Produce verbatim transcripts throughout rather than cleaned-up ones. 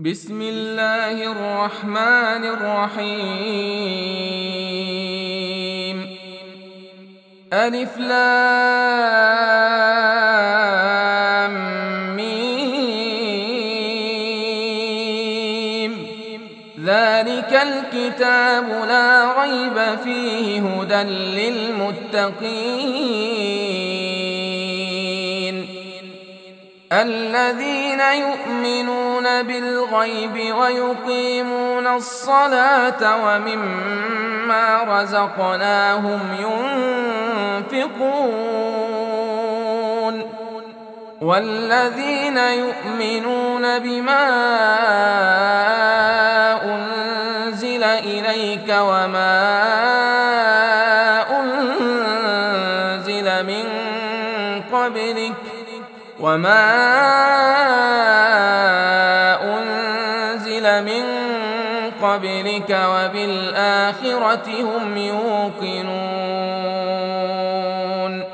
بسم الله الرحمن الرحيم. ألف لام ميم. ذلك الكتاب لا ريب فيه هدى للمتقين الذين يؤمنون بالغيب ويقيمون الصلاة ومما رزقناهم ينفقون والذين يؤمنون بما أنزل إليك وما أنزل من قبلك وما أنزل من قبلك وبالآخرة هم يوقنون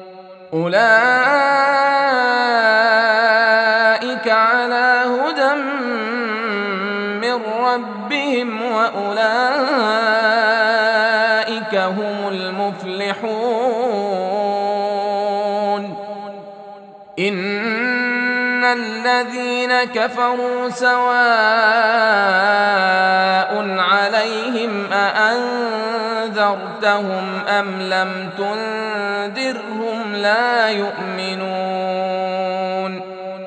أولئك على هدى من ربهم وأولئك هم المفلحون. إن الذين كفروا سواء عليهم أأنذرتهم أم لم تنذرهم لا يؤمنون.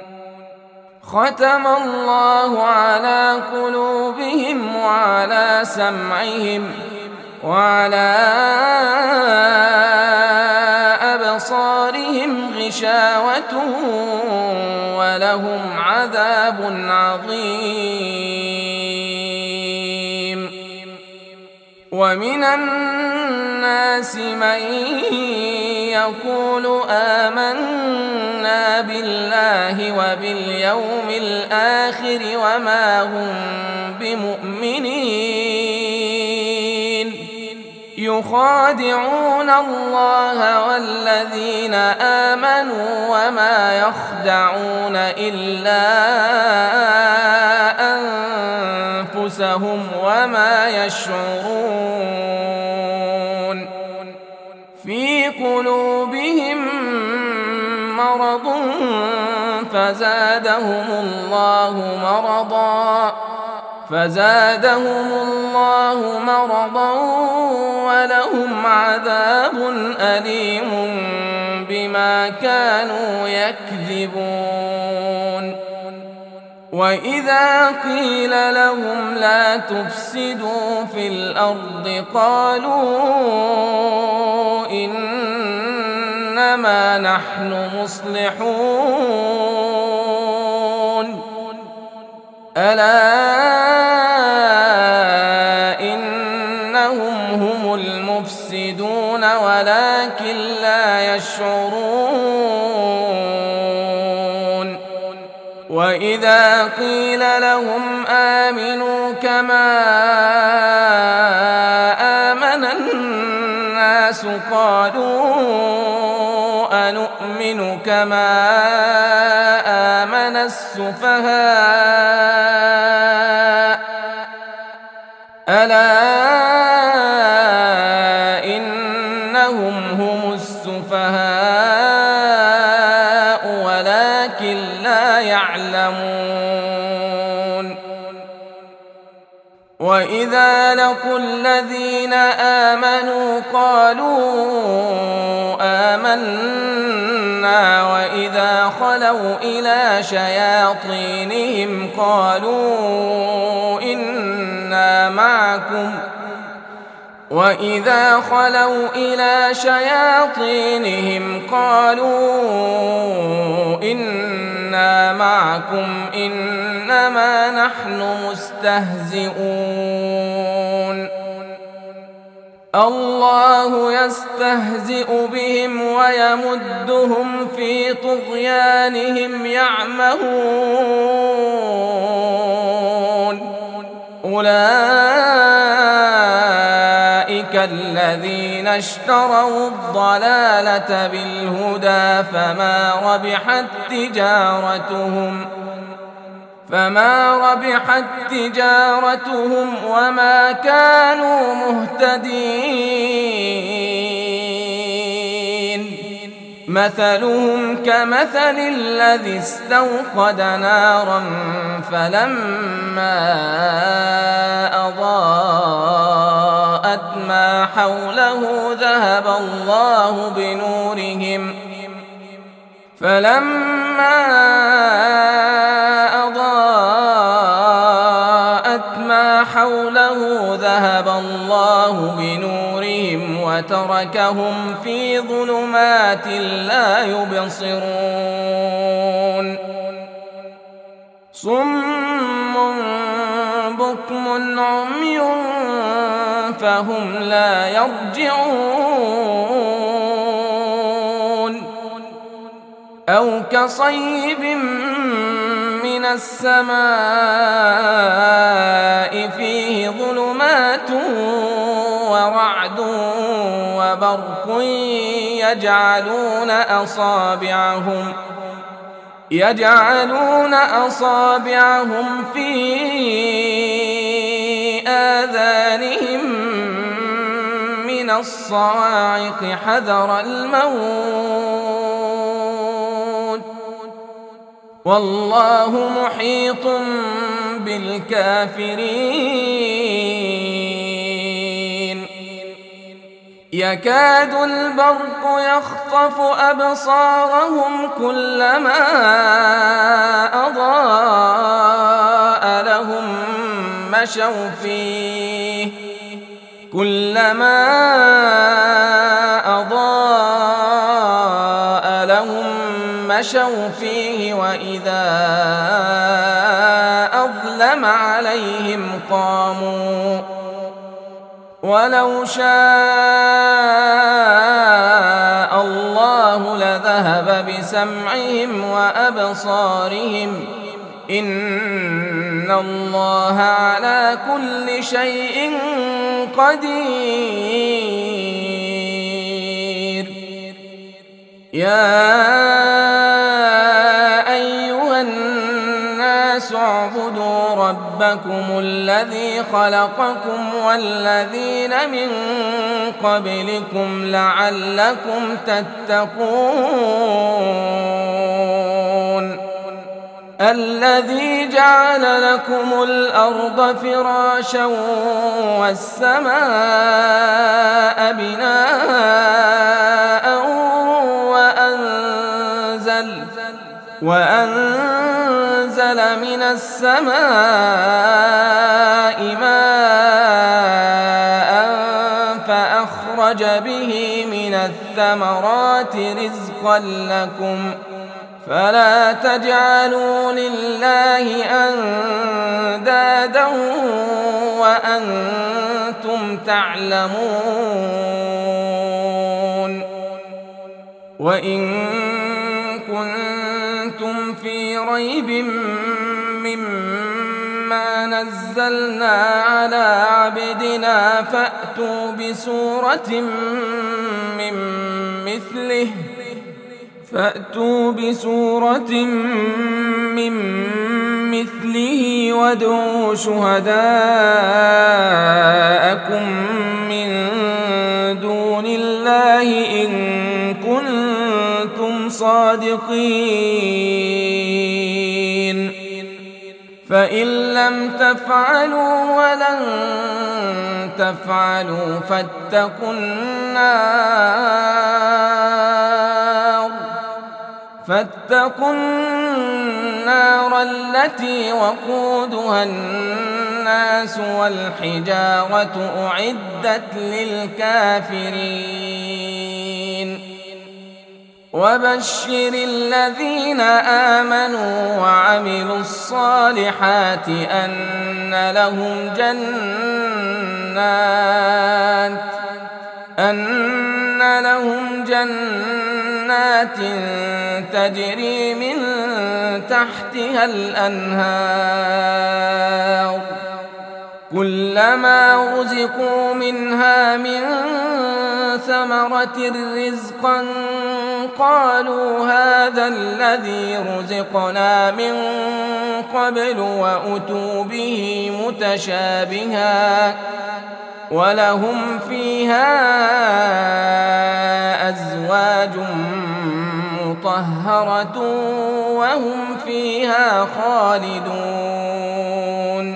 ختم الله على قلوبهم وعلى سمعهم وعلى أبصارهم غشاوة ولهم عذاب عظيم. ومن الناس من يقول آمنا بالله وباليوم الآخر وما هم بمؤمنين يخادعون الله والذين آمنوا وما يخدعون إلا أنفسهم وما يشعرون. في قلوبهم مرض فزادهم الله مرضا فزادهم الله مرضا ولهم عذاب أليم بما كانوا يكذبون. وإذا قيل لهم لا تفسدوا في الأرض قالوا إنما نحن مصلحون. ألا إنهم هم المفسدون ولكن لا يشعرون. وإذا قيل لهم آمنوا كما آمن الناس قالوا أنؤمن كما آمن السفهاء ألا إنهم هم السفهاء ولكن لا يعلمون. وإذا لقوا الذين آمنوا قالوا آمنا وإذا خلوا إلى شياطينهم قالوا إنا معكم وإذا خلوا إلى شياطينهم قالوا إنا معكم إنما نحن مستهزئون. الله يستهزئ بهم ويمدهم في طغيانهم يعمهون. أولئك الذين اشتروا الضلالة بالهدى فما ربحت تجارتهم فما ربحت تجارتهم وما كانوا مهتدين. مثلهم كمثل الذي استوقد نارا فلما أضاءت ما حوله ذهب الله بنورهم فلما أضاءت ما حوله ذهب الله بنورهم وتركهم في ظلمات لا يبصرون. صم بكم عمي فهم لا يرجعون. أو كصيب من السماء فيه ظلمات ورعد وبرق يجعلون أصابعهم يجعلون أصابعهم في آذانهم من الصواعق حذر الموت والله محيط بالكافرين. يكاد البرق يخطف أبصارهم كلما أضاء لهم مشوا فيه كلما أضاء لهم مشوا فيه وإذا أظلم عليهم قاموا ولو شاء الله لذهب بسمعهم وأبصارهم إن الله على كل شيء قدير. يا أيها الناس اعبدوا ربكم الذي خلقكم والذين من قبلكم لعلكم تتقون. الذي جعل لكم الأرض فراشا والسماء بناء وأنزل وأنزل من السماء ماء فأخرج به من الثمرات رزقا لكم فلا تجعلوا لله أندادا وأنتم تعلمون. وإن كنتم في ريب مما نزلنا على عبدنا فأتوا بسورة من مثله فأتوا بسورة من مثله وادعوا شهداءكم من دون الله إن كنتم صادقين. فإن لم تفعلوا ولن تفعلوا فاتقوا النار فاتقوا النار التي وقودها الناس والحجارة أعدت للكافرين. وبشر الذين آمنوا وعملوا الصالحات أن لهم جنات أن لهم جنات تجري من تحتها الأنهار كلما رزقوا منها من ثمرة رزقا قالوا هذا الذي رزقنا من قبل وأتوا به متشابها ولهم فيها أزواج مطهرة وهم فيها خالدون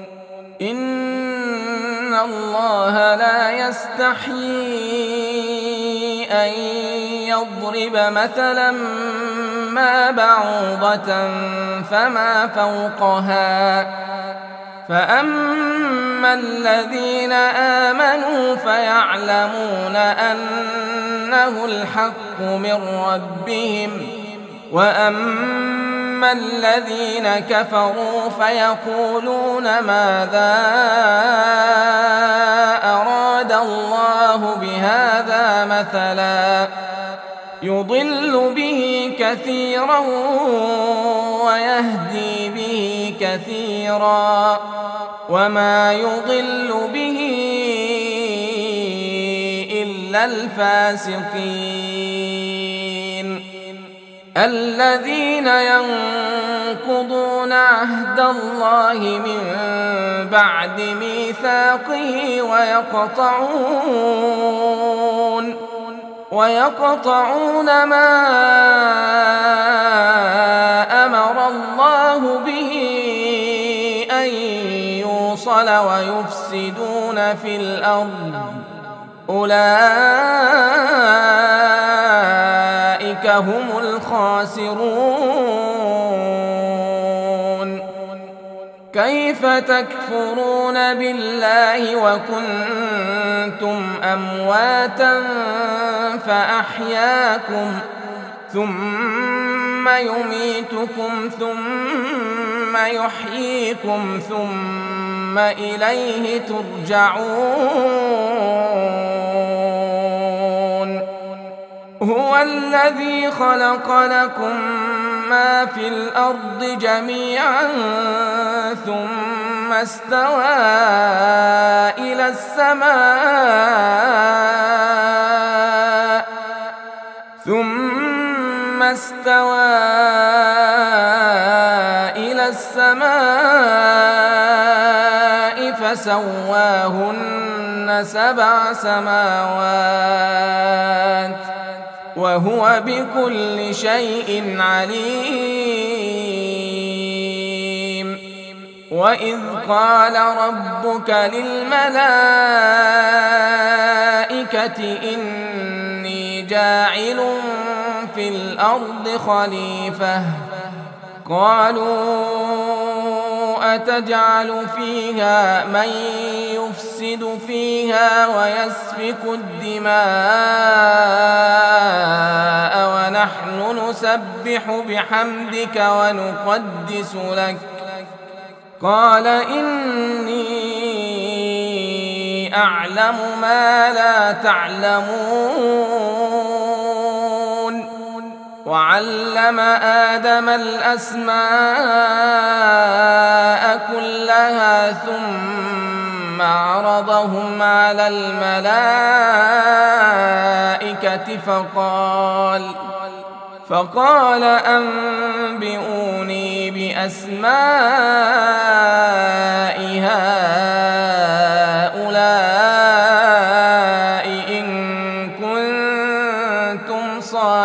إن الله لا يستحيي أن يضرب مثلا ما بعوضة فما فوقها فأما الذين آمنوا فيعلمون أنه الحق من ربهم وأما الذين كفروا فيقولون ماذا أراد الله بهذا مثلا يضل به كثيرا ويهدي به كثيرا وما يضل به إلا الفاسقين الذين ينقضون عهد الله من بعد ميثاقه ويقطعون ويقطعون ما أمر الله به أن يوصل ويفسدون في الأرض أولئك هم الخاسرون كيف تكفرون بالله وكنتم أمواتا فأحياكم ثم يميتكم ثم يحييكم ثم إليه ترجعون هو الذي خلق لكم ما في الأرض جميعا ثم استوى إلى السماء ثم استوى إلى السماء فسواهن سبع سماوات وهو بكل شيء عليم وإذ قال ربك للملائكة إني جاعل في الأرض خليفة قالوا أتجعل فيها من يفسد فيها ويسفك الدماء ونحن نسبح بحمدك ونقدس لك قال إني أعلم ما لا تعلمون وعلم آدم الأسماء كلها ثم عرضهم على الملائكة فقال فقال أنبئوني بأسماء هؤلاء إن كنتم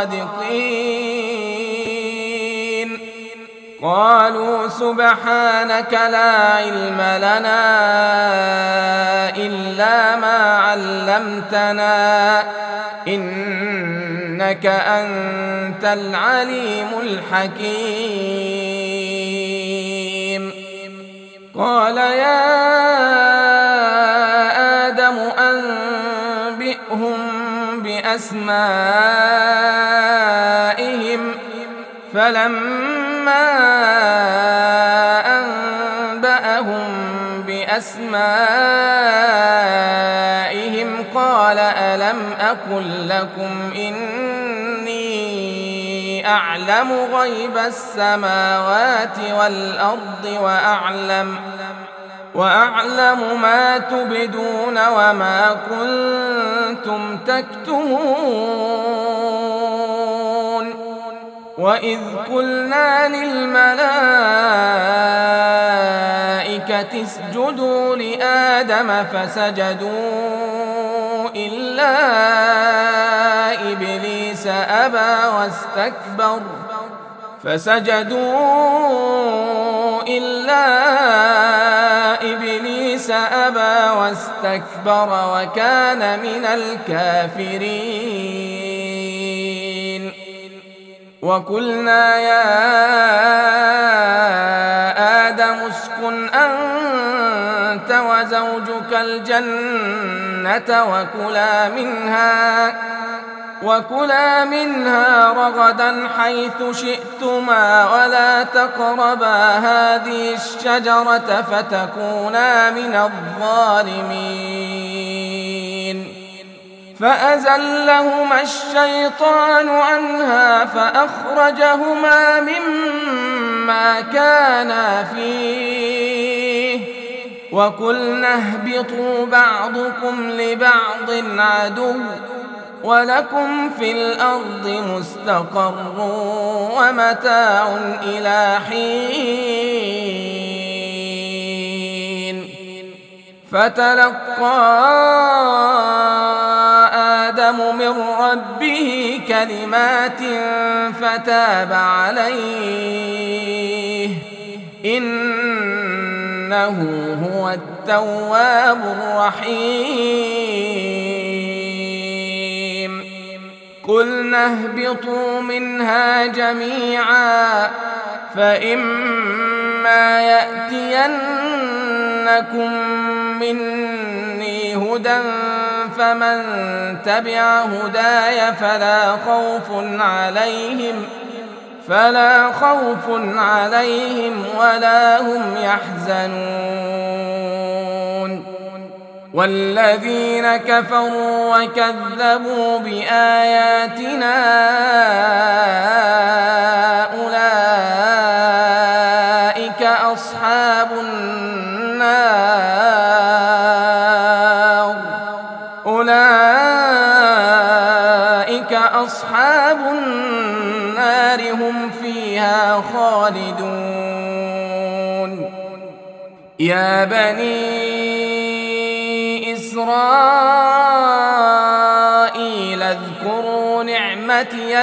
صادقين قالوا سبحانك لا علم لنا إلا ما علمتنا إنك أنت العليم الحكيم قال يا آدم أنبئهم بأسمائهم فلما أنبأهم بأسمائهم قال ألم أقل لكم إني أعلم غيب السماوات والأرض وأعلم وأعلم ما تبدون وما كنتم تكتمون وإذ قلنا للملائكة اسجدوا لآدم فسجدوا إلا إبليس أبى واستكبر فسجدوا إلا إبليس أبى واستكبر وكان من الكافرين وقلنا يا آدم اسكن أنت وزوجك الجنة وكلا منها وكلا منها رغدا حيث شئتما ولا تقربا هذه الشجرة فتكونا من الظالمين فأزلهما الشيطان عنها فأخرجهما مما كانا فيه وقلنا اهبطوا بعضكم لبعض عدو ولكم في الأرض مستقر ومتاع إلى حين فتلقى آدم من ربه كلمات فتاب عليه إنه هو التواب الرحيم قلنا اهبطوا منها جميعا فإما يأتينكم مني هدى فمن تبع هداي فلا خوف عليهم فلا خوف عليهم ولا هم يحزنون والذين كفروا وكذبوا بآياتنا أولئك أصحاب النار أولئك أصحاب النار هم فيها خالدون يا بني إسرائيل اذكروا نعمتي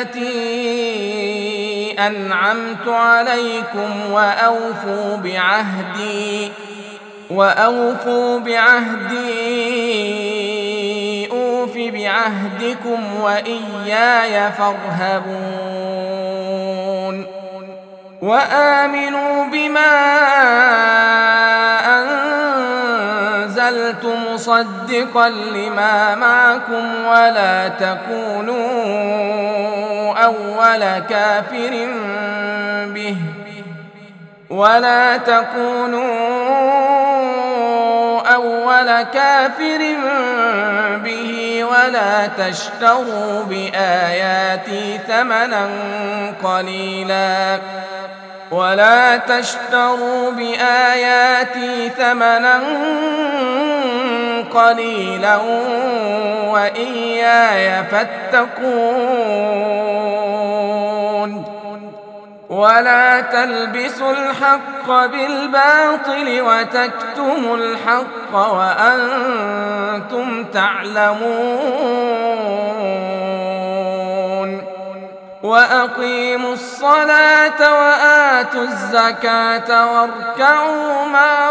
التي أنعمت عليكم وأوفوا بعهدي وأوفوا بعهدي أوف بعهدكم وإياي فارهبون وآمنوا بما أنزلت مصدقا لما معكم ولا تكونوا أول كافر به ولا تكونوا أول كافر به ولا تشتروا بآياتي ثمنا قليلا ولا تشتروا بآياتي ثمنا قليلا وإياي فاتقون ولا تلبسوا الحق بالباطل وتكتموا الحق وأنتم تعلمون وأقيموا الصلاة وآتوا الزكاة واركعوا مع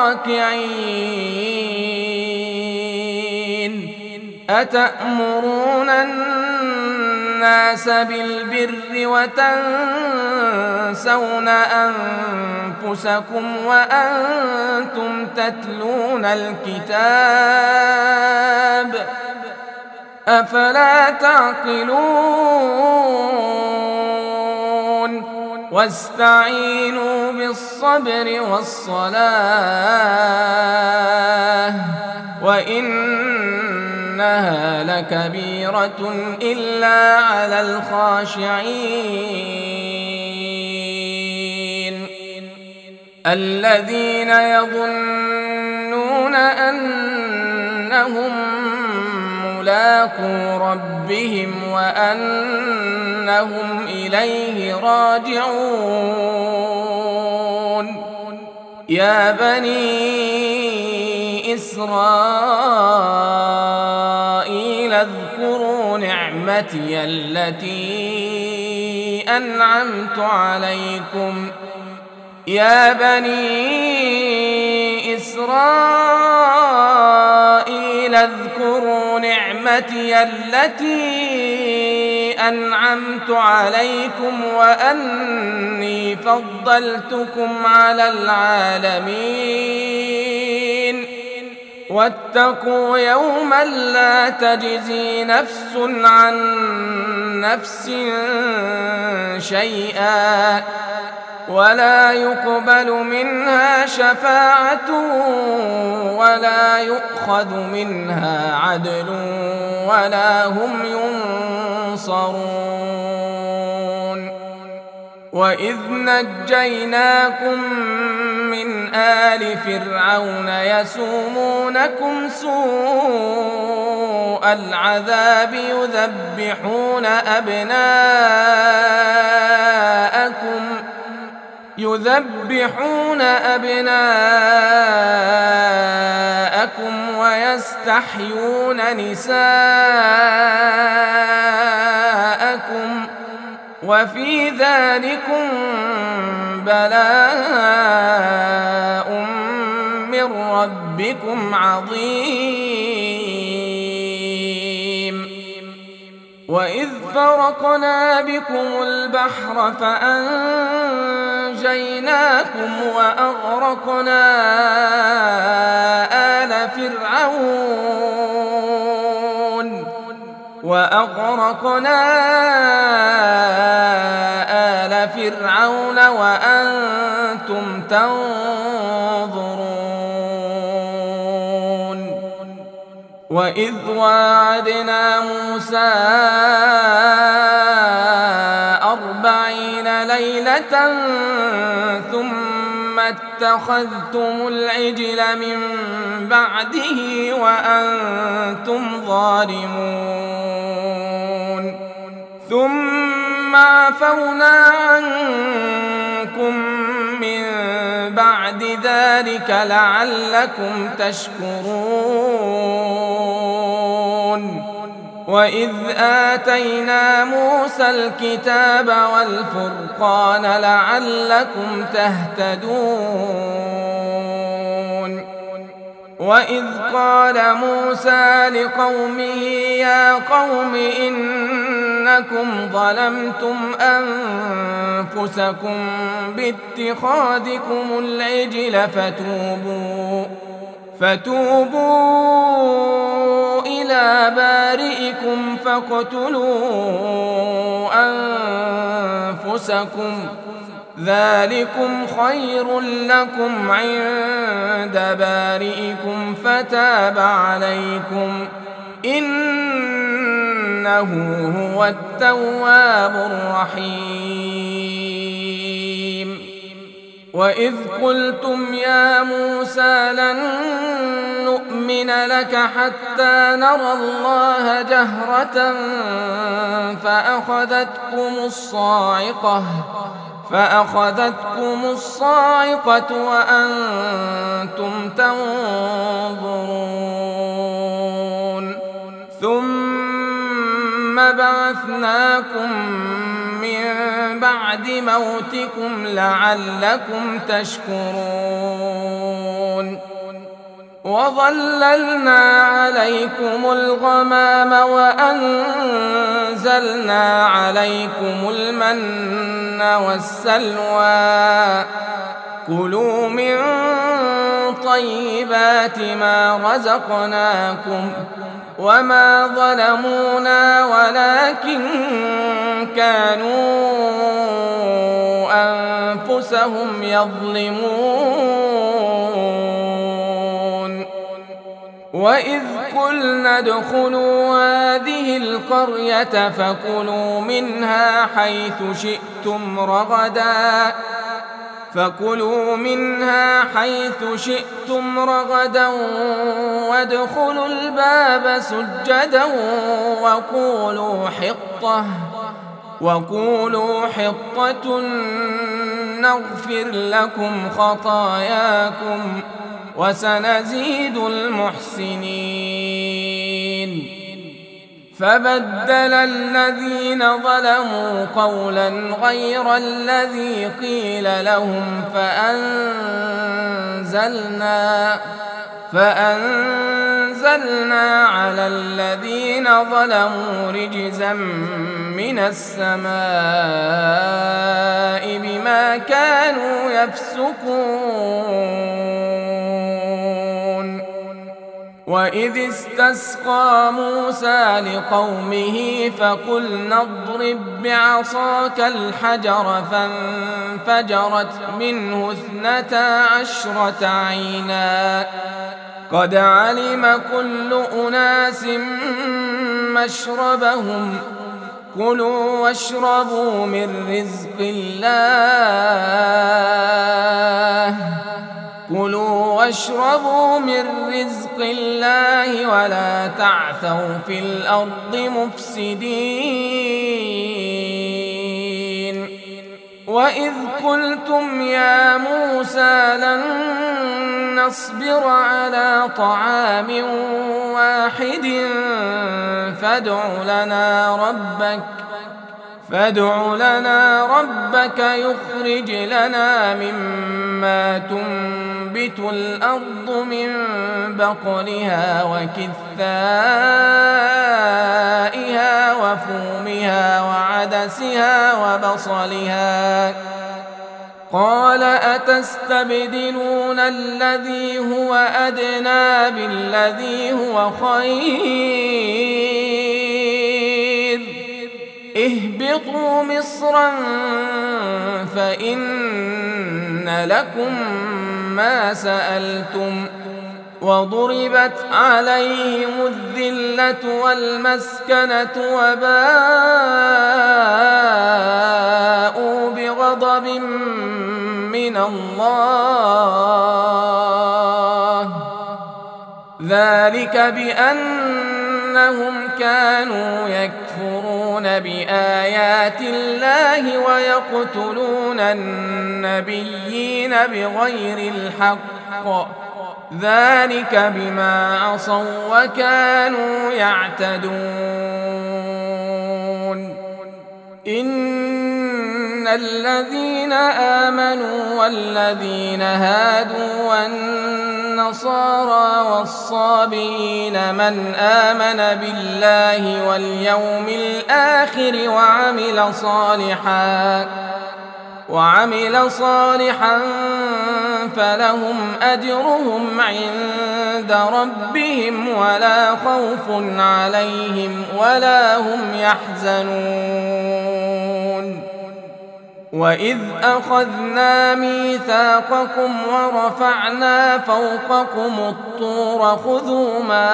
الراكعين أتأمرون الناس بالبر وتنسون أنفسكم وأنتم تتلون الكتاب أفلا تعقلون واستعينوا بالصبر والصلاة وإنها لكبيرة إلا على الخاشعين الذين يظنون أنهم ملاقو ملاقو ربهم وأنهم إليه راجعون يا بني إسرائيل اذكروا نعمتي التي أنعمت عليكم يا بني إسرائيل اذكروا نعمتي التي أنعمت عليكم وأني فضلتكم على العالمين واتقوا يوما لا تجزي نفس عن نفس شيئا ولا يقبل منها شفاعة ولا يؤخذ منها عدل ولا هم ينصرون وإذ نجيناكم من آل فرعون يسومونكم سوء العذاب يذبحون أبناءكم يذبحون أبناءكم ويستحيون نساءكم وفي ذلكم بلاء من ربكم عظيم وإذ فرقنا بكم البحر فأنجيناكم وأغرقنا آل فرعون وأغرقنا آل فرعون وأنتم تنظرون وإذ واعدنا موسى أربعين ليلة ثم اتخذتم العجل من بعده وأنتم ظالمون ثم عفونا عنكم من بعد ذلك لعلكم تشكرون وإذ آتينا موسى الكتاب والفرقان لعلكم تهتدون وإذ قال موسى لقومه يا قوم إنكم ظلمتم أنفسكم باتخاذكم العجل فتوبوا فتوبوا إلى بارئكم فاقتلوا أنفسكم ذلكم خير لكم عند بارئكم فتاب عليكم إنه هو التواب الرحيم وإذ قلتم يا موسى لن نؤمن لك حتى نرى الله جهرة فأخذتكم الصاعقة فأخذتكم الصاعقة وأنتم تنظرون ثم بعثناكم من بعد موتكم لعلكم تشكرون وظللنا عليكم الغمام وأنزلنا عليكم المن والسلوى كلوا من طيبات ما رزقناكم وما ظلمونا ولكن كانوا أنفسهم يظلمون وإذ قلنا ادخلوا هذه القرية فكلوا منها حيث شئتم رغدا فكلوا منها حيث شئتم رغدا وادخلوا الباب سجدا وقولوا حطة وقولوا حطة نغفر لكم خطاياكم وسنزيد المحسنين. فبدل الذين ظلموا قولا غير الذي قيل لهم فأنزلنا فأنزلنا على الذين ظلموا رجزا من السماء بما كانوا يفسقون. وإذ استسقى موسى لقومه فقلنا اضرب بعصاك الحجر فانفجرت منه اثنتا عشرة عينا قد علم كل أناس مشربهم كلوا واشربوا من رزق الله كلوا واشربوا من رزق الله ولا تعثوا في الأرض مفسدين. وإذ قلتم يا موسى لن نصبر على طعام واحد فادع لنا ربك فادع لنا ربك يخرج لنا مما تنبت الأرض من بقلها وكثائها وفومها وعدسها وبصلها قال أتستبدلون الذي هو أدنى بالذي هو خير اهبطوا مصرا فإن لكم ما سألتم وضربت عليهم الذلة والمسكنة وباءوا بغضب من الله ذلك بأنهم كانوا يكفرون بآيات الله ويقتلون النبيين بغير الحق ذلك بما عصوا وكانوا يعتدون. إن الذين آمنوا والذين هادوا والنصارى والصابئين من آمن بالله واليوم الآخر وعمل صالحا وعمل صالحا فلهم أجرهم عند ربهم ولا خوف عليهم ولا هم يحزنون. وإذ أخذنا ميثاقكم ورفعنا فوقكم الطور خذوا ما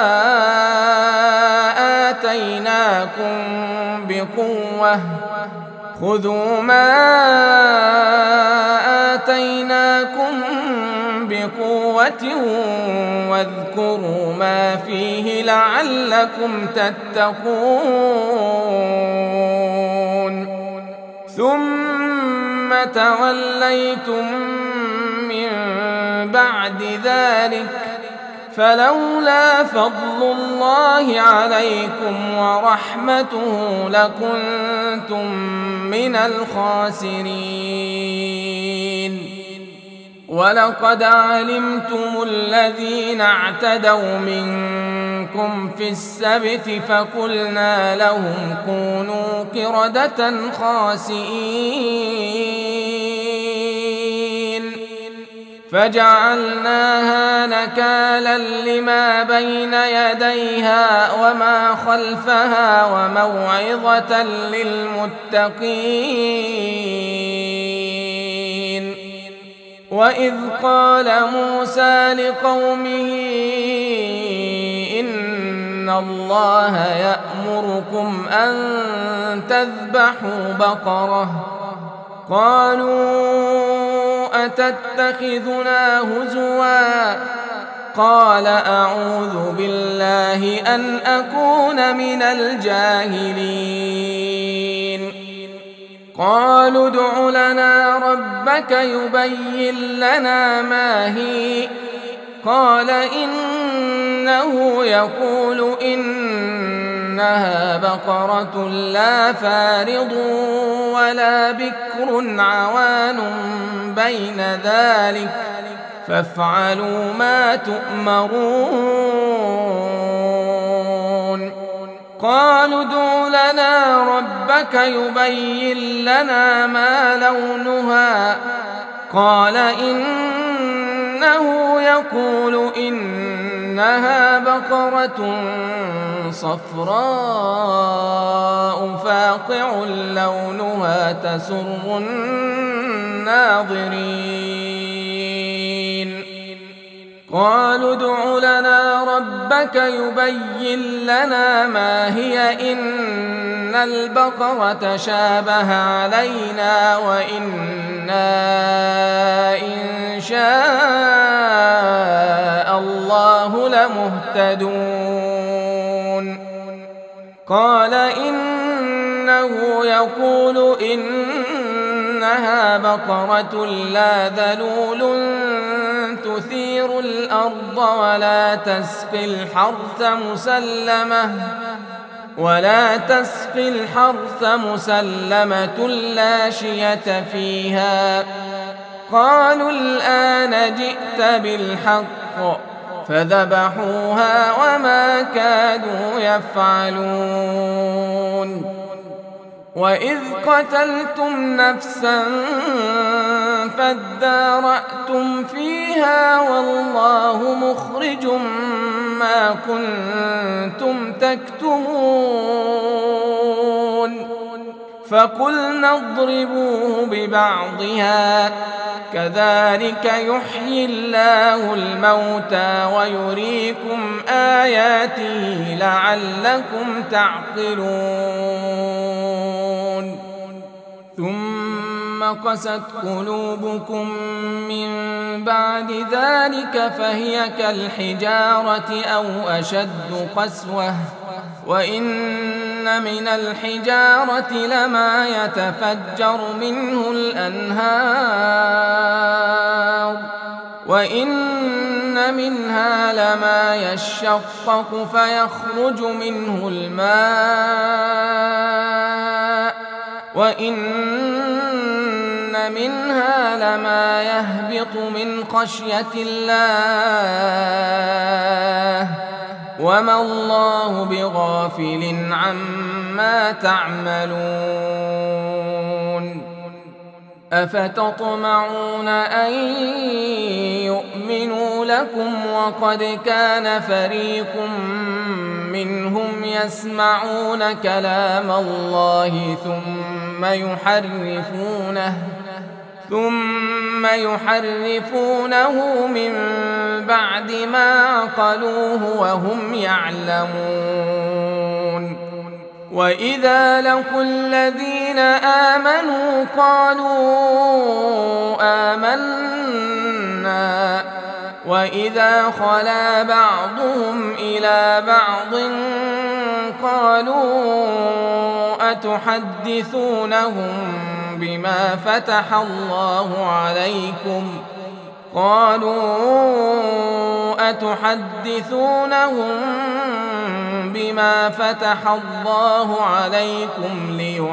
آتيناكم بقوة خذوا ما آتيناكم بقوة واذكروا ما فيه لعلكم تتقون. ثم توليتم من بعد ذلك فلولا فضل الله عليكم ورحمته لكنتم من الخاسرين. ولقد علمتم الذين اعتدوا منكم في السبت فقلنا لهم كونوا قردة خاسئين فجعلناها نكالا لما بين يديها وما خلفها وموعظة للمتقين. وإذ قال موسى لقومه إن الله يأمركم أن تذبحوا بقرة قالوا أتتخذنا هزوا قال أعوذ بالله أن أكون من الجاهلين قالوا ادع لنا ربك يبين لنا ما هي قال إنه يقول إنها بقرة لا فارض ولا بكر عوان بين ذلك فافعلوا ما تؤمرون قالوا ادع لنا ربك يبين لنا ما لونها قال إنه يقول إنها بقرة صفراء فاقع لونها تسر الناظرين قالوا ادع لنا ربك يبين لنا ما هي إن البقرة شابه علينا وإنا إن شاء الله لمهتدون قال إنه يقول إنها بقرة لا ذلول تثير الأرض ولا تسقي الحرث مسلمة ولا تسقي الحرث مسلمة لا شية فيها قالوا الآن جئت بالحق فذبحوها وما كادوا يفعلون وإذ قتلتم نفسا فادارأتم فيها والله مخرج ما كنتم تكتمون فقلنا اضربوه ببعضها كذلك يحيي الله الموتى ويريكم آياته لعلكم تعقلون ثم قست قلوبكم من بعد ذلك فهي كالحجارة أو أشد قسوة وإن من الحجارة لما يتفجر منه الأنهار وإن منها لما يشقق فيخرج منه الماء وإن منها لما يهبط من خشية الله وما الله بغافل عما تعملون أفتطمعون أن يؤمنوا لكم وقد كان فريق منهم يسمعون كلام الله ثم يحرفونه ثم يحرفونه من بعد ما عقلوه وهم يعلمون وإذا لقوا الذين آمنوا قالوا آمنا وإذا خلا بعضهم إلى بعض قالوا أتحدثونهم بما فتح الله عليكم قالوا أتحدثونهم بما فتح الله عليكم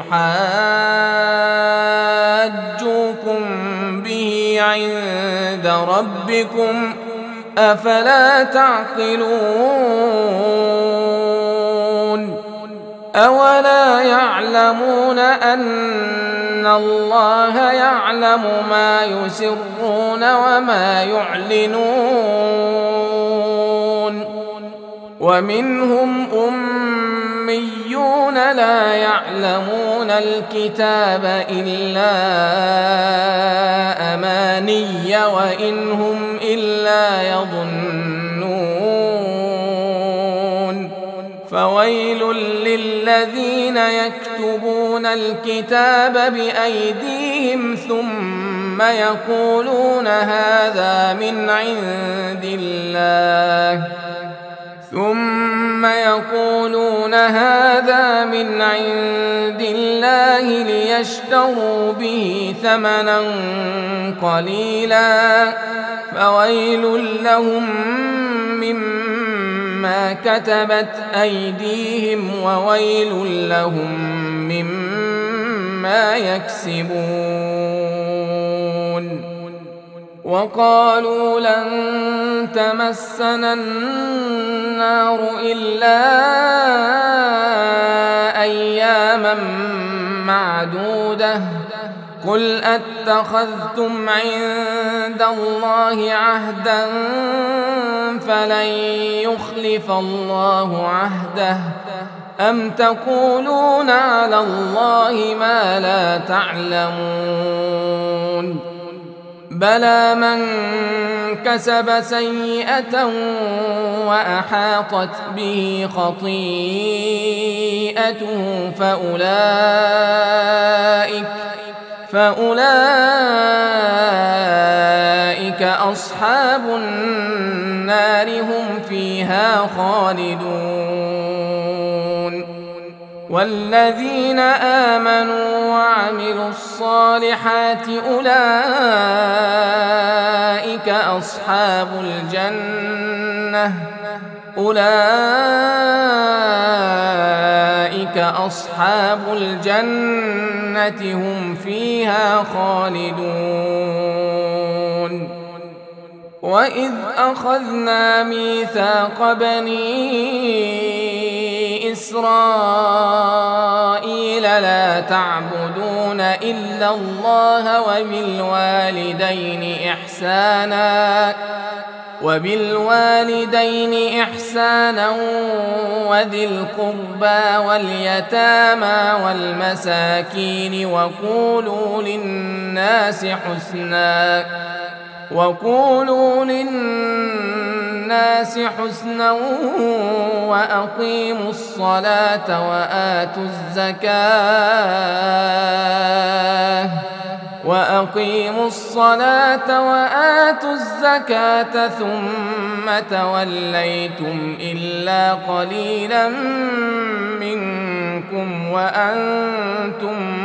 ليحاجوكم به عند ربكم أفلا تعقلون أولا يعلمون أن الله يعلم ما يسرون وما يعلنون ومنهم أميون لا يعلمون الكتاب إلا أماني وإنهم إلا يظنون فويل للذين يكتبون الكتاب بأيديهم ثم ثم يقولون هذا من عند الله ثم يقولون هذا من عند الله ليشتروا به ثمنا قليلا فويل لهم مما كتبت أيديهم وويل لهم مما يكسبون. وقالوا لن تمسنا النار إلا أياما معدودة قل أتخذتم عند الله عهدا فلن يخلف الله عهده أم تقولون على الله ما لا تعلمون. بلى من كسب سيئة وأحاطت به خطيئته فأولئك فأولئك أصحاب النار هم فيها خالدون. والذين آمنوا وعملوا الصالحات أولئك أصحاب الجنة أولئك أصحاب الجنة هم فيها خالدون. وإذ أخذنا ميثاق بني إسرائيل لا تعبدون إلا الله وبالوالدين إحسانا وبالوالدين إحسانا وذي القربى واليتامى والمساكين وقولوا للناس حسنا وقولوا للناس حسنا وأقيموا الصلاة وآتوا الزكاة وأقيموا الصلاة وآتوا الزكاة ثم توليتم إلا قليلا منكم وأنتم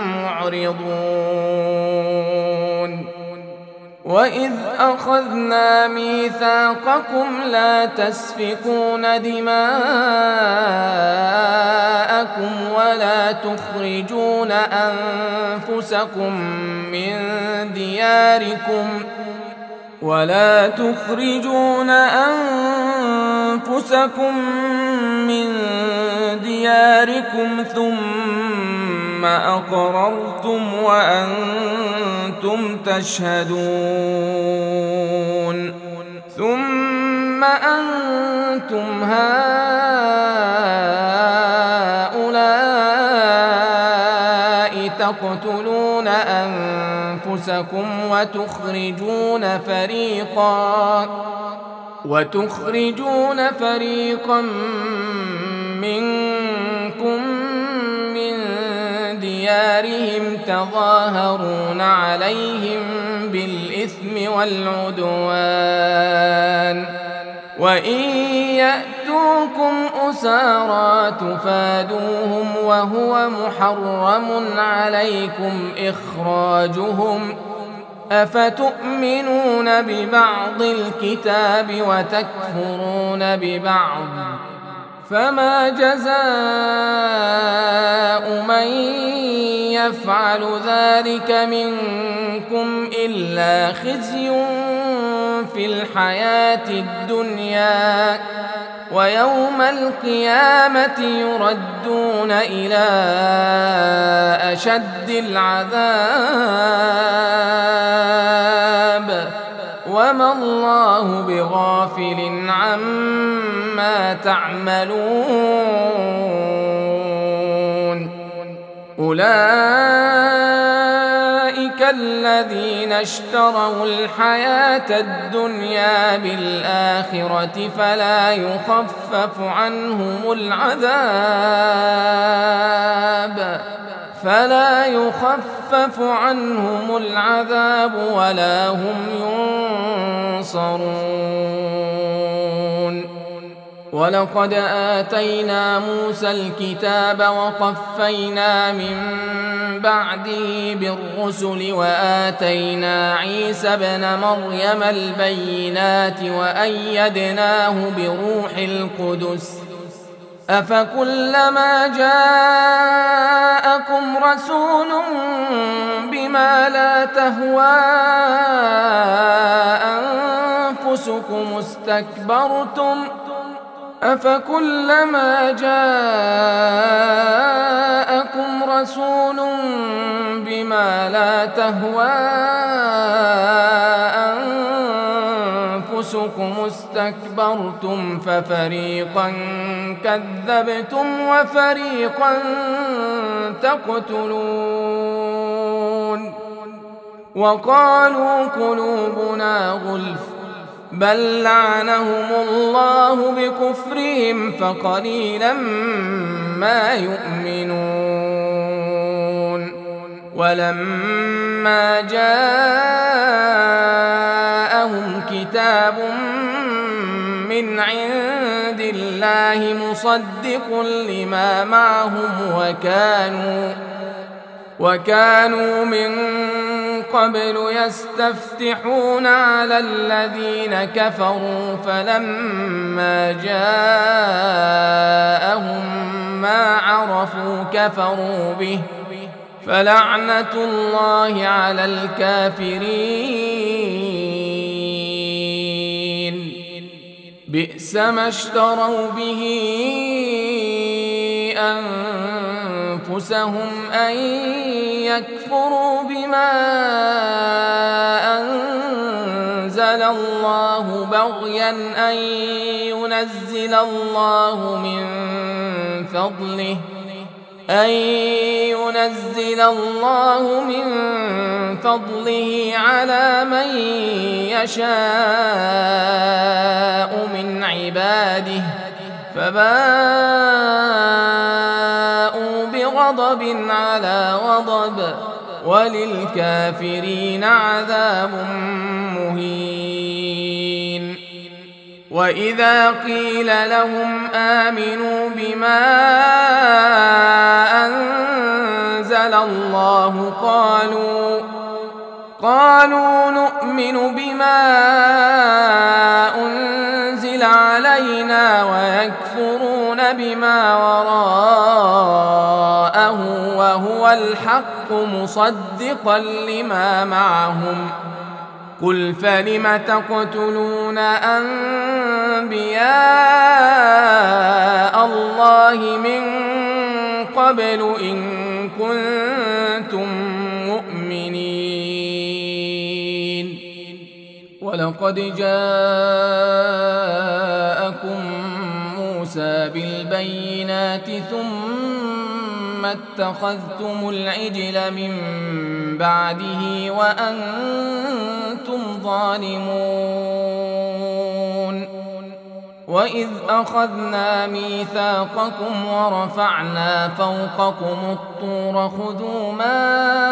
معرضون. وإذ أخذنا ميثاقكم لا تسفكون دماءكم ولا تخرجون أنفسكم من دياركم ولا تخرجون أنفسكم من دياركم ثم أقررتم وأنتم تشهدون. ثم أنتم هؤلاء تقتلون أنفسكم وتخرجون فريقا وتخرجون فريقا منكم من ديارهم تظاهرون عليهم بالإثم والعدوان وإن يأتوكم أسارى تفادوهم وهو محرم عليكم إخراجهم أفتؤمنون ببعض الكتاب وتكفرون ببعض فما جزاء من يفعل ذلك منكم إلا خزي في الحياة الدنيا ويوم القيامة يردون إلى أشد العذاب وما الله بغافل عما تعملون. أولئك الذين اشتروا الحياة الدنيا بالآخرة فلا يخفف عنهم العذاب فلا يخفف عنهم العذاب ولا هم ينصرون. ولقد آتينا موسى الكتاب وقفينا من بعده بالرسل وآتينا عيسى ابن مريم البينات وأيدناه بروح القدس أفكلما جاءكم رسول بما لا تهوى أنفسكم استكبرتم أفكلما جاءكم رسول بما لا تهوى أنفسكم استكبرتم ففريقا كذبتم وفريقا تقتلون. وقالوا قلوبنا غلف بل لعنهم الله بكفرهم فقليلا ما يؤمنون. ولما جاءهم كتاب من عند الله مصدق لما معهم وكانوا وكانوا من قبل يستفتحون على الذين كفروا فلما جاءهم ما عرفوا كفروا به فلعنة الله على الكافرين. بئس ما اشتروا به أنفسهم أن يكفروا بما أنزل الله بغيا أن ينزل الله من فضله أن ينزل الله من فضله على من يشاء من عباده فباءوا بغضب على غضب وللكافرين عذاب مهين. وإذا قيل لهم آمنوا بما أنزل الله قالوا قالوا نؤمن بما أنزل علينا ويكفرون بما وراءه وهو الحق مصدقا لما معهم. قل فلم تقتلون أنبياء الله من قبل إن كنتم مؤمنين. ولقد جاءكم موسى بالبينات ثم اتخذتم العجل من بعده وأنتم ظالمون. وإذ أخذنا ميثاقكم ورفعنا فوقكم الطور خذوا ما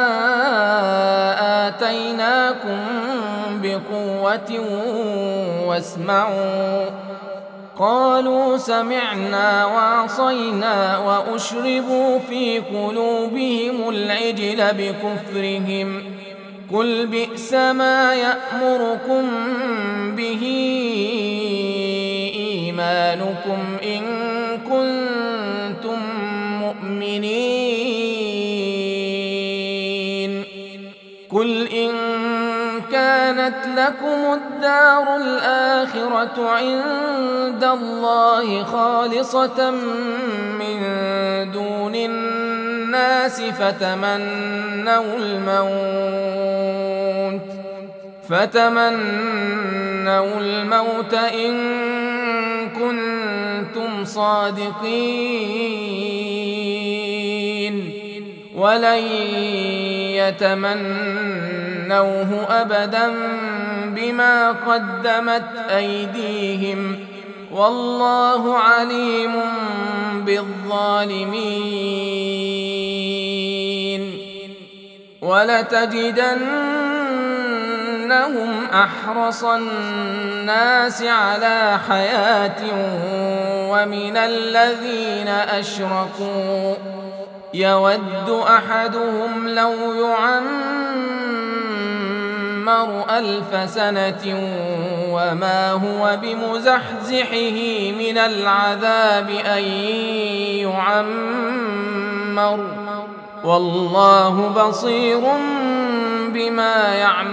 آتيناكم بقوة واسمعوا قالوا سمعنا وعصينا وأشربوا في قلوبهم العجل بكفرهم. قل بئس ما يأمركم به إيمانكم إن كنتم مؤمنين. قل إن كانت لكم الدار الآخرة عند الله خالصة من دون الناس فتمنوا الموت فتمنوا الموت إن كنتم صادقين ولن يتمنوه أبدا بما قدمت أيديهم والله عليم بالظالمين. ولتجدنهم أحرص الناس على حياة ومن الذين أشركوا يود أحدهم لو يعمر ألف سنة وما هو بمزحزحه من العذاب أن يعمر والله بصير بما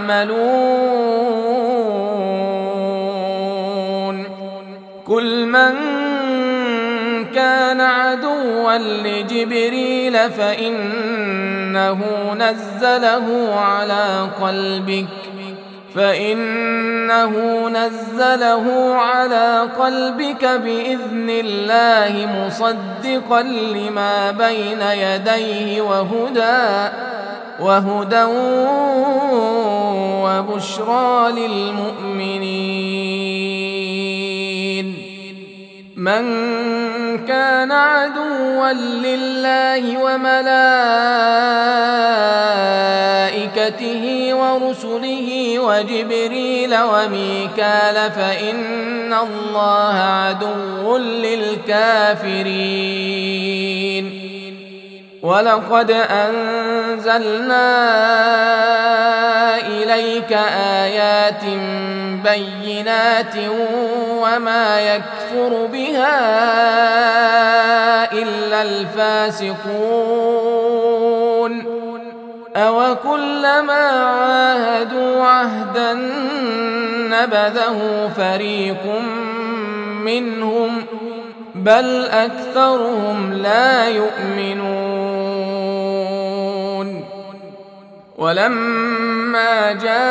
يعملون كل من كان عدوا لجبريل فإنه نزله على قلبك فإنه نزله على قلبك بإذن الله مصدقا لما بين يديه وهدى وهدى وبشرى للمؤمنين من كان عدوا لله وملائكته ورسله وجبريل وميكال فإن الله عدو للكافرين ولقد أنزلنا إليك آيات بينات وما يكفر بها إلا الفاسقون أوكلما عاهدوا عهدا نبذه فريق منهم بل أكثرهم لا يؤمنون ولما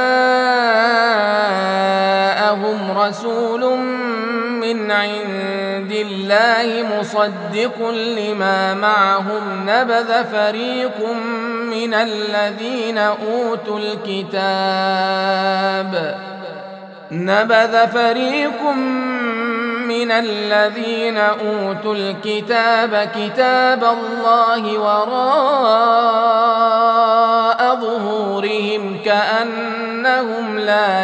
جاءهم رسول من عند الله مصدق لما معهم نبذ فريق من الذين أوتوا الكتاب نبذ فريق من الذين أوتوا الكتاب كتاب الله وراء ظهورهم كأنهم لا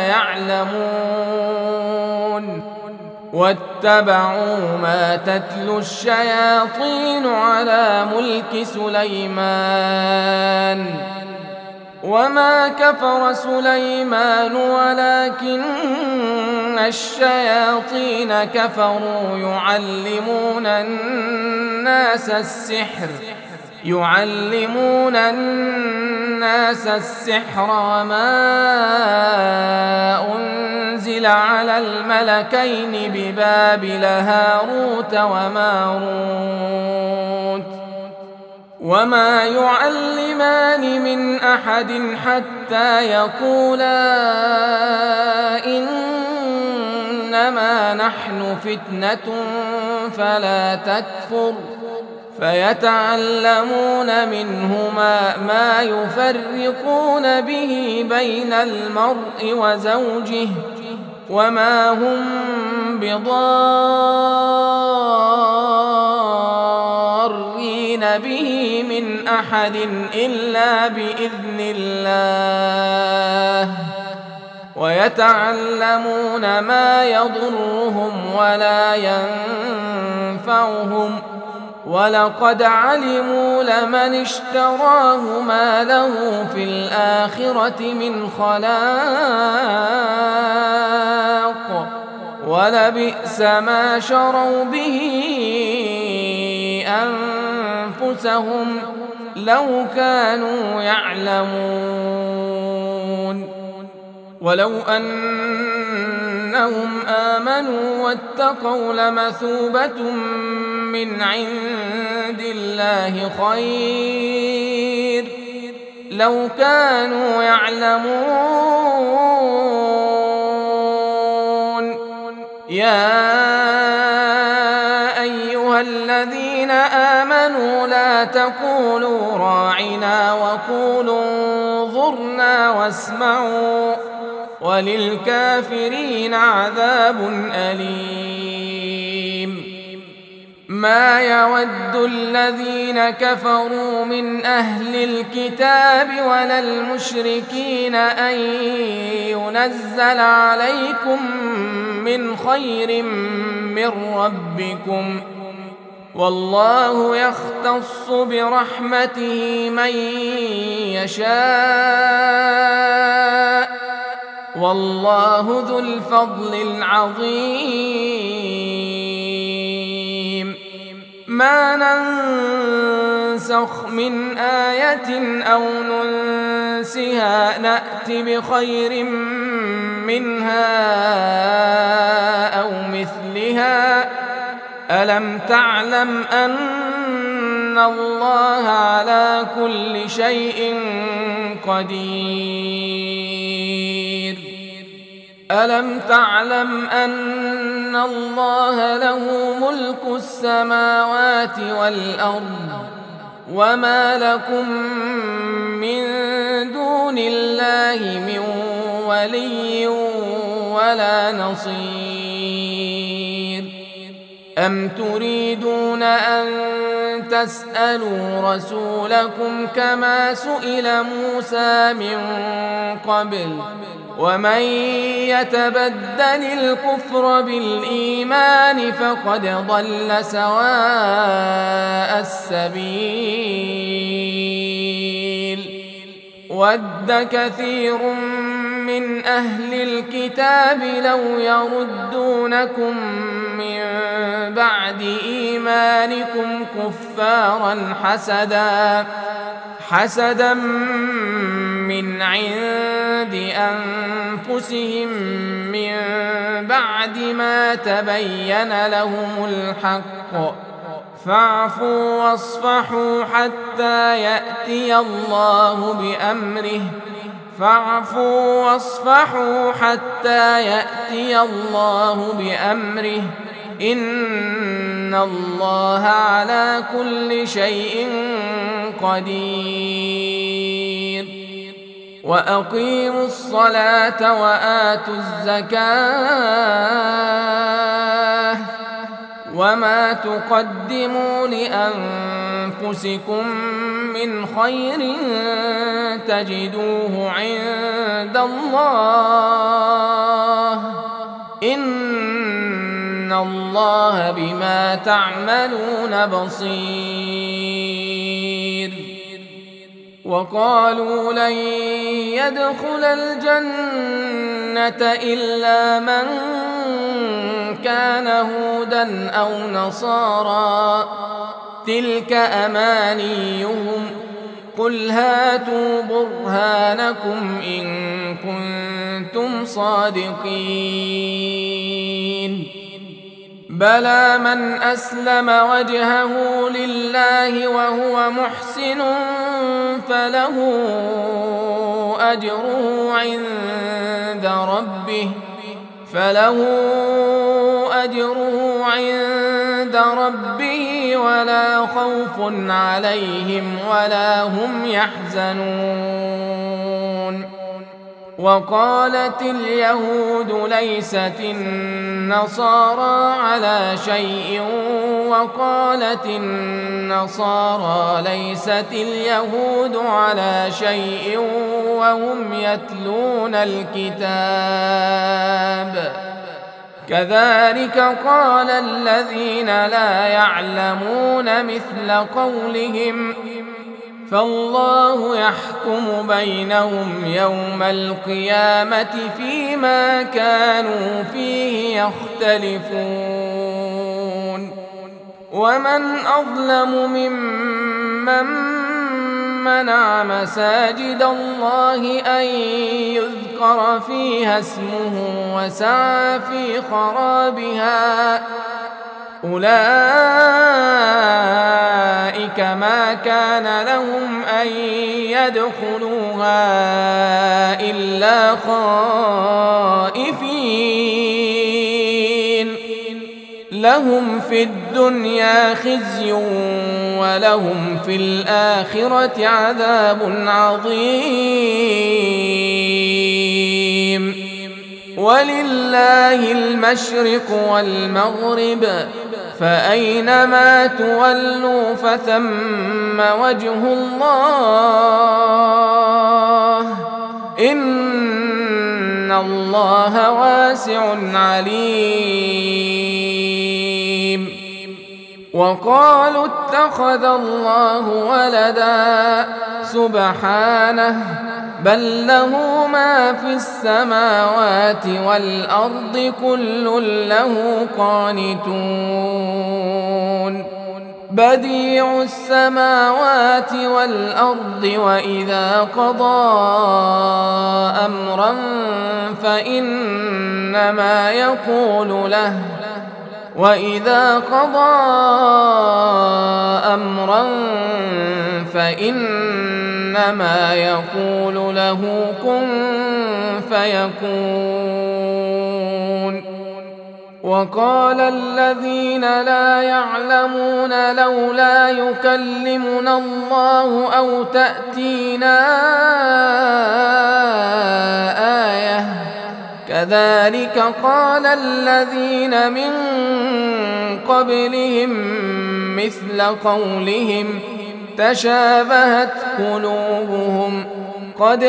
يعلمون واتبعوا ما تتلو الشياطين على ملك سليمان وما كفر سليمان ولكن الشياطين كفروا يعلمون الناس السحر يعلمون الناس السحر وما أنزل على الملكين ببابل هاروت وماروت وما يعلمان من أحد حتى يقولا إنما نحن فتنة فلا تكفر فيتعلمون منهما ما يفرقون به بين المرء وزوجه وما هم بضارين به من أحد إلا بإذن الله ويتعلمون ما يضرهم ولا ينفعهم ولقد علموا لمن اشتراه ما له في الآخرة من خلاق ولبئس ما شروا به أنفسهم لو كانوا يعلمون ولو أنهم آمنوا واتقوا لمثوبة من عند الله خير لو كانوا يعلمون يا أيها الذين آمنوا لا تقولوا راعنا وقولوا انظرنا واسمعوا وللكافرين عذاب أليم ما يود الذين كفروا من أهل الكتاب ولا المشركين أن ينزل عليكم من خير من ربكم، والله يختص برحمته من يشاء، والله ذو الفضل العظيم. ما ننسخ من آية أو ننسها نأت بخير منها أو مثلها. ألم تعلم أن الله على كل شيء قدير؟ ألم تعلم أن الله له ملك السماوات والأرض، وما لكم من دون الله من ولي ولا نصير؟ أم تريدون أن تسألوا رسولكم كما سئل موسى من قبل؟ ومن يتبدل الكفر بالإيمان فقد ضل سواء السبيل. ود كثير من أهل الكتاب لو يردونكم من بعد إيمانكم كفارا حسدا حسدا من عند أنفسهم من بعد ما تبين لهم الحق، فاعفوا واصفحوا حتى يأتي الله بأمره فاعفوا واصفحوا حتى يأتي الله بأمره إن الله على كل شيء قدير. وأقيموا الصلاة وآتوا الزكاة وما تقدموا لأنفسكم من خير تجدوه عند الله إن الله بما تعملون بصير. وقالوا لن يدخل الجنة إلا من كان هودا أو نصارى تلك أمانيهم قل هاتوا برهانكم إن كنتم صادقين. بلى من أسلم وجهه لله وهو محسن فله أجره عند ربه فله أجره عند ربه ولا خوف عليهم ولا هم يحزنون. وقالت اليهود ليست النصارى على شيء وقالت النصارى ليست اليهود على شيء وهم يتلون الكتاب كذلك قال الذين لا يعلمون مثل قولهم فالله يحكم بينهم يوم القيامة فيما كانوا فيه يختلفون. ومن أظلم ممن منع مساجد الله أن يذكر فيها اسمه وسعى في خرابها أولئك ما كان لهم أن يدخلوها إلا خائفين لهم في الدنيا خزي ولهم في الآخرة عذاب عظيم. ولله المشرق والمغرب فأينما تولوا فثم وجه الله إن الله واسع عليم. وقالوا اتخذ الله ولدا سبحانه بل له ما في السماوات والأرض كل له قانتون بديع السماوات والأرض وإذا قضى أمرا فإنما يقول له وإذا قضى أمرا فإنما يقول له كن فيكون. وقال الذين لا يعلمون لولا يكلمنا الله أو تأتينا آية كذلك قال الذين من قبلهم مثل قولهم تشابهت قلوبهم قد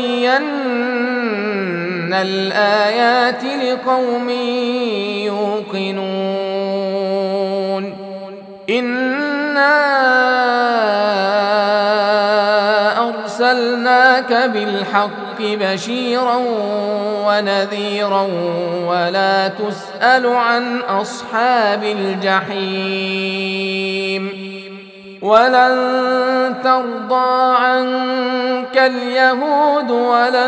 بينا الآيات لقوم يوقنون. إنا أرسلناك بالحق بشيرا ونذيرا ولا تسأل عن أصحاب الجحيم. ولن ترضى عنك اليهود ولا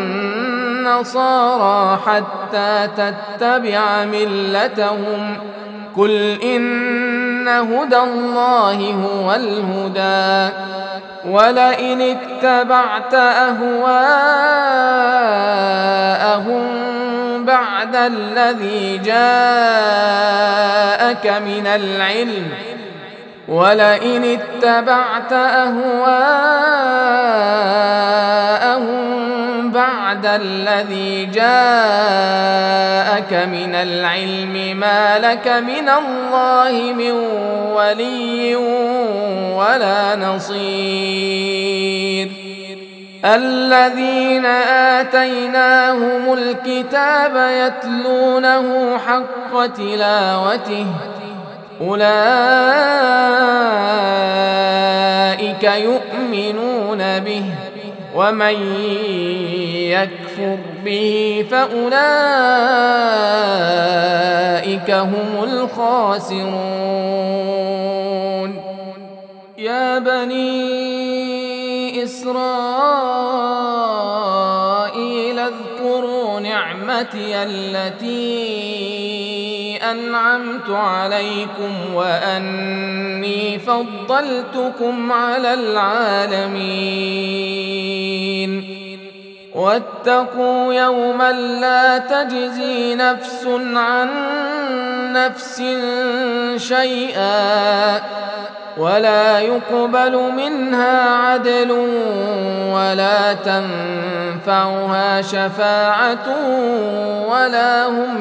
النصارى حتى تتبع ملتهم قل إن هدى الله هو الهدى ولئن اتبعت أهواءهم بعد الذي جاءك من العلم ولئن اتبعت أهواءهم بعد الذي جاءك من العلم ما لك من الله من ولي ولا نصير. الذين آتيناهم الكتاب يتلونه حق تلاوته أولئك يؤمنون به ومن يكفر به فأولئك هم الخاسرون. يا بني إسرائيل اذكروا نعمتي التي أنعمت عليكم وأني فضلتكم على العالمين. واتقوا يوما لا تجزي نفس عن نفس شيئا ولا يقبل منها عدل ولا تنفعها شفاعة ولا هم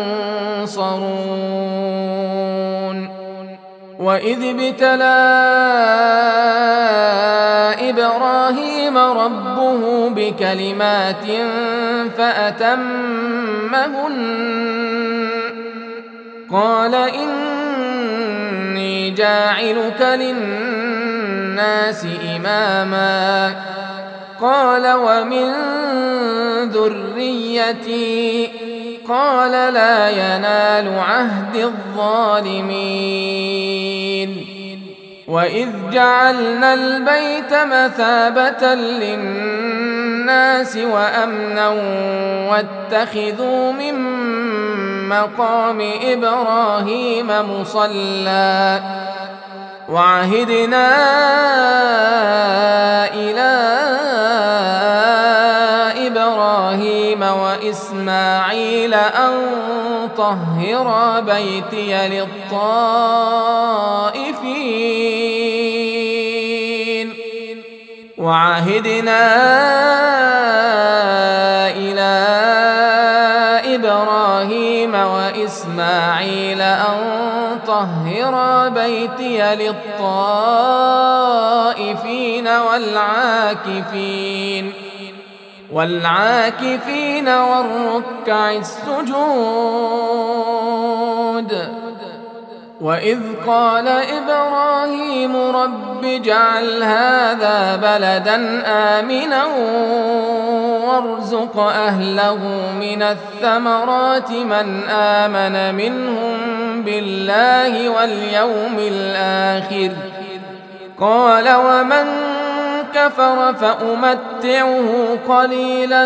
ينصرون. وإذ ابتلى إبراهيم ربه بكلمات فأتمهن قال إني جاعلك للناس إماما قال ومن ذريتي قال لا ينال عهد الظالمين. وإذ جعلنا البيت مثابة للناس وأمنا واتخذوا من مقام إبراهيم مصلى وعهدنا إلى إبراهيم وإسماعيل أن طهرا بيتي للطائفين وعهدنا إلى إبراهيم إبراهيم وإسماعيل أن طهرا بيتي للطائفين والعاكفين والعاكفين والركع السجود. وإذ قال إبراهيم رب اجعل هذا بلدا آمنا وارزق أهله من الثمرات من آمن منهم بالله واليوم الآخر قال ومن كفر فأمتعه قليلا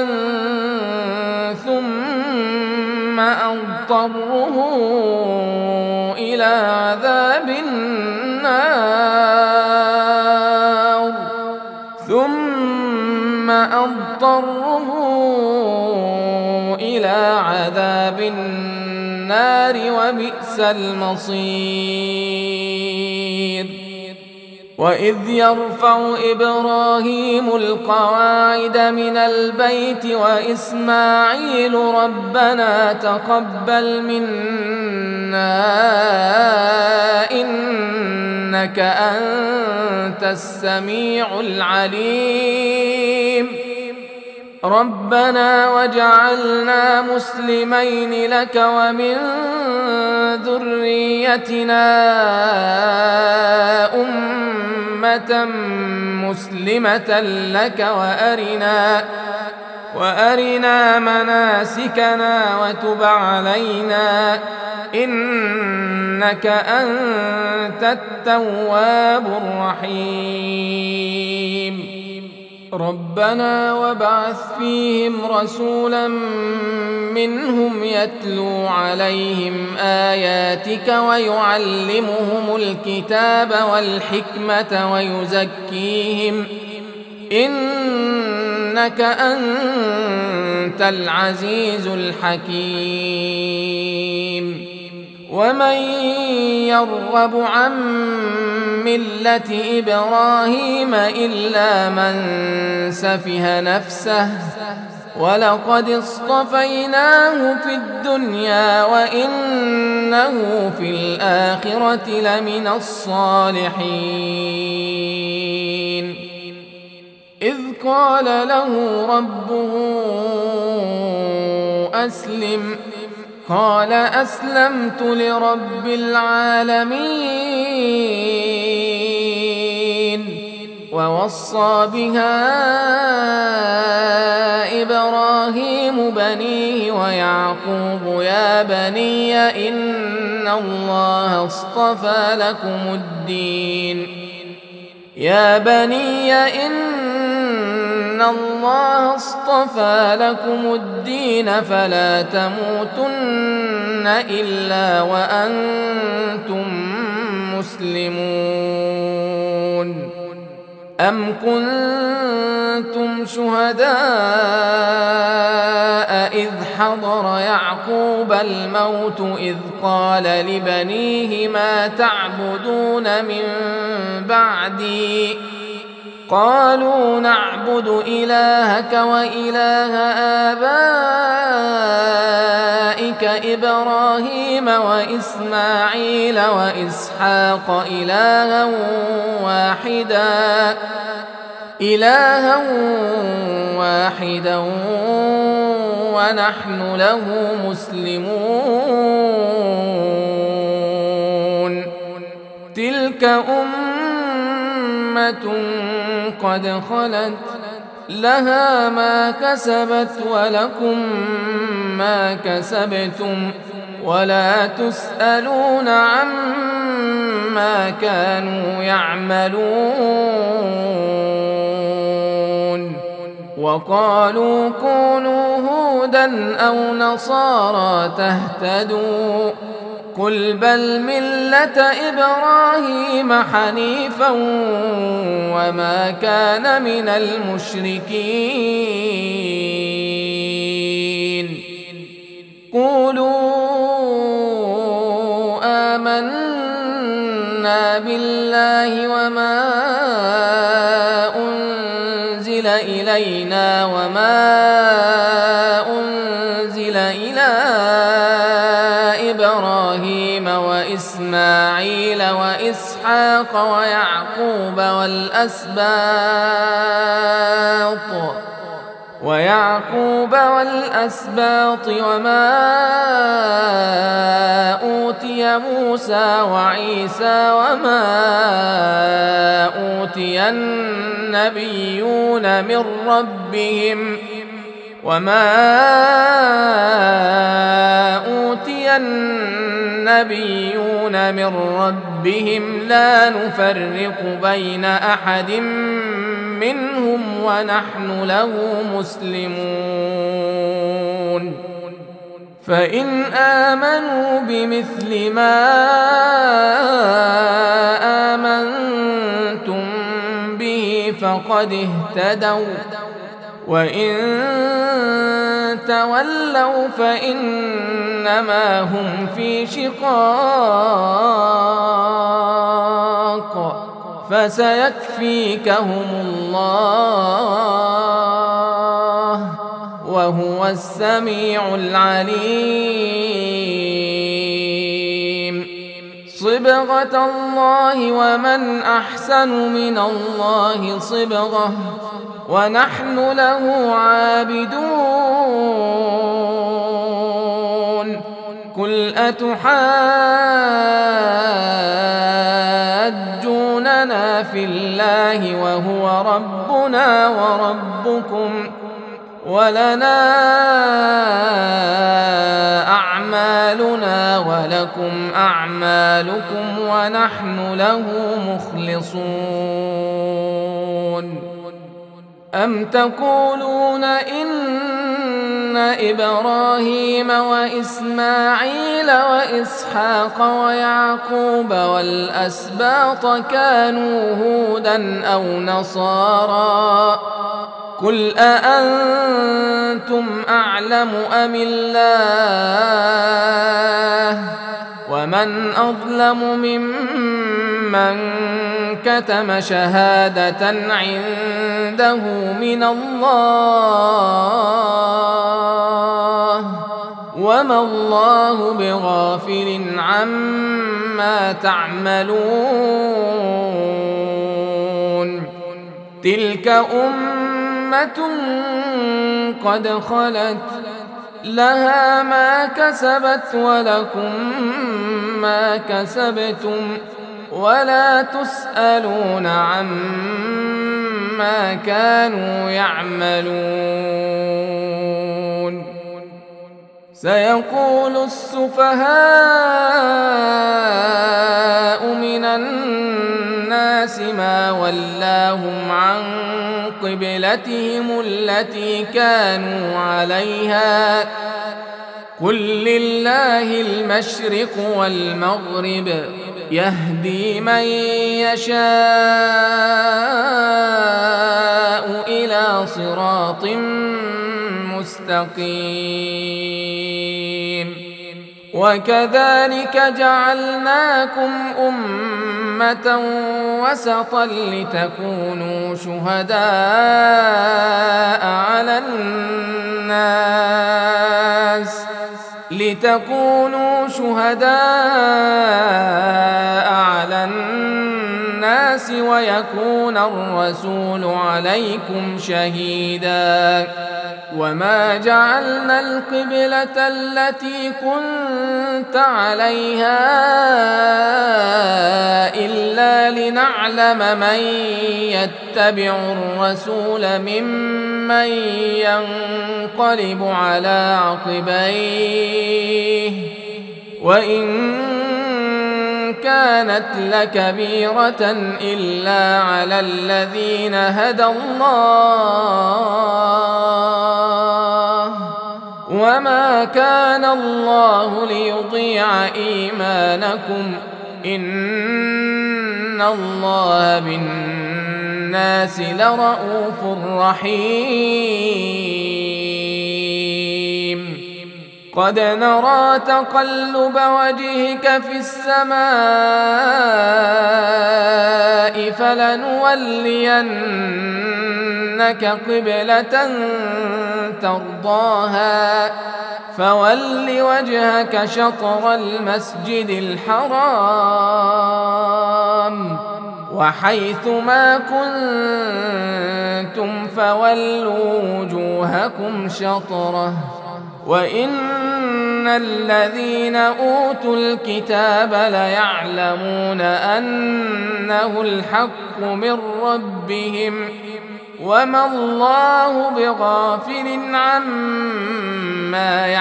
ثم أضطره إلى عذاب النار ثم أضطره إلى عذاب النار وبئس المصير. وإذ يرفع إبراهيم القواعد من البيت وإسماعيل ربنا تقبل منا إنك أنت السميع العليم ربنا واجعلنا مسلمين لك ومن ذريتنا أمة مسلمة لك وأرنا وأرنا مناسكنا وتب علينا إنك أنت التواب الرحيم. ربنا وابعث فيهم رسولا منهم يتلو عليهم آياتك ويعلمهم الكتاب والحكمة ويزكيهم إنك أنت العزيز الحكيم. ومن يرغب عن ملة إبراهيم إلا من سفه نفسه ولقد اصطفيناه في الدنيا وإنه في الآخرة لمن الصالحين. إذ قال له ربه أسلم قال أسلمت لرب العالمين. ووصى بها إبراهيم بنيه ويعقوب يا بني إن الله اصطفى لكم الدين يا بني إن الله اصطفى لكم الدين فلا تموتن إلا وأنتم مسلمون. أم كنتم شهداء إذ حضر يعقوب الموت إذ قال لبنيه ما تعبدون من بعدي قالوا نعبد إلهك وإله آبائك إبراهيم وإسماعيل وإسحاق إلها واحدا إلها واحدا ونحن له مسلمون. تلك أمة قد خلت لها ما كسبت ولكم ما كسبتم ولا تسألون عما كانوا يعملون. وقالوا كونوا هودا أو نصارى تهتدوا قل بل ملة إبراهيم حنيفا وما كان من المشركين. قولوا آمنا بالله وما أنزل إلينا وما أنزل إلى إبراهيم وإسماعيل وإسحاق ويعقوب والأسباط ويعقوب والأسباط وما أوتي موسى وعيسى وما أوتي النبيون من ربهم وما أوتي النبيون من ربهم لا نفرق بين أحد منهم ونحن له مسلمون فإن آمنوا بمثل ما آمنتم به فقد اهتدوا وإن تولوا فإنما هم في شقاق فسيكفيكهم الله وهو السميع العليم صبغة الله ومن أحسن من الله صبغة ونحن له عابدون قل أتحاجوننا في الله وهو ربنا وربكم ولنا أعمالنا ولكم أعمالكم ونحن له مخلصون أم تقولون إن إبراهيم وإسماعيل وإسحاق ويعقوب والأسباط كانوا هودا أو نصارى قل أأنتم أعلم أم الله ومن أظلم ممن كتم شهادة عنده من الله وما الله بغافل عما تعملون تلك أمة قد خلت لها ما كسبت ولكم ما كسبتم ولا تسألون عما كانوا يعملون سيقول السفهاء من الناس ما ولاهم عن قبلتهم التي كانوا عليها قل لله المشرق والمغرب يهدي من يشاء إلى صراط مستقيم وكذلك جعلناكم أمة وسطا لتكونوا شهداء على الناس لتكونوا شهداء على الناس ويكون الرسول عليكم شهيدا وما جعلنا القبلة التي كنت عليها إلا لنعلم من يتبع الرسول ممن ينقلب على عقبيه وإن كانت لكبيرة إلا على الذين هدى الله وما كان الله ليضيع إيمانكم إن الله بالناس لرءوف رحيم قد نرى تقلب وجهك في السماء فلنولينك لنجعلنك قبلة ترضاها فول وجهك شطر المسجد الحرام وحيث ما كنتم فولوا وجوهكم شطره وإن الذين أوتوا الكتاب ليعلمون أنه الحق من ربهم وما الله بغافل عما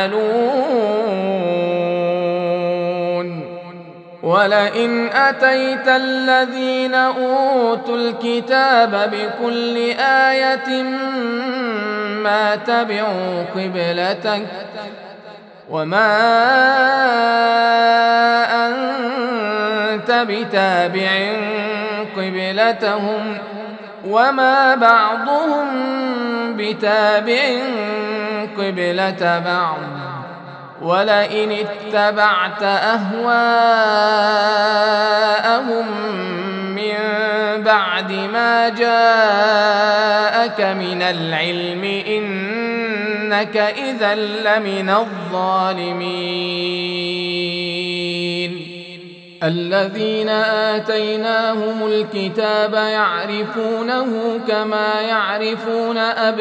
يعملون ولئن أتيت الذين أوتوا الكتاب بكل آية ما تبعوا قبلتك وما أنت بتابع قبلتهم وما بعضهم بتابع قبلة بعض ولئن اتبعت أهواءهم من بعد ما جاءك من العلم إنك إذا لمن الظالمين الذين آتيناهم الكتاب يعرفونه كما يعرفون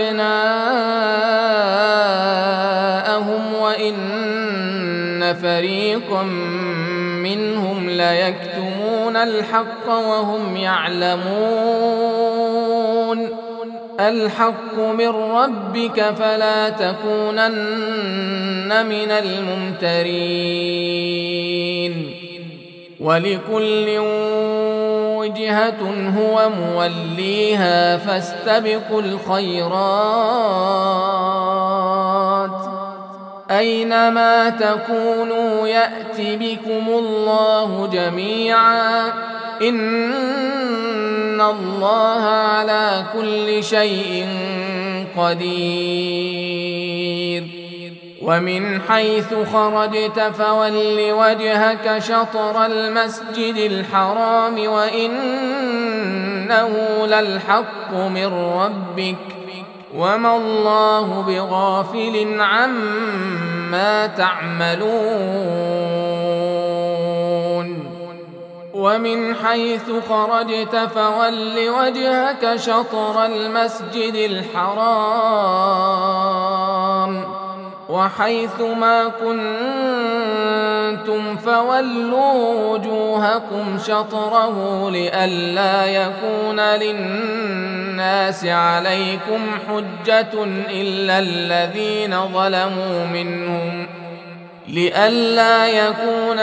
أبناءهم وإن فريقا منهم ليكتمون الحق وهم يعلمون الحق من ربك فلا تكونن من الممترين ولكل وجهة هو موليها فاستبقوا الخيرات أينما تكونوا يأت بكم الله جميعا إن الله على كل شيء قدير ومن حيث خرجت فول وجهك شطر المسجد الحرام وإنه للحق من ربك وما الله بغافل عما تعملون ومن حيث خرجت فول وجهك شطر المسجد الحرام وحيث ما كنتم فولوا وجوهكم شطره لئلا يكون للناس عليكم حجة إلا الذين ظلموا منهم لئلا يكون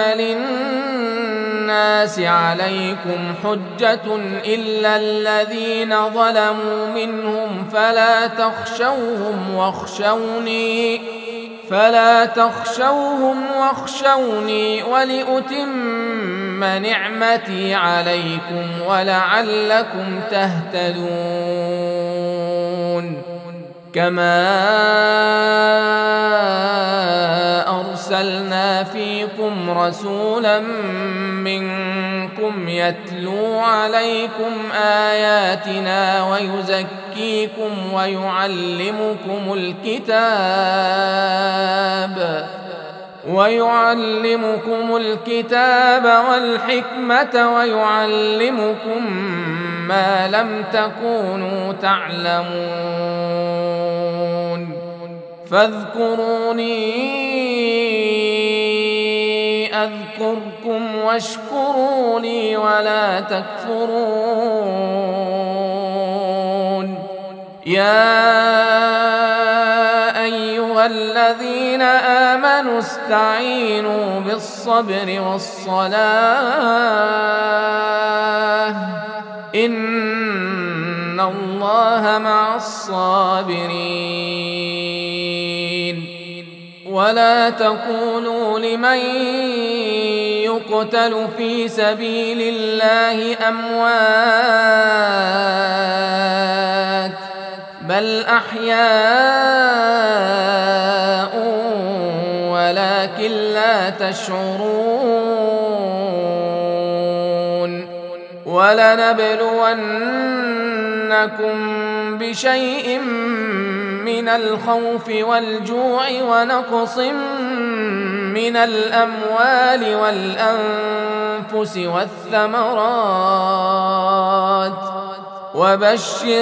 للناس عليكم حجة إلا الذين ظلموا منهم فلا تخشوهم واخشوني فلا تخشوهم واخشوني ولأتم نعمتي عليكم ولعلكم تهتدون كما أرسلنا فيكم رسولا منكم يتلو عليكم آياتنا ويزكيكم ويعلمكم الكتاب ويعلمكم الكتاب والحكمة ويعلمكم ما لم تكونوا تعلمون فاذكروني أذكركم واشكروا لي ولا تكفرون يا أيها الذين آمنوا استعينوا بالصبر والصلاة إن الله مع الصابرين ولا تقولوا لمن يقتل في سبيل الله أموات بل أحياء ولكن لا تشعرون ولنبلون بشيء من الخوف والجوع ونقص من الأموال والأنفس والثمرات وبشر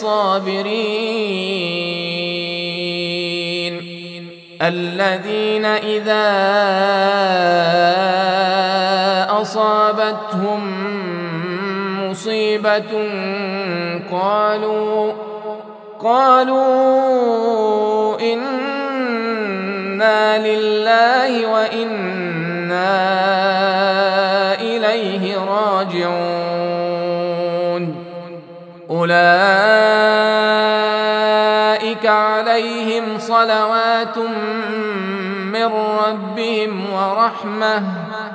الصابرين الذين إذا أصابتهم مصيبة قالوا قالوا إنا لله وإنا إليه راجعون أولئك عليهم صلوات من ربهم ورحمة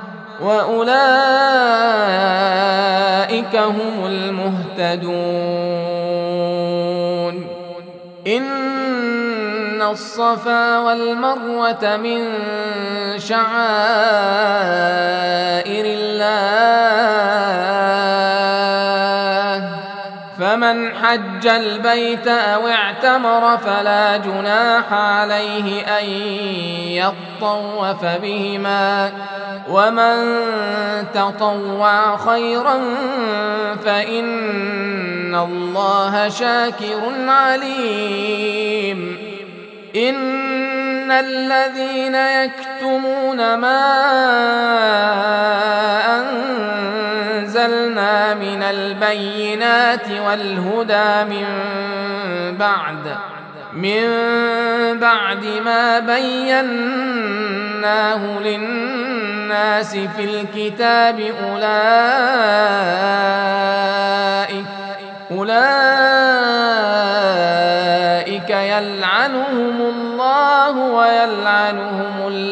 وأولئك هم المهتدون إن الصفا والمروة من شعائر الله فمن حج البيت أو اعتمر فلا جناح عليه أن يطوف بهما ومن تطوع خيرا فإن الله شاكر عليم إن الذين يكتمون ما أنزلنا من البينات والهدى من بعد من بعد ما بيناه للناس في الكتاب أولئك أولئك يلعنهم الله ويلعنهم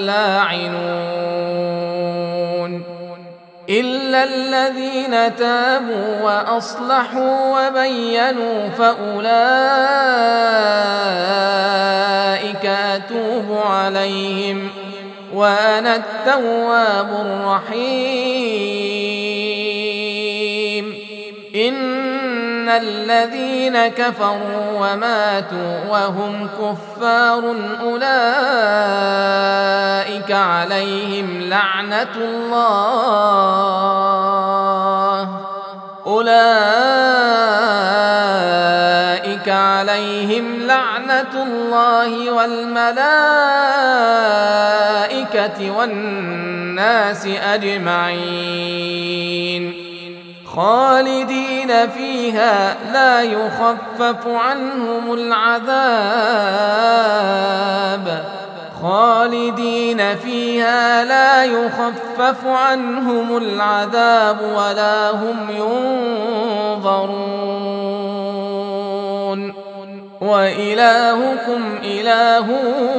اللاعنون إلا الذين تابوا وأصلحوا وبينوا فأولئك أتوب عليهم وأنا التواب الرحيم إن الذين كفروا وماتوا وهم كفار أولئك عليهم لعنة الله أولئك عليهم لعنة الله والملائكة والناس أجمعين خالدين فيها لا يخفف عنهم العذاب خالدين فيها لا يخفف عنهم العذاب ولا هم ينظرون وإلهكم إله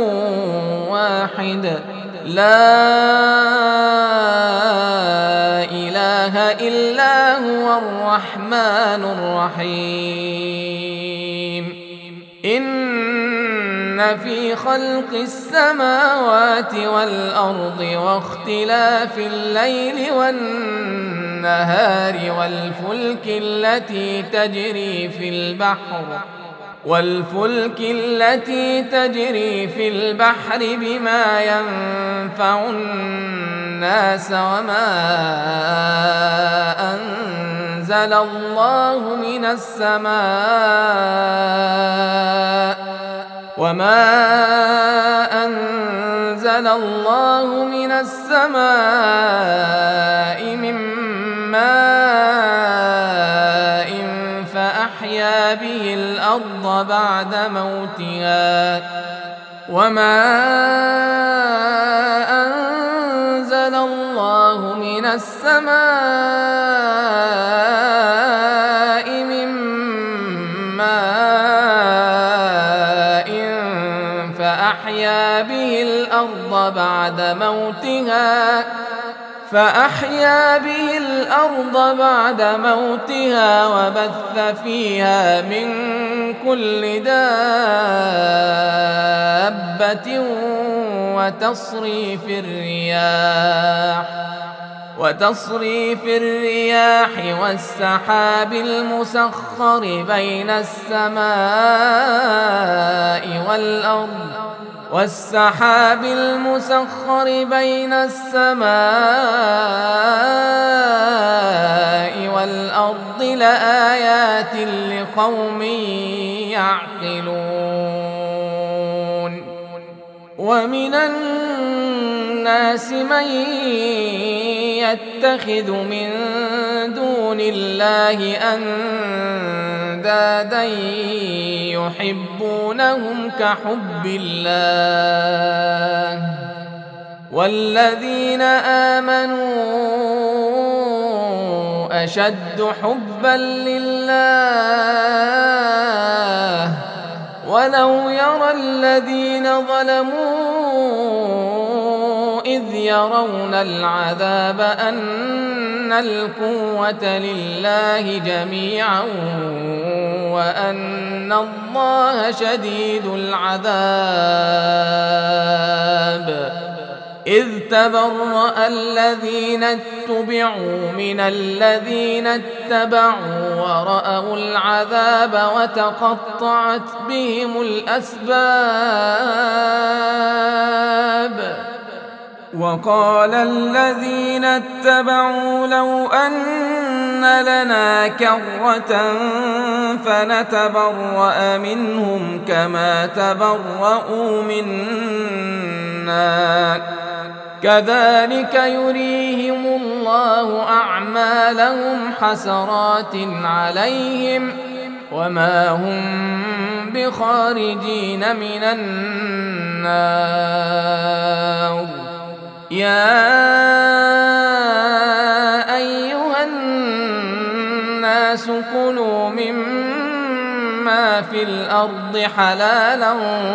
واحد لا إله إلا هو الرحمن الرحيم إن في خلق السماوات والأرض واختلاف الليل والنهار والفلك التي تجري في البحر والفلك التي تجري في البحر بما ينفع الناس وما أنزل الله من السماء وما أنزل الله من السماء من ماء فأحيا به الأرض بعد موتها وما أنزل الله من السماء من ماء فأحيا به الأرض بعد موتها فأحيا به الأرض بعد موتها وبث فيها من كل دابة وتصريف الرياح وتصريف الرياح والسحاب المسخر بين السماء والأرض والسحاب المسخر بين السماء والأرض لآيات لقوم يعقلون. ومن الناس من يتخذ من دون الله أندادا يحبونهم كحب الله والذين آمنوا أشد حبا لله ولو يرى الذين ظلموا إذ يرون العذاب أن القوة لله جميعا وأن الله شديد العذاب إذ تبرأ الذين اتبعوا من الذين اتبعوا ورأوا العذاب وتقطعت بهم الأسباب وقال الذين اتبعوا لو أن لنا كرة فنتبرأ منهم كما تبرؤوا منا كذلك يريهم الله أعمالهم حسرات عليهم وما هم بخارجين من النار. يا أيها الناس كلوا مما في الأرض حلالا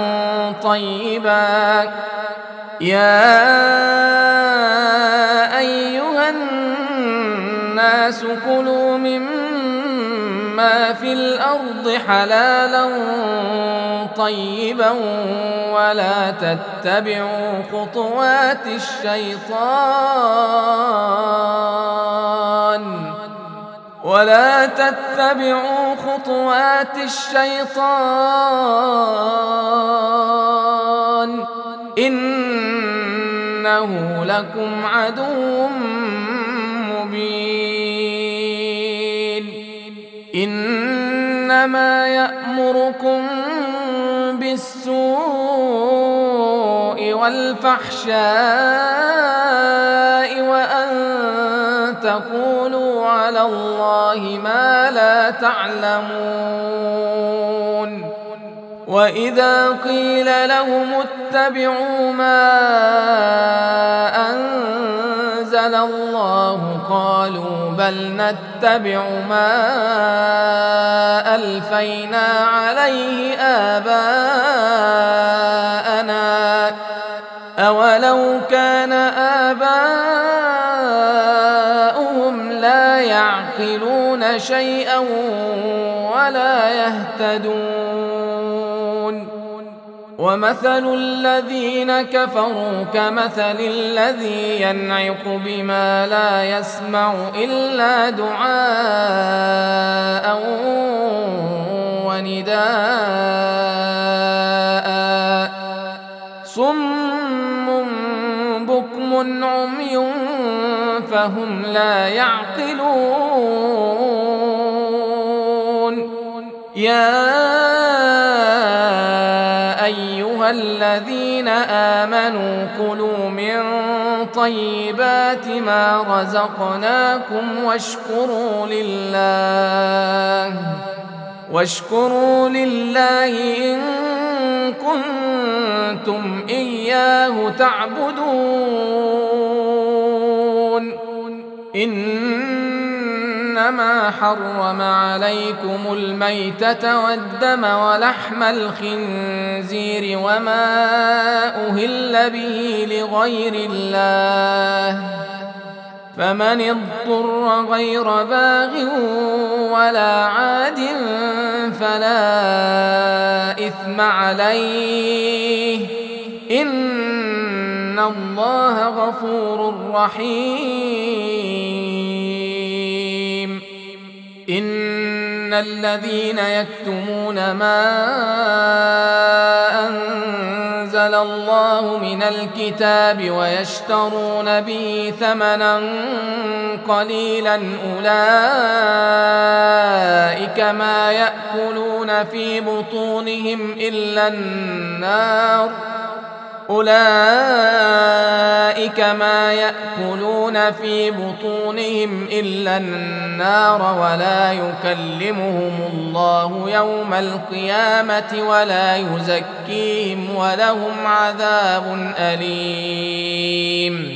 طيبا يا أيها الناس كلوا مما في الأرض حلالا طيبا ولا تتبعوا خطوات الشيطان ولا تتبعوا خطوات الشيطان إنه لكم عدو مبين. إنما يأمركم بالسوء والفحشاء وأن تقولوا على الله ما لا تعلمون. وإذا قيل لهم اتبعوا ما أنزل الله قالوا بل نتبع ما ألفينا عليه آباءنا أولو كان آباؤهم لا يعقلون شيئا ولا يهتدون. ومثل الذين كفروا كمثل الذي ينعق بما لا يسمع إلا دعاء ونداء صم بكم عمي فهم لا يعقلون. يا أيها الذين آمنوا كلوا من طيبات ما رزقناكم واشكروا لله واشكروا لله إن كنتم إياه تعبدون. إنما حرم عليكم الميتة والدم ولحم الخنزير وما أهل به لغير الله فمن اضطر غير باغ ولا عاد فلا إثم عليه إن إن الله غفور رحيم. إن الذين يكتمون ما أنزل الله من الكتاب ويشترون به ثمنا قليلا أولئك ما يأكلون في بطونهم إلا النار أولئك ما يأكلون في بطونهم إلا النار ولا يكلمهم الله يوم القيامة ولا يزكيهم ولهم عذاب أليم.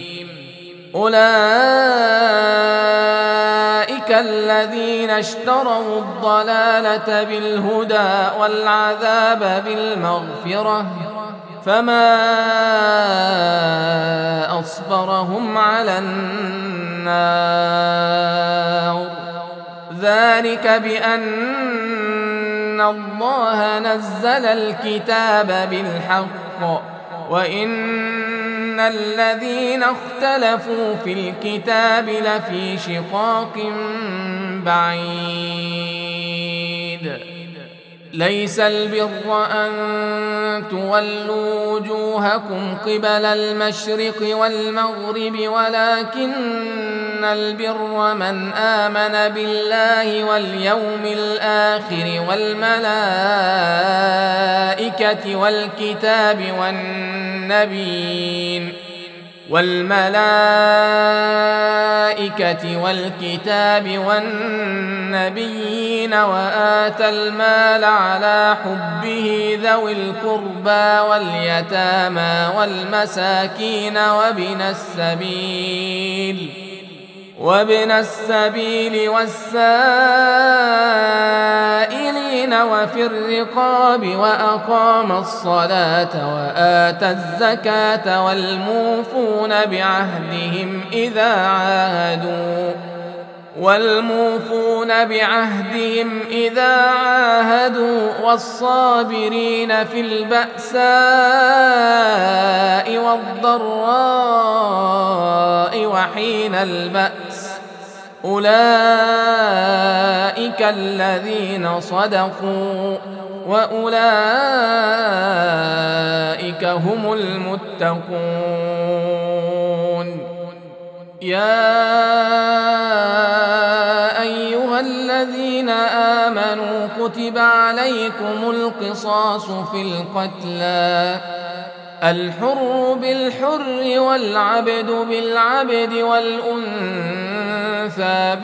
أولئك الذين اشتروا الضلالة بالهدى والعذاب بالمغفرة فما أصبرهم على النار. ذلك بأن الله نزل الكتاب بالحق وإن الذين اختلفوا في الكتاب لفي شقاق بعيد. ليس البر أن تولوا وجوهكم قبل المشرق والمغرب ولكن البر من آمن بالله واليوم الآخر والملائكة والكتاب والنبيين والملائكة والكتاب والنبيين وآتى المال على حبه ذوي القربى واليتامى والمساكين وابن السبيل وابن السبيل والسائلين وفي الرقاب وأقام الصلاة وآتى الزكاة والموفون بعهدهم إذا عاهدوا والموفون بعهدهم إذا عاهدوا والصابرين في البأساء والضراء وحين البأس أولئك الذين صدقوا وأولئك هم المتقون. يا أيها الذين آمنوا كتب عليكم القصاص في القتلى الحر بالحر والعبد بالعبد والأنثى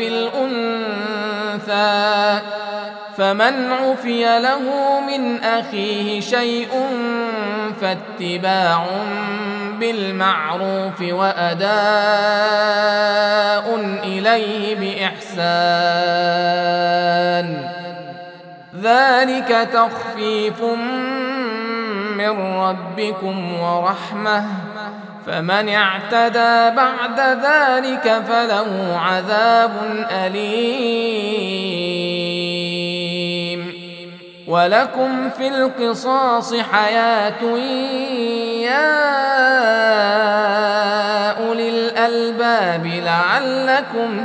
بالأنثى فمن عفي له من أخيه شيء فاتباع بالمعروف وأداء إليه بإحسان ذلك تخفيف من ربكم ورحمة فمن اعتدى بعد ذلك فله عذاب أليم. ولكم في القصاص حياة يا أولي الألباب لعلكم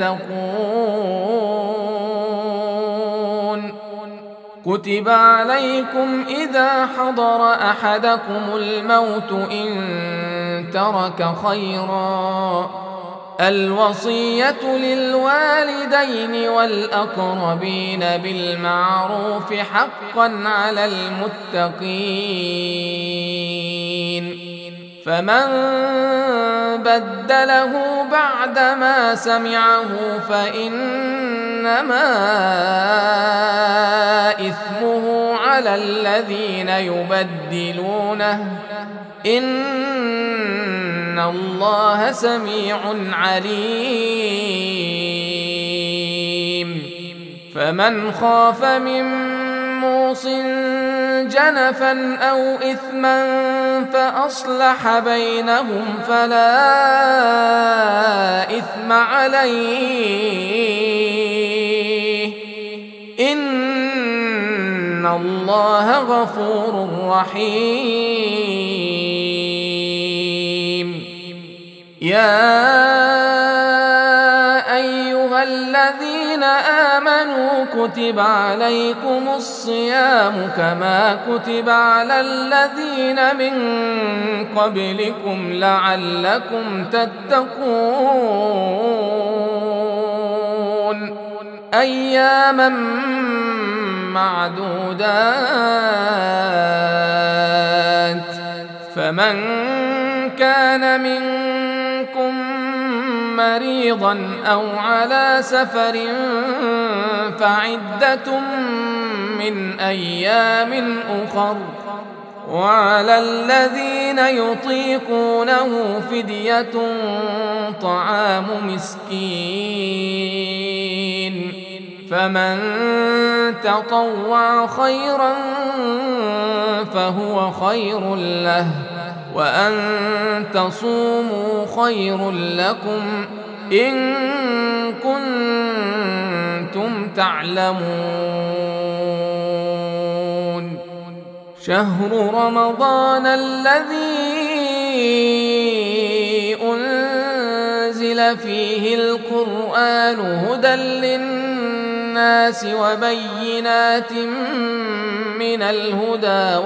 تتقون. كتب عليكم إذا حضر أحدكم الموت إن ترك خيرا الوصية للوالدين والأقربين بالمعروف حقا على المتقين فمن بدله بعدما سمعه فإنما إثمه على الذين يبدلونه إن الله سميع عليم. فمن خاف من موص جنفا أو إثما فأصلح بينهم فلا إثم عليه إن الله غفور رحيم. يا أيها الذين آمنوا كتب عليكم الصيام كما كتب على الذين من قبلكم لعلكم تتقون أياما معدودات فمن كان منكم مريضا أو على سفر فعدة من أيام أخر وعلى الذين يطيقونه فدية طعام مسكين فمن تطوع خيرا فهو خير له وأن تصوموا خير لكم إن كنتم تعلمون شهر رمضان الذي أنزل فيه القرآن هدى للناس وبينات من الهدى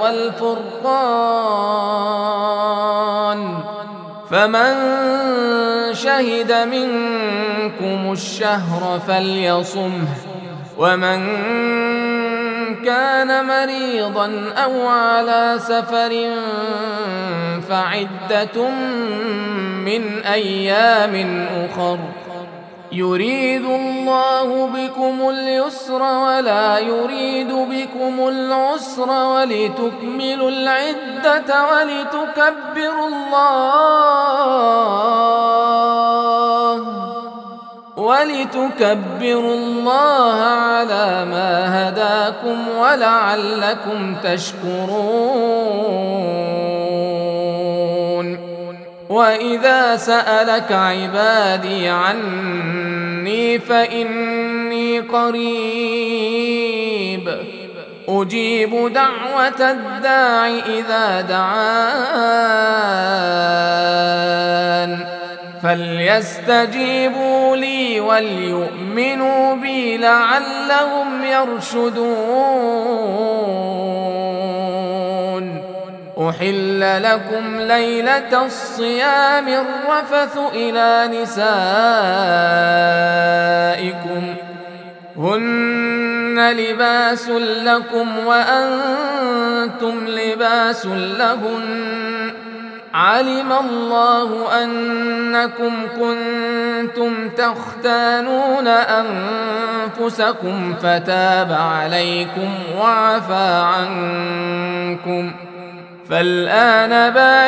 والفرقان فمن شهد منكم الشهر فليصمه ومن كان مريضا أو على سفر فعدة من أيام أخر يريد الله بكم اليسر ولا يريد بكم العسر ولتكملوا العدة ولتكبروا الله ولتكبروا الله على ما هداكم ولعلكم تشكرون وإذا سألك عبادي عني فإني قريب أجيب دعوة الداع إذا دعان فليستجيبوا لي وليؤمنوا بي لعلهم يرشدون أحل لكم ليلة الصيام الرفث إلى نسائكم هن لباس لكم وأنتم لباس لهن علم الله أنكم كنتم تختانون أنفسكم فتاب عليكم وعفى عنكم فالآن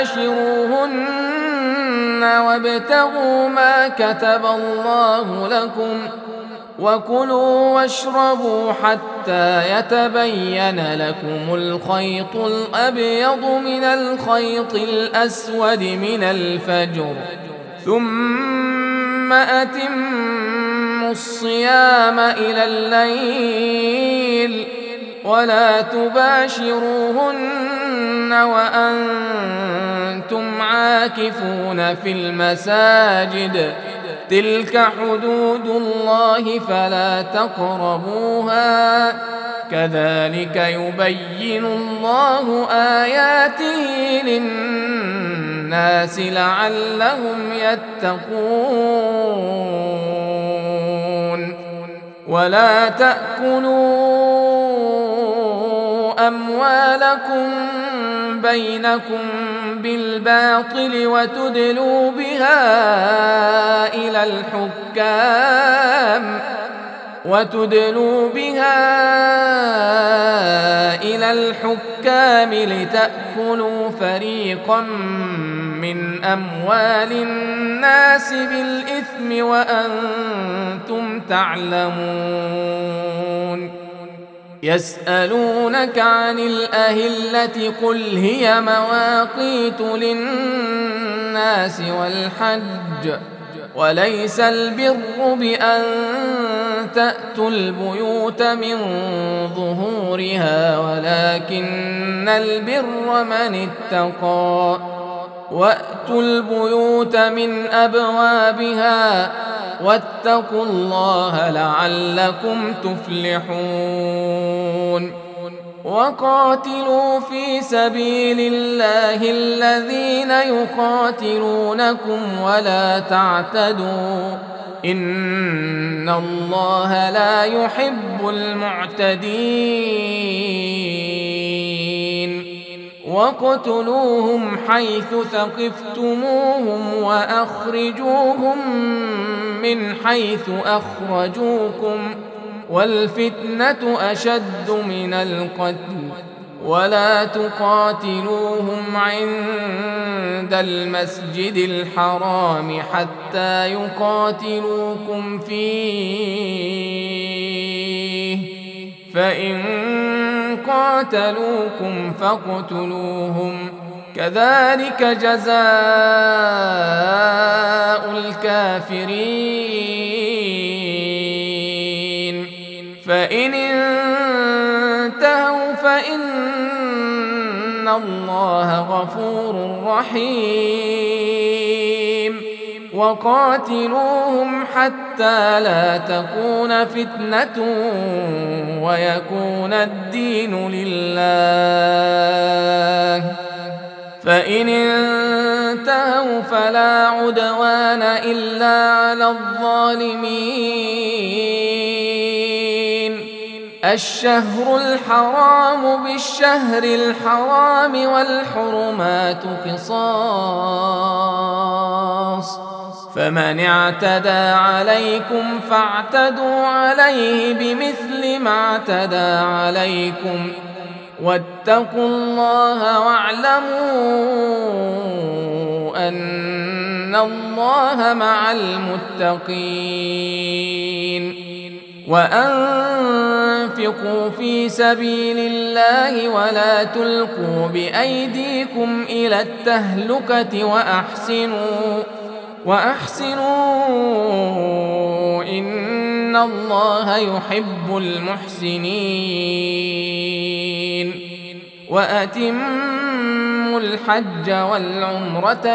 باشروهن وابتغوا ما كتب الله لكم وكلوا واشربوا حتى يتبين لكم الخيط الأبيض من الخيط الأسود من الفجر ثم أتموا الصيام إلى الليل ولا تباشروهن وأنتم عاكفون في المساجد تلك حدود الله فلا تقربوها كذلك يبين الله آياته للناس لعلهم يتقون ولا تأكلوا أموالكم بينكم بالباطل وتدلوا بها إلى الحكام وتدلوا بها إلى الحكام لتأكلوا فريقا من أموال الناس بالإثم وأنتم تعلمون يسألونك عن الأهلة قل هي مواقيت للناس والحج وليس البر بأن تأتوا البيوت من ظهورها ولكن البر من اتقى وأتوا البيوت من أبوابها واتقوا الله لعلكم تفلحون وقاتلوا في سبيل الله الذين يقاتلونكم ولا تعتدوا إن الله لا يحب المعتدين وقتلوهم حيث ثقفتموهم وأخرجوهم من حيث أخرجوكم والفتنة أشد من القتل ولا تقاتلوهم عند المسجد الحرام حتى يقاتلوكم فيه فإن قاتلوكم فاقتلوهم كذلك جزاء الكافرين فإن انتهوا فإن الله غفور رحيم وقاتلوهم حتى لا تكون فتنة ويكون الدين لله فإن انتهوا فلا عدوان إلا على الظالمين الشهر الحرام بالشهر الحرام والحرمات قصاص فمن اعتدى عليكم فاعتدوا عليه بمثل ما اعتدى عليكم واتقوا الله واعلموا أن الله مع المتقين وأنفقوا في سبيل الله ولا تلقوا بأيديكم إلى التهلكة وأحسنوا وأحسنوا إن الله يحب المحسنين وأتموا الحج والعمرة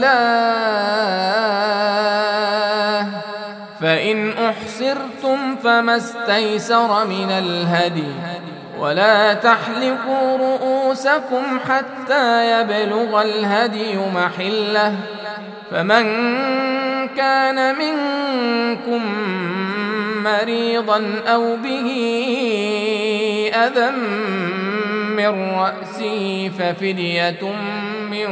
لله فإن أحصرتم فما استيسر من الهدي ولا تحلقوا رؤوسكم حتى يبلغ الهدي محله فمن كان منكم مريضا أو به أذى من رأسه ففدية من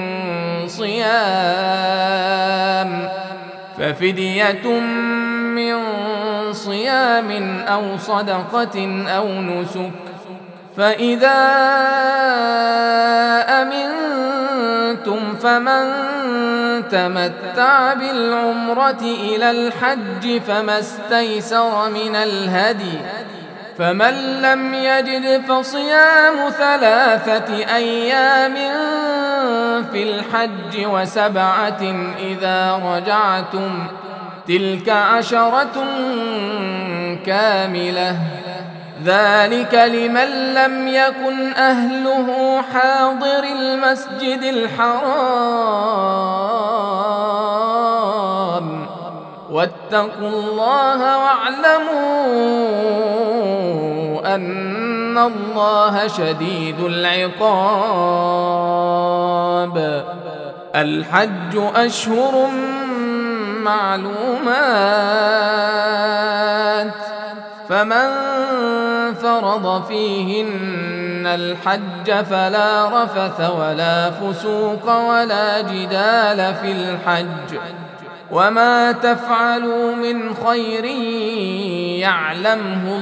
صيام ففدية من صيام أو صدقة أو نسك فإذا أمنتم فمن تمتع بالعمرة إلى الحج فما استيسر من الهدي فمن لم يجد فصيام ثلاثة أيام في الحج وسبعة إذا رجعتم تلك عشرة كاملة ذلك لمن لم يكن أهله حاضر المسجد الحرام واتقوا الله واعلموا أن الله شديد العقاب الحج أشهر معلومات فمن فرض فيهن الحج فلا رفث ولا فسوق ولا جدال في الحج وما تفعلوا من خير يعلمه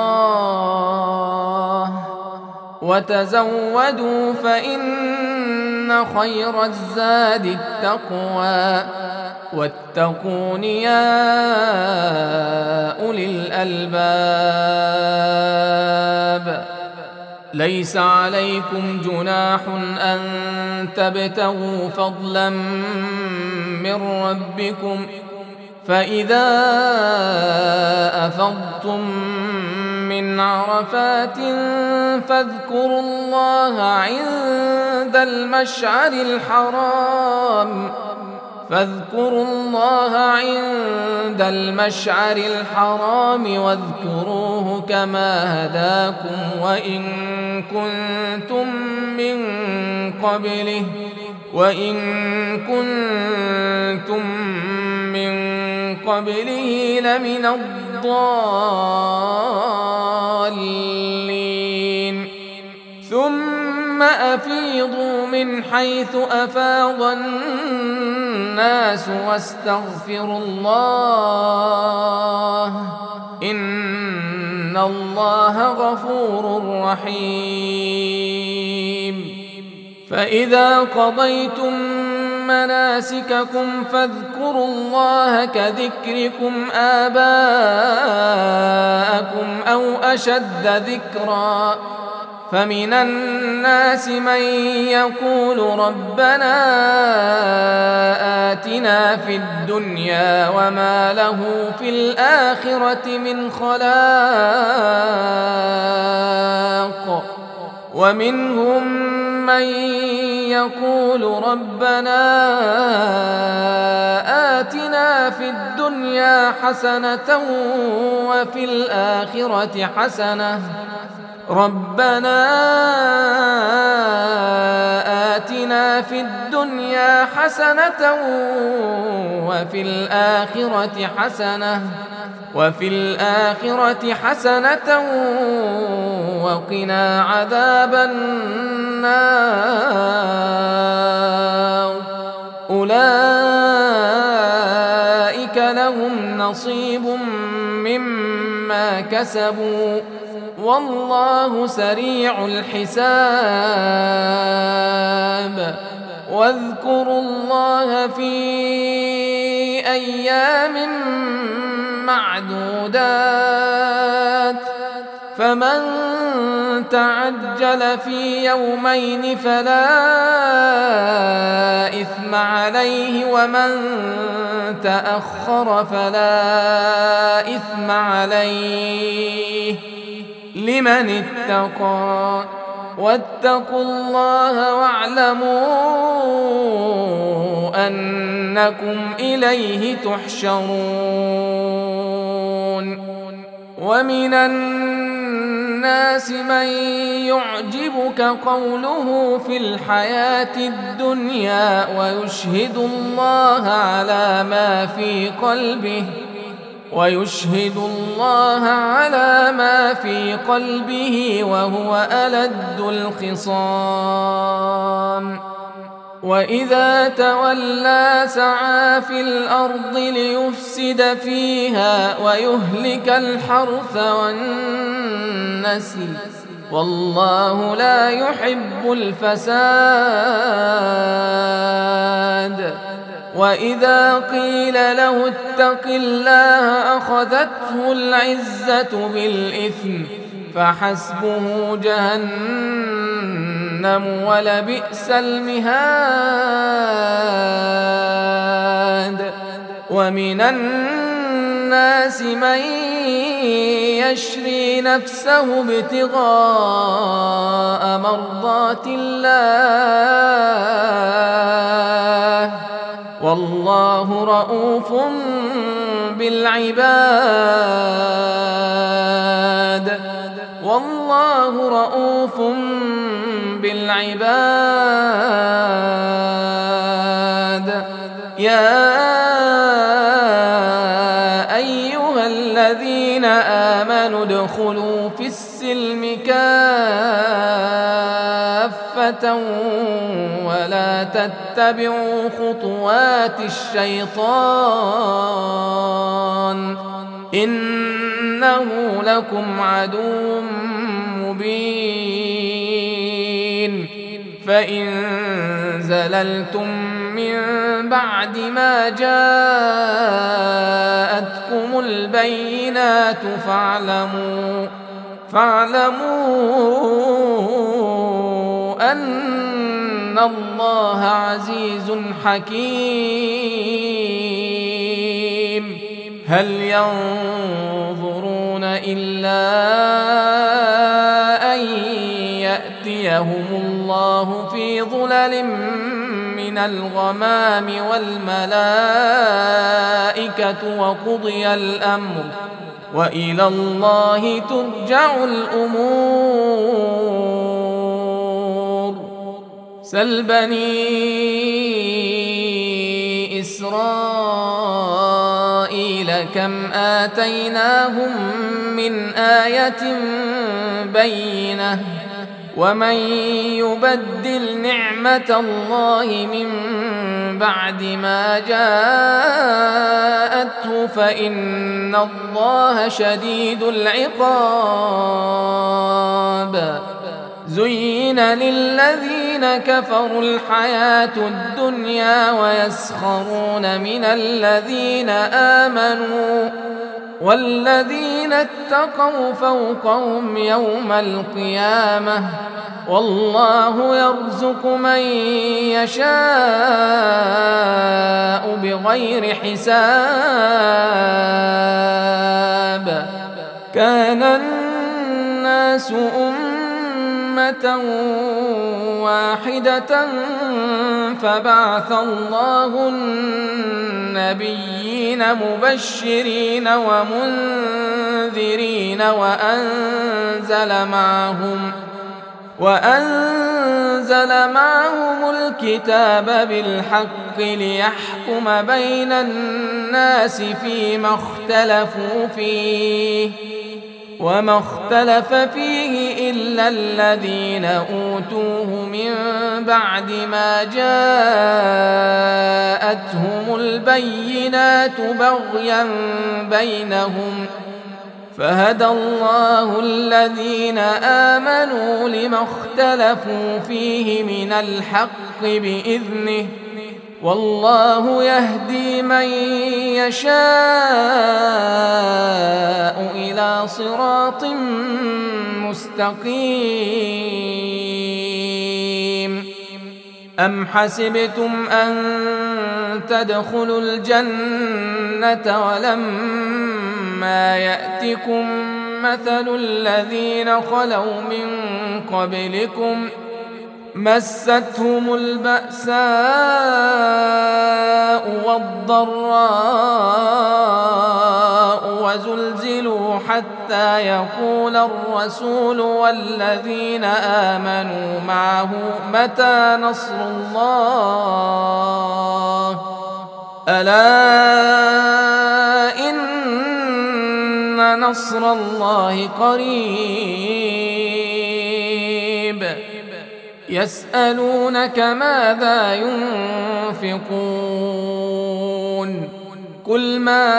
الله وتزودوا فإن خير الزاد التقوى واتقون يا أولي الألباب ليس عليكم جناح أن تبتغوا فضلا من ربكم فإذا أفضتم من من عرفات فاذكروا الله عند المشعر الحرام فاذكروا الله عند المشعر الحرام واذكروه كما هداكم وإن كنتم من قبله وإن كنتم من قبله لمن الضالين ثم أفيضوا من حيث أفاض الناس واستغفروا الله إن الله غفور رحيم فإذا قضيتم مناسككم فاذكروا الله كذكركم آباءكم أو أشد ذكرا فمن الناس من يقول ربنا آتنا في الدنيا وما له في الآخرة من خلاق ومنهم من يقول ربنا آتنا في الدنيا حسنة وفي الآخرة حسنة ربنا آتنا في الدنيا حسنة وفي الآخرة حسنة وفي الآخرة حسنة وقنا عذاب النار أولئك لهم نصيب مما كسبوا والله سريع الحساب واذكروا الله في أيام معدودات فمن تعجل في يومين فلا إثم عليه ومن تأخر فلا إثم عليه لمن اتقى واتقوا الله واعلموا أنكم إليه تحشرون ومن الناس من يعجبك قوله في الحياة الدنيا ويشهد الله على ما في قلبه ويشهد الله على ما في قلبه وهو ألد الخصام وإذا تولى سعى في الأرض ليفسد فيها ويهلك الحرث والنسل والله لا يحب الفساد وإذا قيل له اتق الله أخذته العزة بالإثم فحسبه جهنم ولبئس المهاد ومن الناس من يشري نفسه ابتغاء مرضات الله والله رؤوف بالعباد والله رؤوف بالعباد يا أيها الذين آمنوا ادخلوا في السلم كافة ولا تتبعوا خطوات الشيطان إنه لكم عدو مبين فإن زللتم من بعد ما جاءتكم البينات فاعلموا فاعلموا أن الله عزيز حكيم هل ينظرون إلا أن يأتيهم الله في ظلل من الغمام والملائكة وقضي الأمر وإلى الله ترجع الأمور. سل بني إسرائيل كم آتيناهم من آية بينة ومن يبدل نعمة الله من بعد ما جاءته فإن الله شديد العقاب. زين للذين كفروا الحياة الدنيا ويسخرون من الذين آمنوا والذين اتقوا فوقهم يوم القيامة والله يرزق من يشاء بغير حساب. كان الناس أمة واحدة فبعث الله النبيين مبشرين ومنذرين وأنزل معهم وأنزل معهم الكتاب بالحق ليحكم بين الناس فيما اختلفوا فيه وما اختلف فيه إلا الذين أوتوه من بعد ما جاءتهم البينات بغيا بينهم فهدى الله الذين آمنوا لما اختلفوا فيه من الحق بإذنه والله يهدي من يشاء إلى صراط مستقيم. أم حسبتم أن تدخلوا الجنة ولما يأتكم مثل الذين خلوا من قبلكم مستهم البأساء والضراء وزلزلوا حتى يقول الرسول والذين آمنوا معه متى نصر الله ألا إن نصر الله قريب. يسألونك ماذا ينفقون قل ما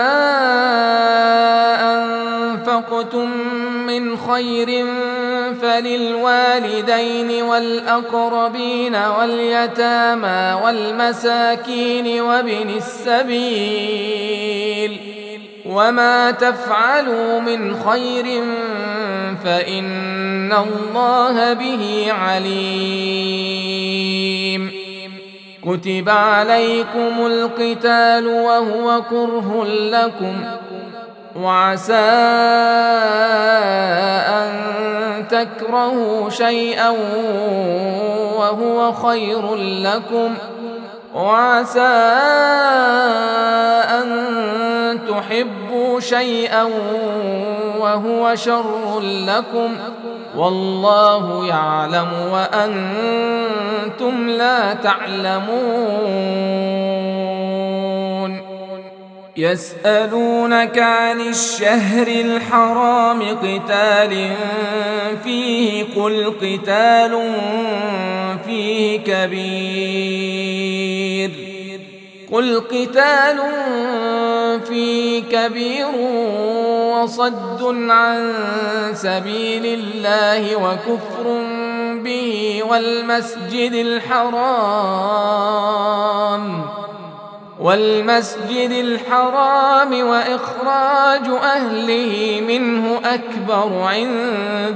أنفقتم من خير فللوالدين والأقربين واليتامى والمساكين وابن السبيل وما تفعلوا من خير فإن الله به عليم. كتب عليكم القتال وهو كره لكم وعسى أن تكرهوا شيئا وهو خير لكم وعسى أن تحبوا شيئا وهو شر لكم والله يعلم وأنتم لا تعلمون. يسألونك عن الشهر الحرام قتال فيه قل قتال فيه كبير قل قتال فيه كبير وصد عن سبيل الله وكفر به والمسجد الحرام والمسجد الحرام وإخراج أهله منه أكبر عند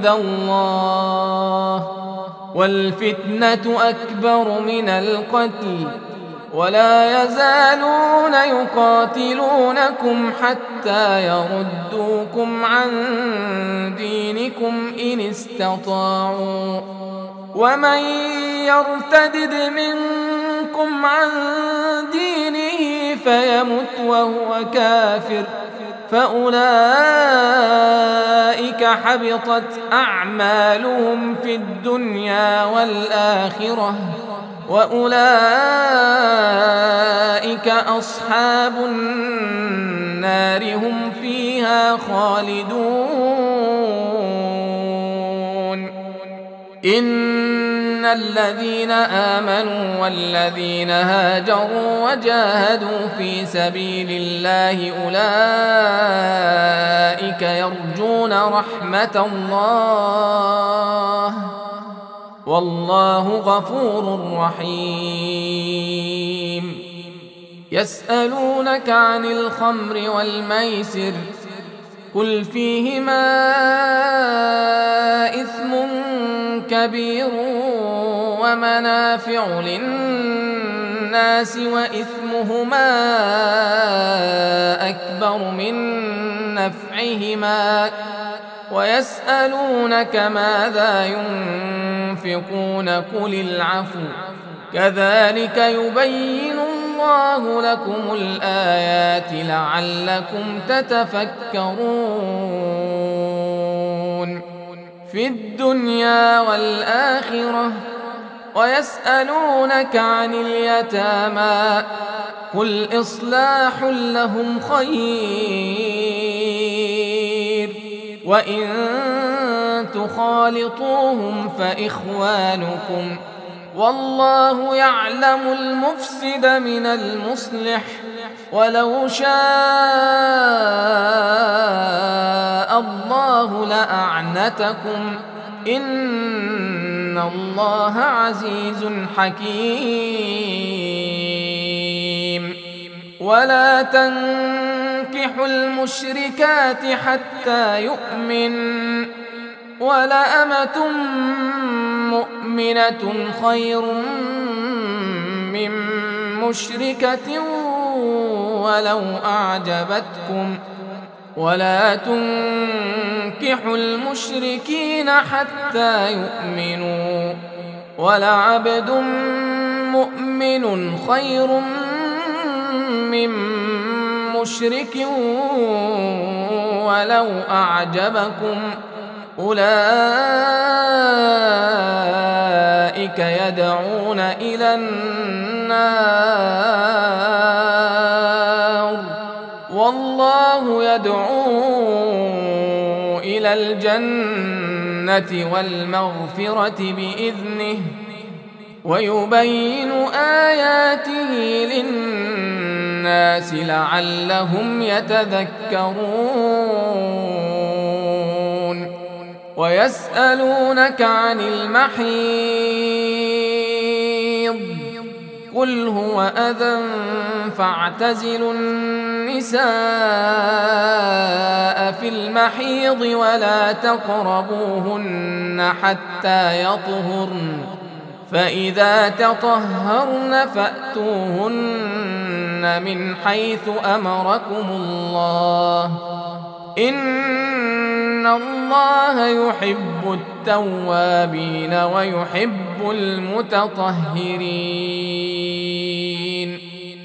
الله والفتنة أكبر من القتل ولا يزالون يقاتلونكم حتى يردوكم عن دينكم إن استطاعوا ومن يرتدد منكم عن دينه فيمت وهو كافر فأولئك حبطت أعمالهم في الدنيا والآخرة وأولئك أصحاب النار هم فيها خالدون. إن الذين آمنوا والذين هاجروا وجاهدوا في سبيل الله أولئك يرجون رحمة الله والله غفور رحيم. يسألونك عن الخمر والميسر قل فيهما إثم كبير ومنافع للناس وإثمهما أكبر من نفعهما ويسألونك ماذا ينفقون قل العفو كذلك يبين الله لكم الآيات لعلكم تتفكرون في الدنيا والآخرة. ويسألونك عن اليتامى قل إصلاح لهم خير وإن تخالطوهم فإخوانكم والله يعلم المفسد من المصلح ولو شاء الله لأعنتكم إن الله عزيز حكيم. ولا تنكحوا المشركات حتى يؤمن ولأمة مؤمنة خير من مشركة ولو أعجبتكم ولا تنكحوا المشركين حتى يؤمنوا ولعبد مؤمن خير من مشرك ولو أعجبكم أولئك يدعون إلى النار والله يدعو إلى الجنة والمغفرة بإذنه ويبين آياته للناس لعلهم يتذكرون. ويسألونك عن المحيض قل هو أذى فاعتزلوا النساء في المحيض ولا تقربوهن حتى يطهرن فإذا تطهرن فأتوهن من حيث أمركم الله إن الله يحب التوابين ويحب المتطهرين.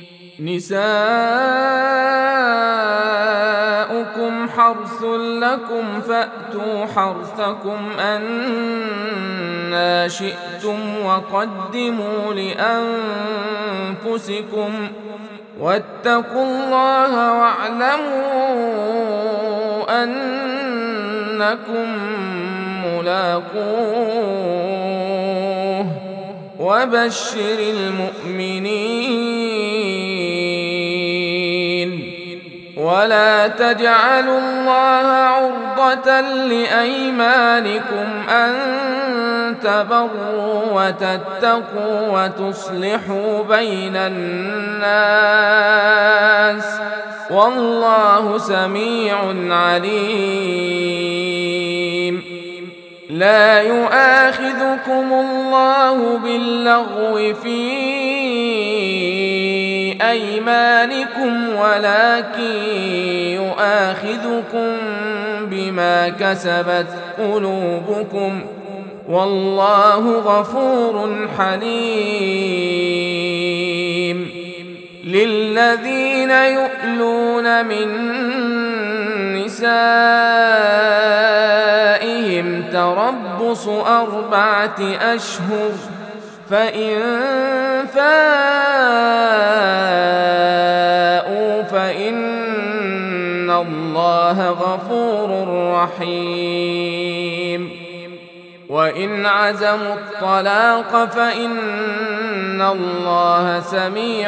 نساؤكم حرث لكم فأتوا حرثكم أنى شئتم وقدموا لأنفسكم واتقوا الله واعلموا أنكم ملاقوه وبشر المؤمنين. ولا تجعلوا الله عرضة لأيمانكم أن تبروا وتتقوا وتصلحوا بين الناس والله سميع عليم. لا يؤاخذكم الله باللغو في أيمانكم ولكن يؤاخذكم بما كسبت قلوبكم والله غفور حليم. للذين يؤلون من نسائهم تربص أربعة أشهر فإن فاءوا فإن الله غفور رحيم. وإن عزموا الطلاق فإن الله سميع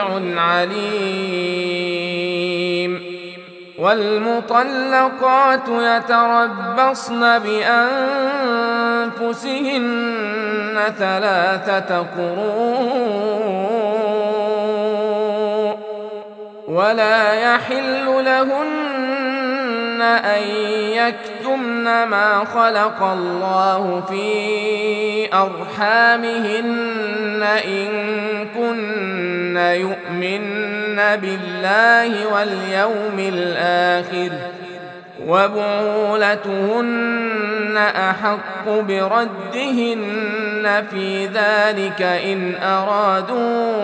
عليم. والمطلقات يتربصن بأنفسهن ثلاثة قروء ولا يحل لهن أن يكتمن ما خلق الله في أرحامهن إن كن يؤمن بالله واليوم الآخر وبعولتهن أحق بردهن في ذلك إن أرادوا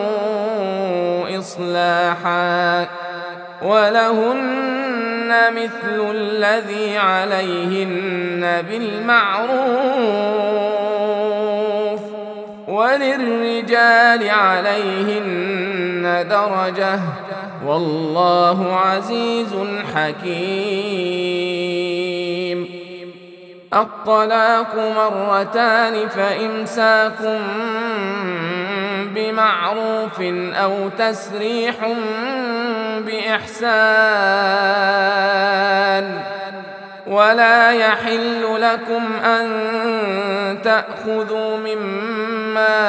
إصلاحا ولهن مثل الذي عليهن بالمعروف وللرجال عليهن درجة والله عزيز حكيم. الطلاق مرتان فإمساك بمعروف أو تسريح بإحسان ولا يحل لكم أن تأخذوا مما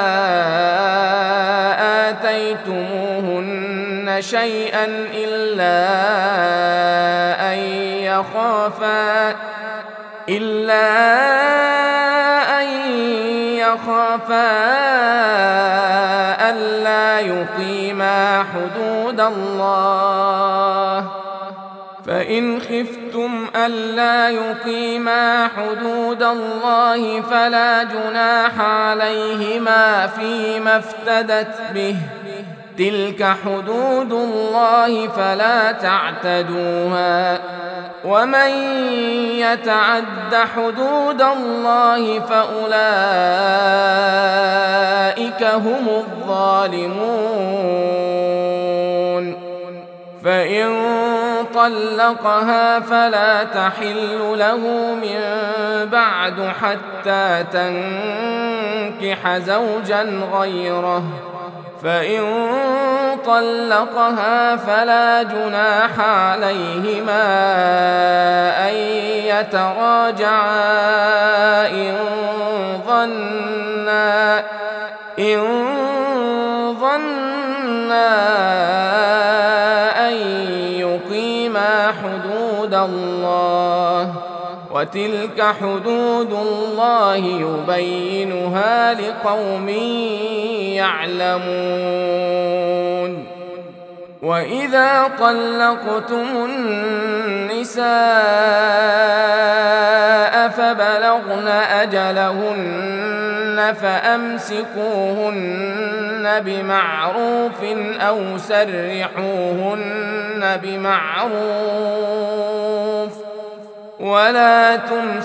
آتيتموهن شيئا إلا أن يخافا إلا أن يخافا ألا يقيما حدود الله فإن خفتم ألا يقيما حدود الله فلا جناح عليهما فيما افتدت به تلك حدود الله فلا تعتدوها ومن يتعد حدود الله فأولئك هم الظالمون. فإن طلقها فلا تحل له من بعد حتى تنكح زوجا غيره فإن طلقها فلا جناح عليهما أن يتراجعا إن ظنا إن ظنا أن يقيما حدود الله وتلك حدود الله يبينها لقوم يعلمون. وإذا طلقتم النساء فبلغن أجلهن فأمسكوهن بمعروف أو سرحوهن بمعروف ولا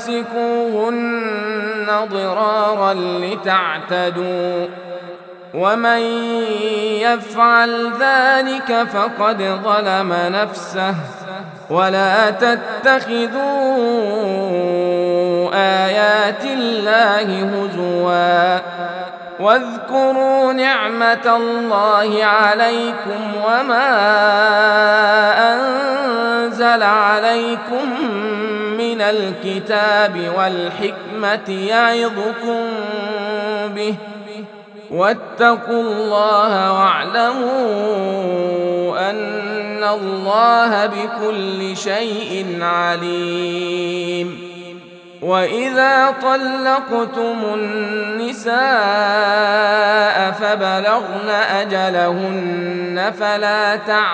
تمسكوهن ضرارا لتعتدوا ومن يفعل ذلك فقد ظلم نفسه ولا تتخذوا آيات الله هزوا واذكروا نعمة الله عليكم وما أنزل عليكم من الكتاب والحكمة يعظكم به واتقوا الله واعلموا أن الله بكل شيء عليم. وإذا طلقتم النساء فبلغن أجلهن فلا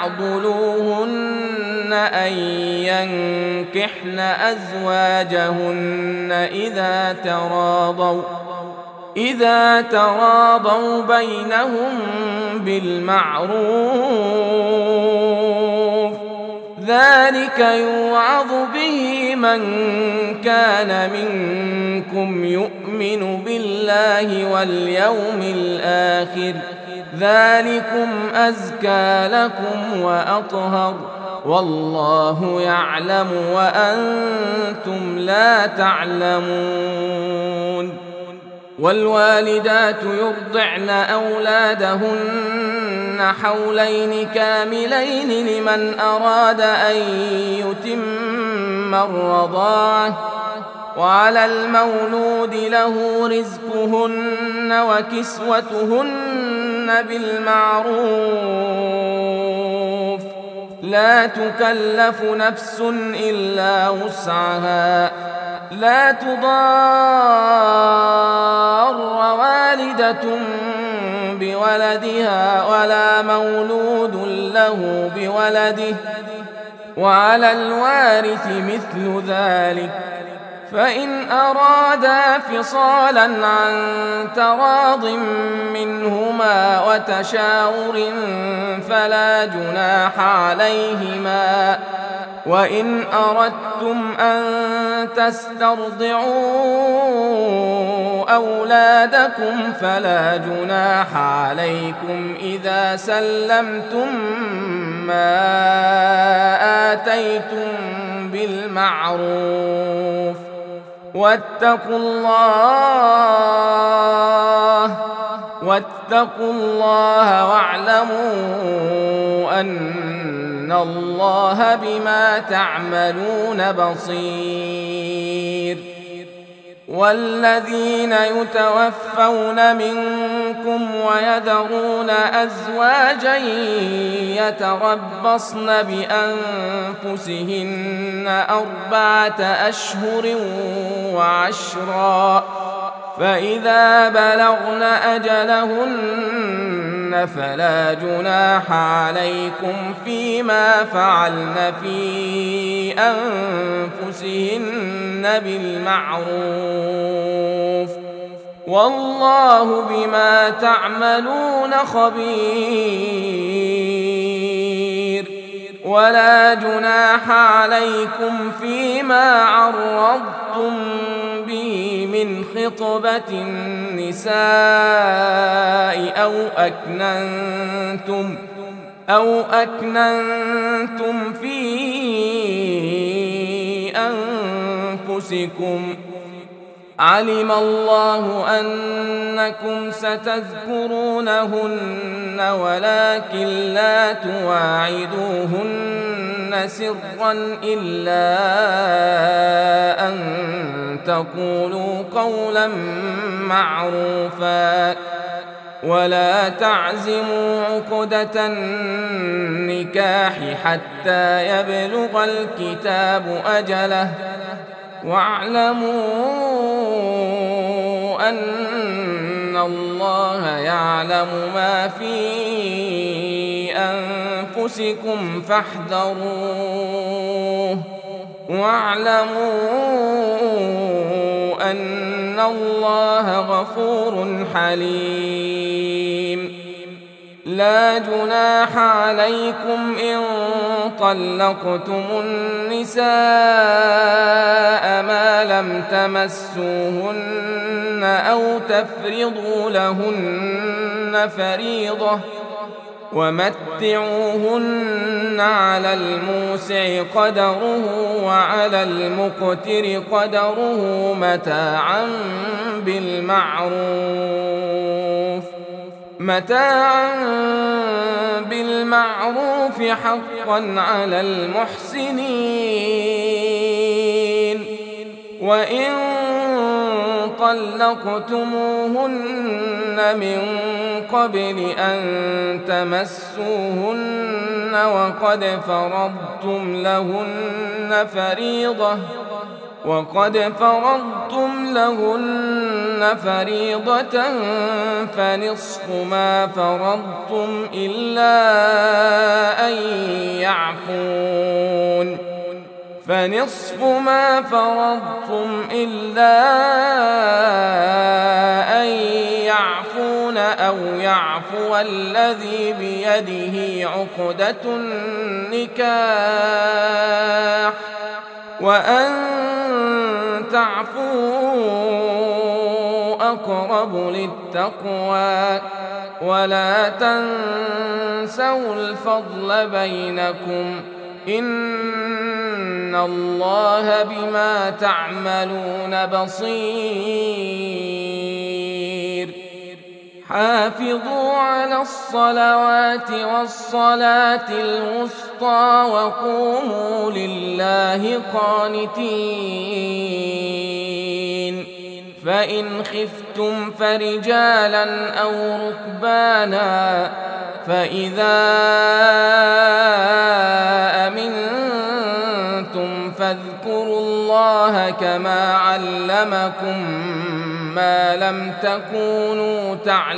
تعضلوهن أن ينكحن أزواجهن إذا تراضوا إذا تراضوا بينهم بالمعروف ذلك يوعظ به من كان منكم يؤمن بالله واليوم الآخر ذلكم أزكى لكم وأطهر والله يعلم وأنتم لا تعلمون. والوالدات يرضعن أولادهن حولين كاملين لمن أراد أن يتم الرضاعة وعلى المولود له رزقهن وكسوتهن بالمعروف لا تكلف نفس إلا وسعها لا تضار والدة بولدها ولا مولود له بولده وعلى الوارث مثل ذلك فإن أرادا فصالا عن تراض منهما وتشاور فلا جناح عليهما وإن أردتم أن تسترضعوا أولادكم فلا جناح عليكم إذا سلمتم ما آتيتم بالمعروف واتقوا الله واتقوا الله واعلموا أن الله بما تعملون بصير. والذين يتوفون منكم ويذرون أزواجا يتربصن بأنفسهن أربعة أشهر وعشرا فإذا بلغن أجلهن فلا جناح عليكم فيما فعلن في أنفسهن بالمعروف والله بما تعملون خبير. ولا جناح عليكم فيما عرضتم به من خطبة النساء أو أكننتم أو أكننتم في أنفسكم علم الله أنكم ستذكرونهن ولكن لا تواعدوهن سرا إلا أن تقولوا قولا معروفا ولا تعزموا عقدة النكاح حتى يبلغ الكتاب أجله واعلموا أن الله يعلم ما في أنفسكم فاحذروه واعلموا أن الله غفور حليم. لا جناح عليكم إن طلقتم النساء ما لم تمسوهن أو تفرضوا لهن فريضة ومتعوهن على الموسع قدره وعلى المقتر قدره متاعا بالمعروف متاعا بالمعروف حقا على المحسنين. وإن طلقتموهن من قبل أن تمسوهن وقد فرضتم لهن فريضة وقد فرضتم لهن فريضة فنصف ما فرضتم إلا أن يعفون فنصف ما فرضتم إلا أن يعفون أو يعفو الذي بيده عقدة النكاح وأن تعفوا أقرب للتقوى ولا تنسوا الفضل بينكم إن الله بما تعملون بصير حافظوا على الصلوات والصلاة الوسطى وقوموا لله قانتين فإن خفتم فرجالا أو ركبانا فإذا أمنتم فاذكروا الله كما علمكم ما لم تكونوا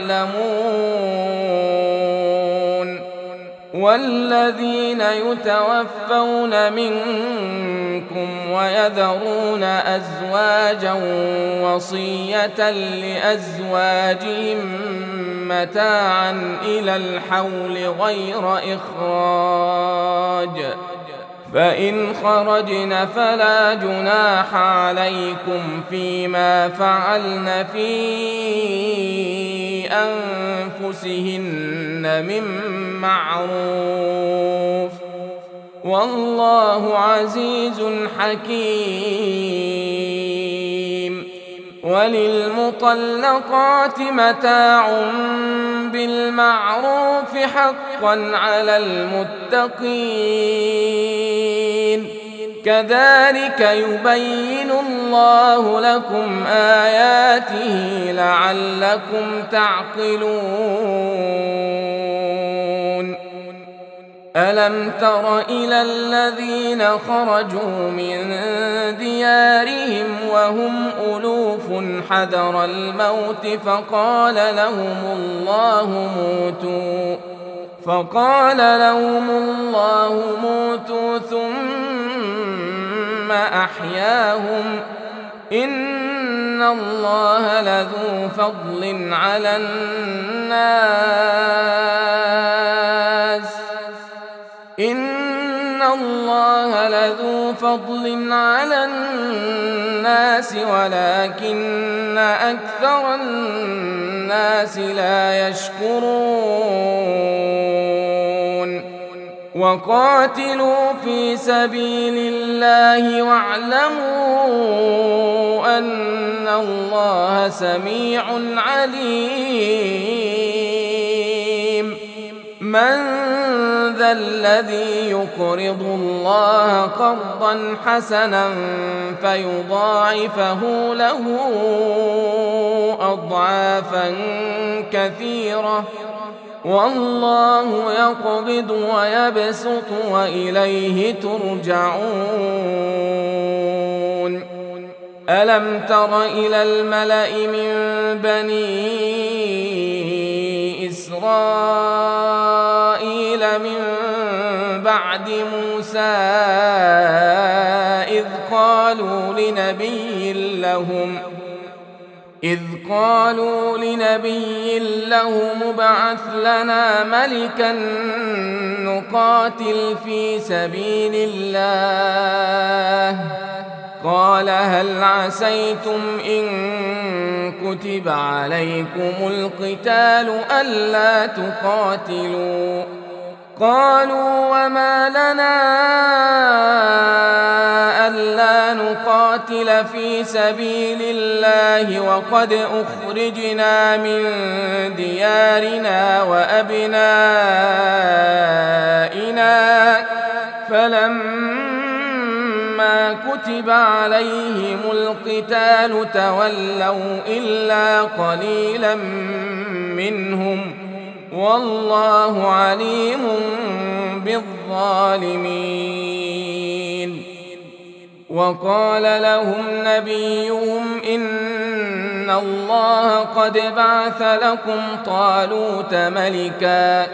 تعلمون والذين يتوفون منكم ويذرون أزواجا وصية لأزواجهم متاعا إلى الحول غير إخراج فإن خرجن فلا جناح عليكم فيما فعلن في أنفسهن من معروف والله عزيز حكيم وللمطلقات متاع بالمعروف حقا على المتقين كذلك يبين الله لكم آياته لعلكم تعقلون ألم تر إلى الذين خرجوا من ديارهم وهم ألوف حذر الموت فقال لهم الله موتوا فقال لهم الله موتوا ثم أحياهم إن الله لذو فضل على الناس إن الله لذو فضل على الناس ولكن أكثر الناس لا يشكرون وقاتلوا في سبيل الله واعلموا أن الله سميع عليم من ذا الذي يقرض الله قرضا حسنا فيضاعفه له أضعافا كثيرة والله يقبض ويبسط وإليه ترجعون ألم تر إلى الملأ من بني إسرائيل من بعد موسى إذ قالوا لنبي لهم إذ قالوا لنبي لهم ابعث لنا ملكا نقاتل في سبيل الله قال هل عسيتم إن كتب عليكم القتال ألا تقاتلوا قالوا وما لنا ألا نقاتل في سبيل الله وقد أخرجنا من ديارنا وأبنائنا فلما كتب عليهم القتال تولوا إلا قليلا منهم والله عليم بالظالمين وقال لهم نبيهم إن الله قد بعث لكم طالوت ملكا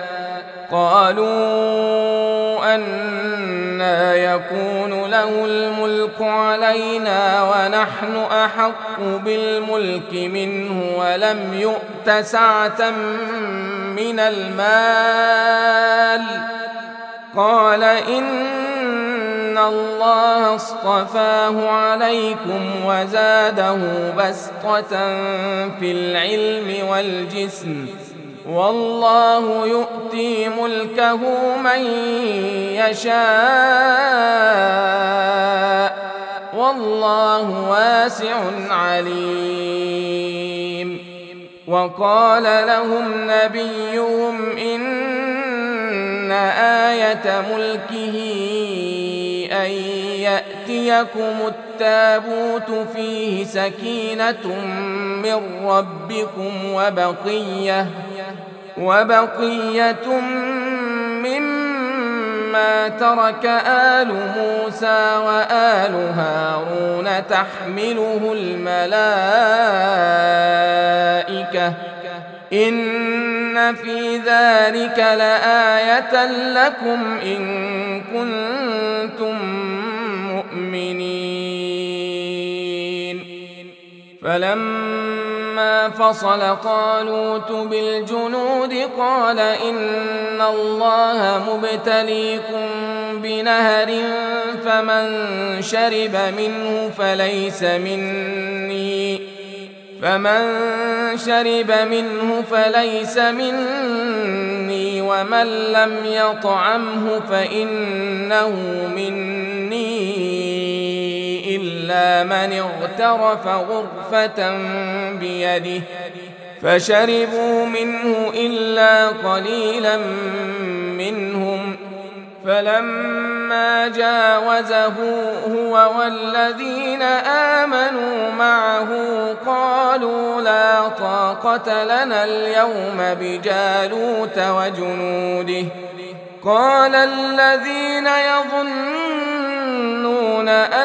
قالوا أنى يكون له الملك علينا ونحن أحق بالملك منه ولم يؤت سعة من المال قال إن الله اصطفاه عليكم وزاده بسطة في العلم والجسم والله يؤتي ملكه من يشاء والله واسع عليم. وقال لهم نبيهم إن آية ملكه أن يأتيكم التابوت فيه سكينة من ربكم وبقية وبقية مما ترك آل موسى وآل هارون تحمله الملائكة إن في ذلك لآية لكم إن كنتم مؤمنين. فلما فصل طالوت بالجنود قال إن الله مبتليكم بنهر فمن شرب منه فليس مني فمن شرب منه فليس مني ومن لم يطعمه فإنه مني إلا من اغترف غرفة بيده فشربوا منه إلا قليلا منهم فلما جاوزه هو والذين آمنوا معه قالوا لا طاقة لنا اليوم بجالوت وجنوده قال الذين يظنون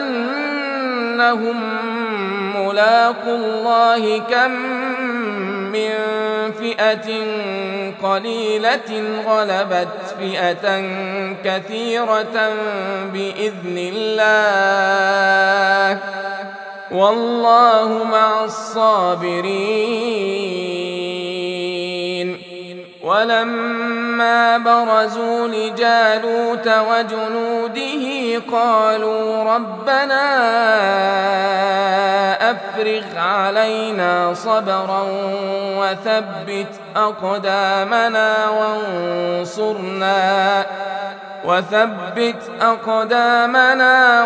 أنهم ملاقو الله كم من فئة قليلة غلبت فئة كثيرة بإذن الله والله مع الصابرين. ولما برزوا لجالوت وجنوده قالوا ربنا أفرغ علينا صبرا وثبت أقدامنا وانصرنا وثبت أقدامنا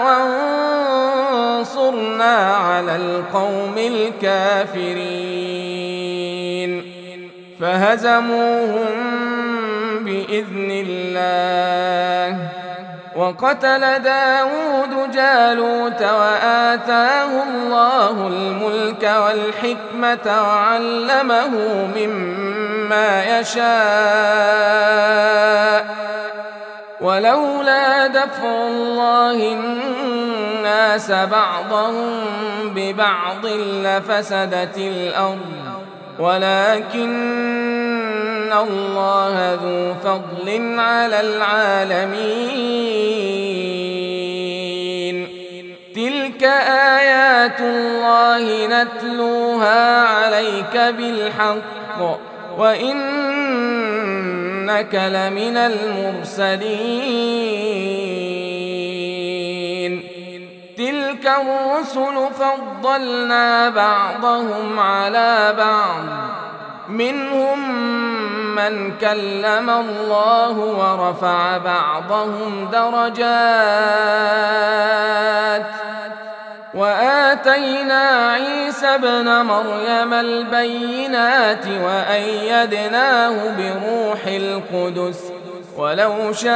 وانصرنا على القوم الكافرين فهزموهم بإذن الله. وقتل داود جالوت وآتاه الله الملك والحكمة وعلمه مما يشاء ولولا دفع الله الناس بعضهم ببعض لفسدت الأرض ولكن الله ذو فضل على العالمين. تلك آيات الله نتلوها عليك بالحق وإنك لمن المرسلين. تلك الرسل فضلنا بعضهم على بعض منهم من كلم الله ورفع بعضهم درجات وآتينا عيسى ابن مريم البينات وأيدناه بروح القدس ولو شاء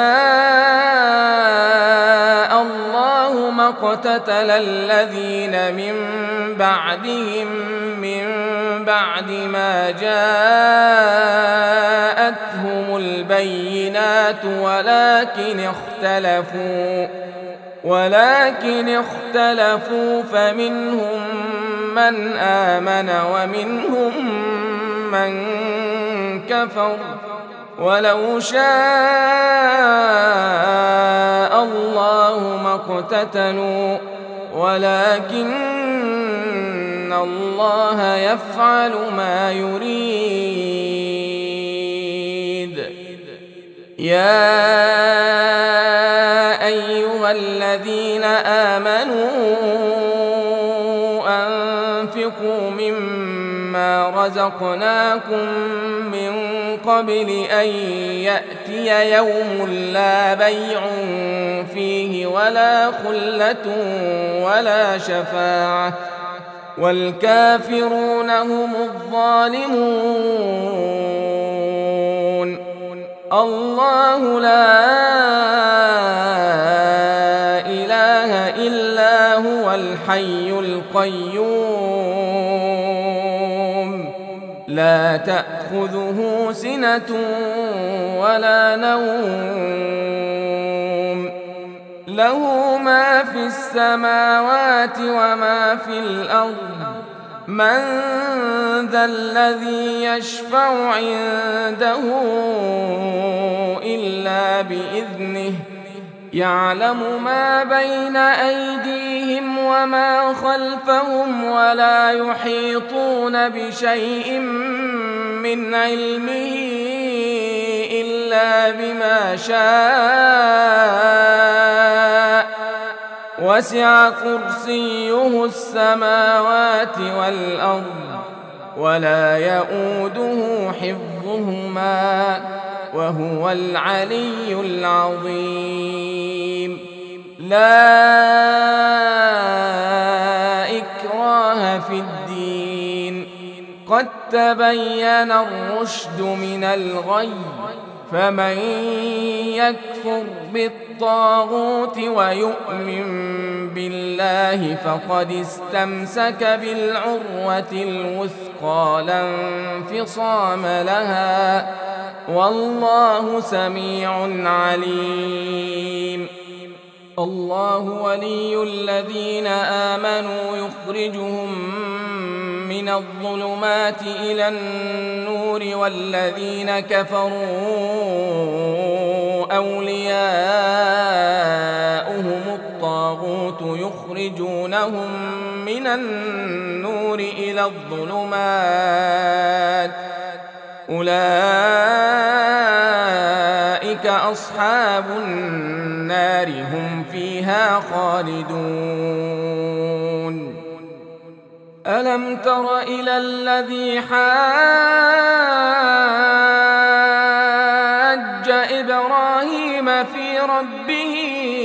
الله ما اقتتل الذين من بعدهم من بعد ما جاءتهم البينات ولكن اختلفوا ولكن اختلفوا فمنهم من آمن ومنهم من كفر ولو شاء الله ما اقتتلوا ولكن الله يفعل ما يريد. يا أيها الذين آمنوا أنفقوا مما رزقناكم من قبل أن يأتي يوم لا بيع فيه ولا خلة ولا شفاعة والكافرون هم الظالمون. الله لا إله إلا هو الحي القيوم لا تأخذه سنة ولا نوم له ما في السماوات وما في الأرض من ذا الذي يشفع عنده إلا بإذنه يعلم ما بين أيديهم وما خلفهم ولا يحيطون بشيء من علمه إلا بما شاء وسع كرسيه السماوات والأرض ولا يؤوده حفظهما وهو العلي العظيم. لا إكراه في الدين قد تبين الرشد من الغي فمن يكفر بالطاغوت ويؤمن بالله فقد استمسك بالعروة الوثقى لا انفصام لها والله سميع عليم. الله ولي الذين آمنوا يخرجهم من الظلمات إلى النور والذين كفروا أولياؤهم الطاغوت يخرجونهم من النور إلى الظلمات أولئك أصحاب النار هم فيها خالدون. ألم تر إلى الذي حاج إبراهيم في ربه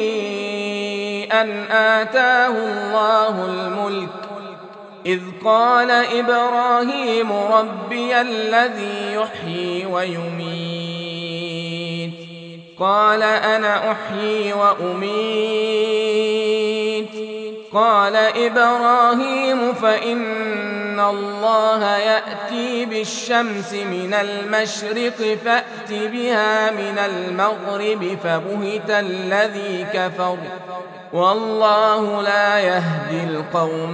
أن آتاه الله الملك إذ قال إبراهيم ربي الذي يحيي ويميت قال أنا أحيي وأميت قال إبراهيم فإن الله يأتي بالشمس من المشرق فأت بها من المغرب فبهت الذي كفر والله لا يهدي القوم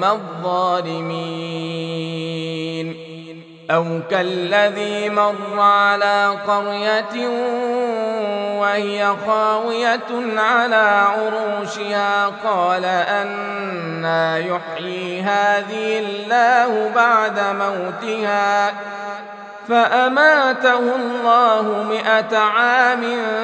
الظالمين. أو كالذي مر على قرية وهي خاوية على عروشها قال أنى يحيي هذه الله بعد موتها فأماته الله مئة عام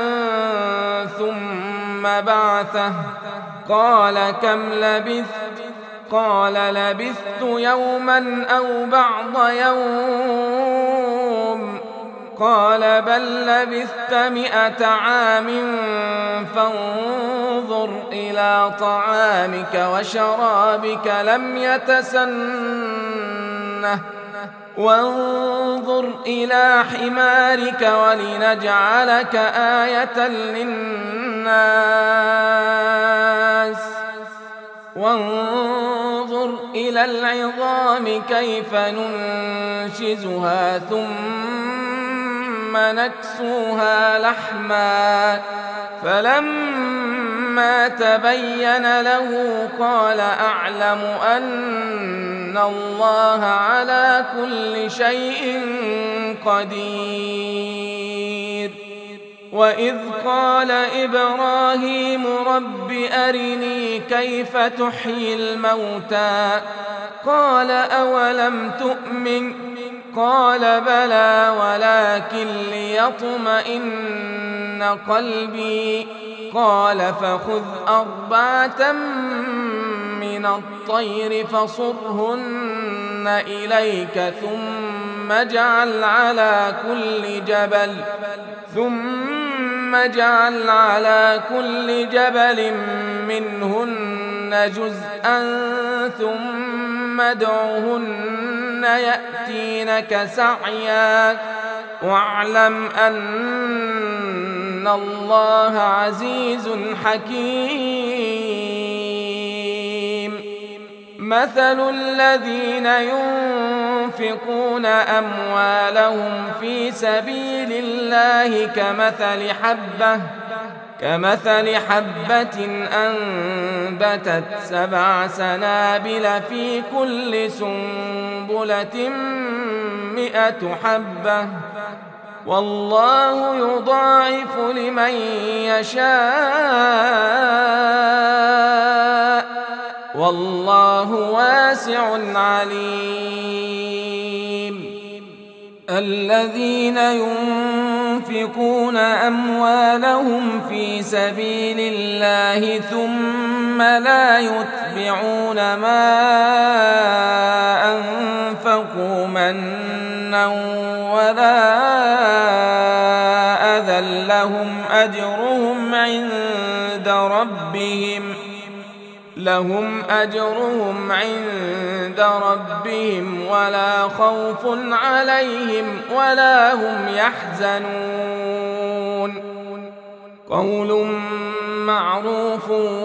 ثم بعثه قال كم لبثت قال لبثت يوما أو بعض يوم قال بل لبثت مئة عام فانظر إلى طعامك وشرابك لم يتسنه وانظر إلى حمارك ولنجعلك آية للناس وانظر إلى العظام كيف ننشزها ثم نكسوها لحما فلما فلما تبين له قال أعلم أن الله على كل شيء قدير. وإذ قال إبراهيم رب أرني كيف تحيي الموتى قال أولم تؤمن قال بلى ولكن ليطمئن قلبي قال فخذ أربعة من الطير فصرهن إليك ثم اجعل على كل جبل ثم اجعل على كل جبل منهن جزءا ثم ادعهن يأتينك سعيا واعلم أن الله عزيز حكيم. مثل الذين ينفقون أموالهم في سبيل الله كمثل حبة كمثل حبة أنبتت سبع سنابل في كل سنبلة مئة حبة والله يضاعف لمن يشاء والله واسع عليم. الذين ينفقون أموالهم في سبيل الله ثم لا يتبعون ما أنفقوا منا ولا أذى لهم أجرهم عند ربهم لهم أجرهم عند ربهم ولا خوف عليهم ولا هم يحزنون. قول معروف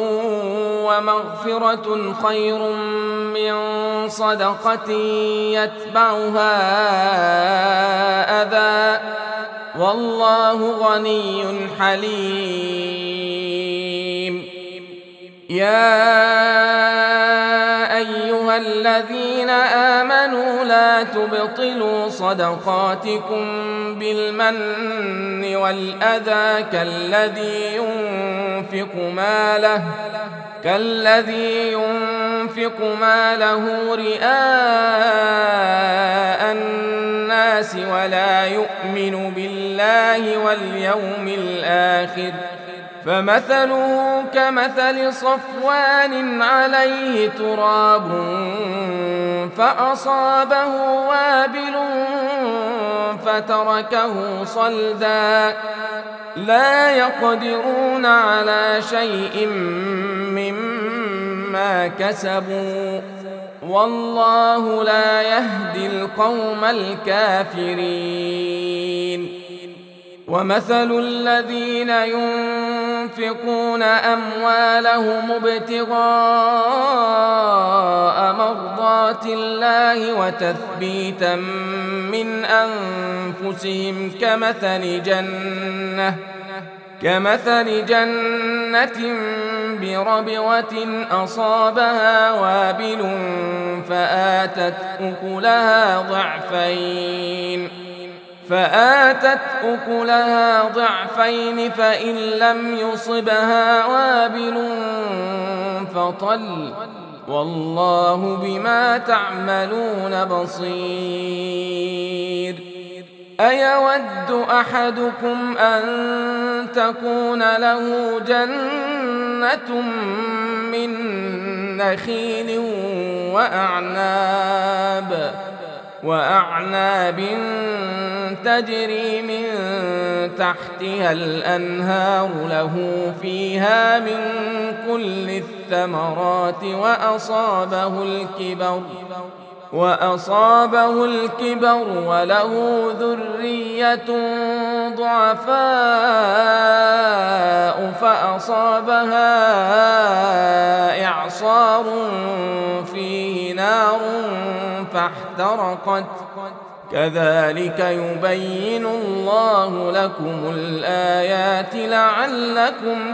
ومغفرة خير من صدقة يتبعها أذى والله غني حليم. يا أيها الذين آمنوا لا تبطلوا صدقاتكم بالمن والأذى كالذي ينفق ماله كالذي ينفق ماله رئاء الناس ولا يؤمن بالله واليوم الآخر فمثله كمثل صفوان عليه تراب فأصابه وابل فتركه صلدا لا يقدرون على شيء مما كسبوا والله لا يهدي القوم الكافرين. ومثل الذين ينفقون أموالهم ابتغاء مرضات الله وتثبيتا من أنفسهم كمثل جنة كمثل جنة بربوة أصابها وابل فآتت أكلها ضعفين فآتت أكلها ضعفين فإن لم يصبها وابل فطل والله بما تعملون بصير. أيود أحدكم أن تكون له جنة من نخيل وأعناب وأعناب تجري من تحتها الأنهار له فيها من كل الثمرات وأصابه الكبر وأصابه الكبر وله ذرية ضعفاء فأصابها إعصار فيه نار فاحترقت كذلك يبين الله لكم الآيات لعلكم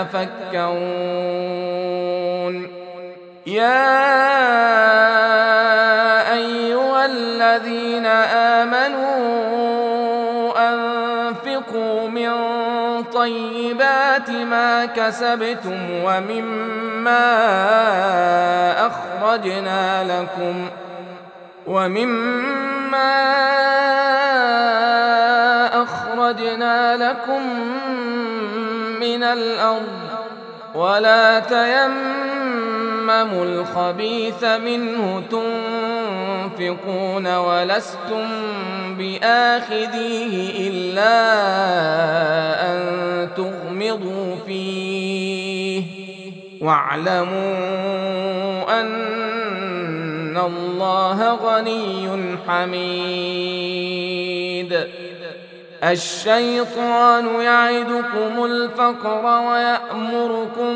تتفكرون. يا أيها الذين آمنوا أنفقوا من طيبات ما كسبتم ومما أخرجنا لكم ومما أخرجنا لكم من الأرض ولا تيمموا الخبيث منه تنفقون ولستم بآخذيه إلا أن تغمضوا فيه واعلموا أن الله غني حميد. الشيطان يعدكم الفقر ويأمركم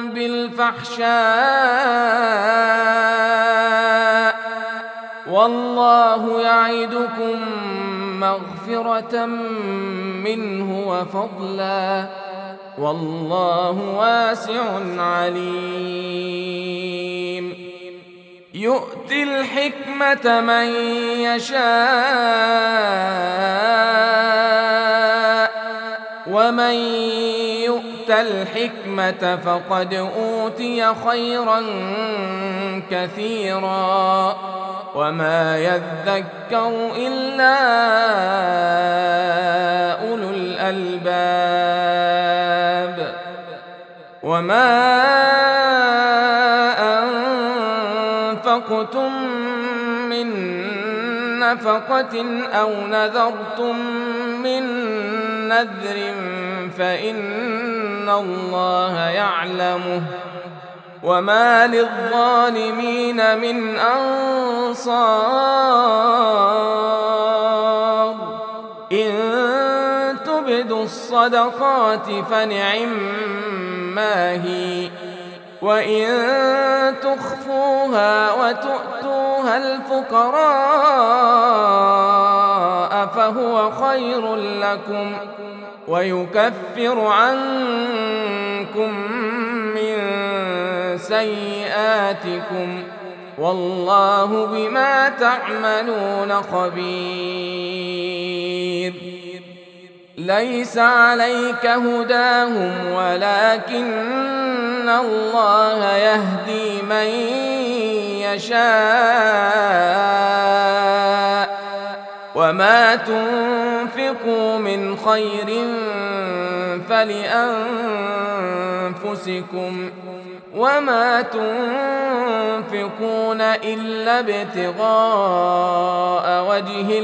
بالفحشاء والله يعدكم مغفرة منه وفضلا والله واسع عليم. يؤتي الحكمة من يشاء ومن يؤت الحكمة فقد أوتي خيرا كثيرا وما يذكر إلا أولو الألباب. وما أنفقتم من نفقة أو نذرتم من نذر فإن الله يعلمه وما للظالمين من أنصار. إن تبدوا الصدقات فنعما هي وإن تخفوها وتؤتوها الفقراء فهو خير لكم ويكفر عنكم من سيئاتكم والله بما تعملون خبير. ليس عليك هداهم ولكن الله يهدي من يشاء وما تنفقوا من خير فلأنفسكم وما تنفقون إلا ابتغاء وجه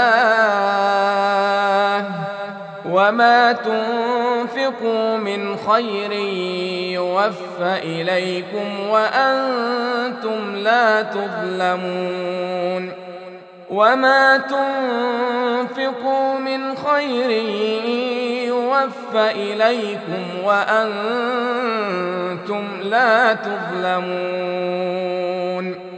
الله وما تنفقوا من خير يوفى إليكم وأنتم لا تظلمون. وما تنفقوا من خير يوفى إليكم وأنتم لا تظلمون.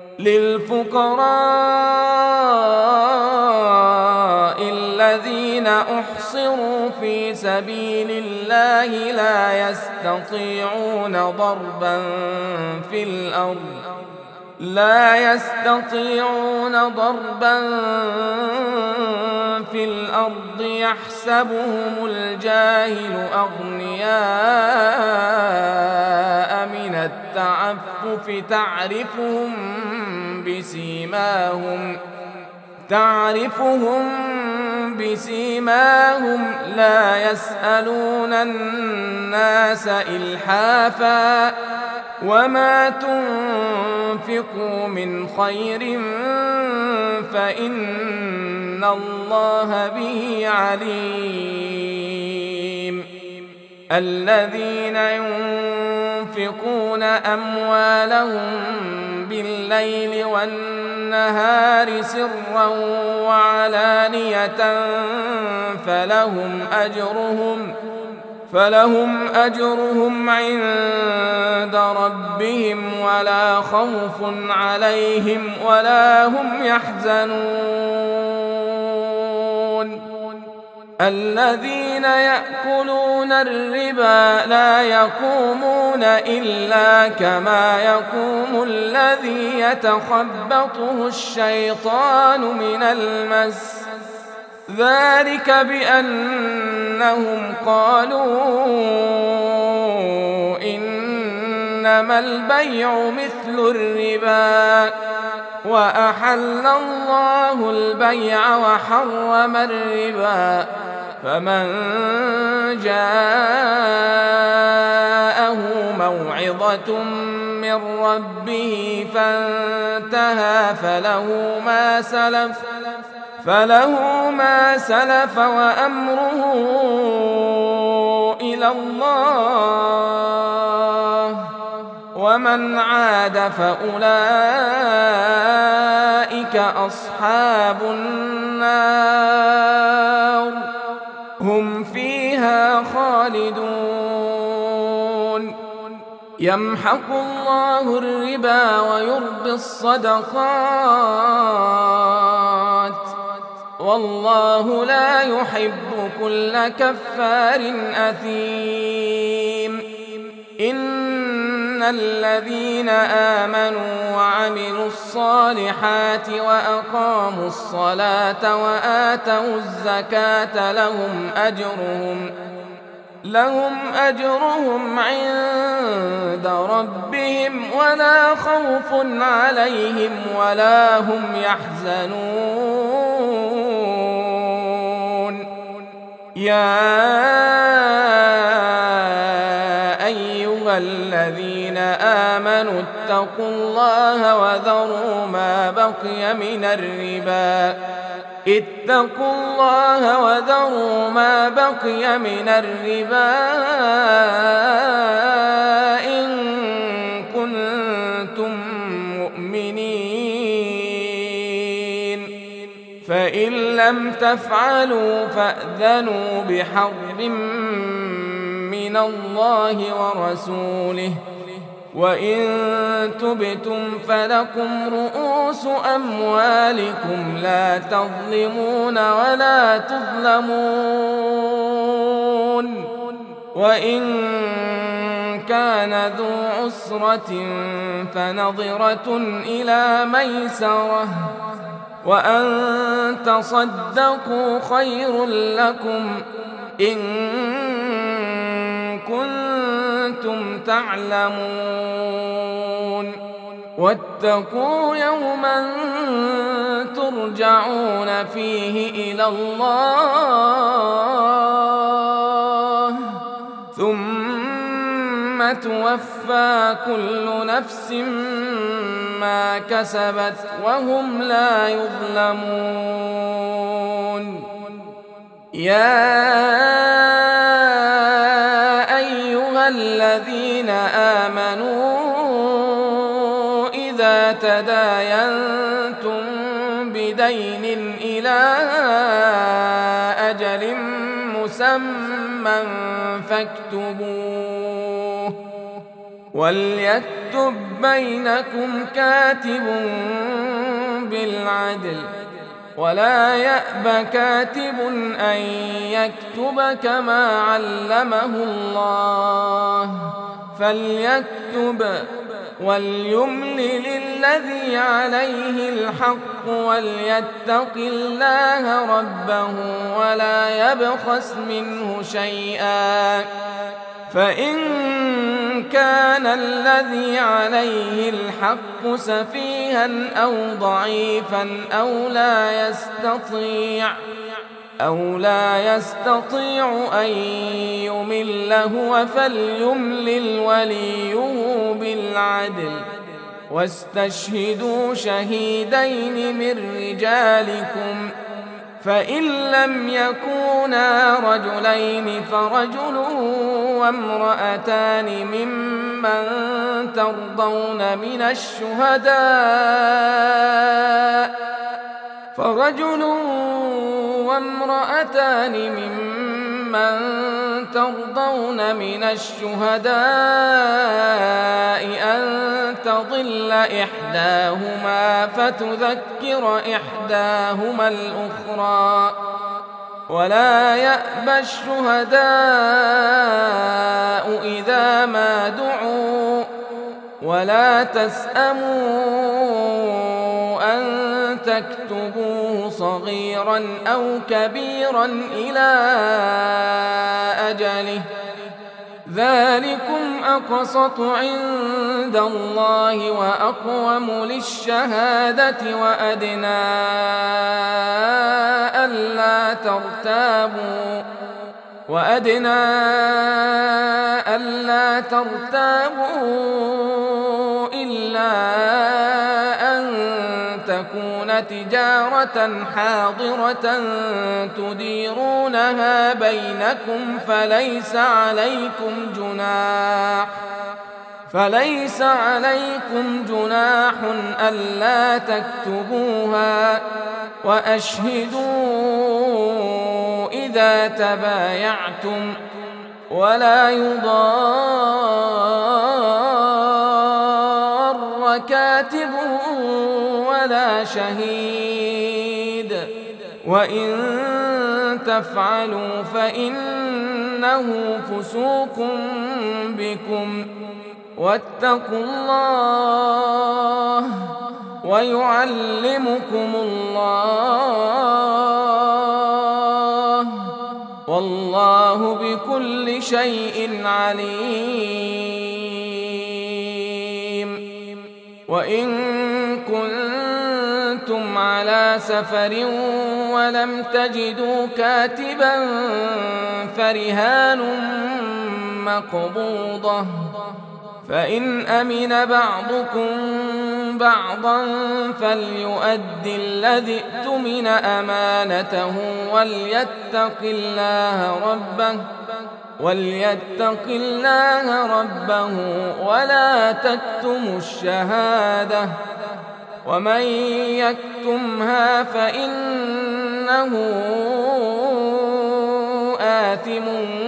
للفقراء الذين أحصروا في سبيل الله لا يستطيعون ضربا في الأرض لا يستطيعون ضربا في الأرض يحسبهم الجاهل أغنياء من التعفف تعرفهم بسيماهم تعرفهم بسيماهم لا يسألون الناس إلحافا وما تنفقوا من خير فإن الله به عليم. الذين ينفقون أموالهم بالليل والنهار سرا وعلانية فلهم أجرهم فلهم أجرهم عند ربهم ولا خوف عليهم ولا هم يحزنون الذين يأكلون الربا لا يقومون إلا كما يقوم الذي يتخبطه الشيطان من المس ذلك بأنهم قالوا إنما البيع مثل الربا وأحل الله البيع وحرم الربا فمن جاءه موعظة من ربه فانتهى فله ما سلف فله ما سلف وأمره إلى الله ومن عاد فأولئك أصحاب النار هم فيها خالدون يمحق الله الربا ويربي الصدقات والله لا يحب كل كفار أثيم إن الذين آمنوا وعملوا الصالحات وأقاموا الصلاة وآتوا الزكاة لهم أجرهم لهم أجرهم عند ربهم ولا خوف عليهم ولا هم يحزنون يا أيها الذين آمنوا اتقوا الله وذروا ما بقي من الربا اتقوا الله وذروا ما بقي من الربا إن كنتم مؤمنين فإن لم تفعلوا فأذنوا بحرب من الله ورسوله وإن تبتم فلكم رؤوس أموالكم لا تظلمون ولا تظلمون وإن كان ذو عسرة فنظرة إلى ميسرة وأن تصدقوا خير لكم إن كنتم تعلمون واتقوا يوما ترجعون فيه إلى الله ثم توفى كل نفس ما كسبت وهم لا يظلمون يا الذين آمنوا إذا تداينتم بدين إلى أجل مسمى فاكتبوه وليكتب بينكم كاتب بالعدل ولا يأب كاتب أن يكتب كما علمه الله فليكتب وليملل الذي عليه الحق وليتق الله ربه ولا يبخس منه شيئا فإن كان الذي عليه الحق سفيها أو ضعيفا أو لا يستطيع أو لا يستطيع أن يمل هو فليملل وليه بالعدل واستشهدوا شهيدين من رجالكم فإن لم يكونا رجلين فرجل وامرأتان ممن ترضون من الشهداء فرجل وامرأتان ممن ممن ترضون من الشهداء أن تضل إحداهما فتذكر إحداهما الأخرى ولا يأبى الشهداء إذا ما دعوا ولا تسأموا أن تكتبوه صغيرا أو كبيرا إلى أجله ذلكم أقسط عند الله وأقوم للشهادة وأدنى ألا ترتابوا وأدنى ألا ترتابوا إلا أن تكون تجارة حاضرة تديرونها بينكم فليس عليكم جناح فليس عليكم جناح ألا تكتبوها وأشهدوا إذا تبايعتم ولا يضار كاتب ولا شهيد وإن تفعلوا فإنه فسوق بكم واتقوا الله ويعلمكم الله والله بكل شيء عليم. وإن كنتم على سفر ولم تجدوا كاتبا فرهان مقبوضة فإن أمن بعضكم بعضا فليؤد الذي اؤتمن أمانته وليتق الله ربه وليتق الله ربه ولا تكتموا الشهادة ومن يكتمها فإنه آثم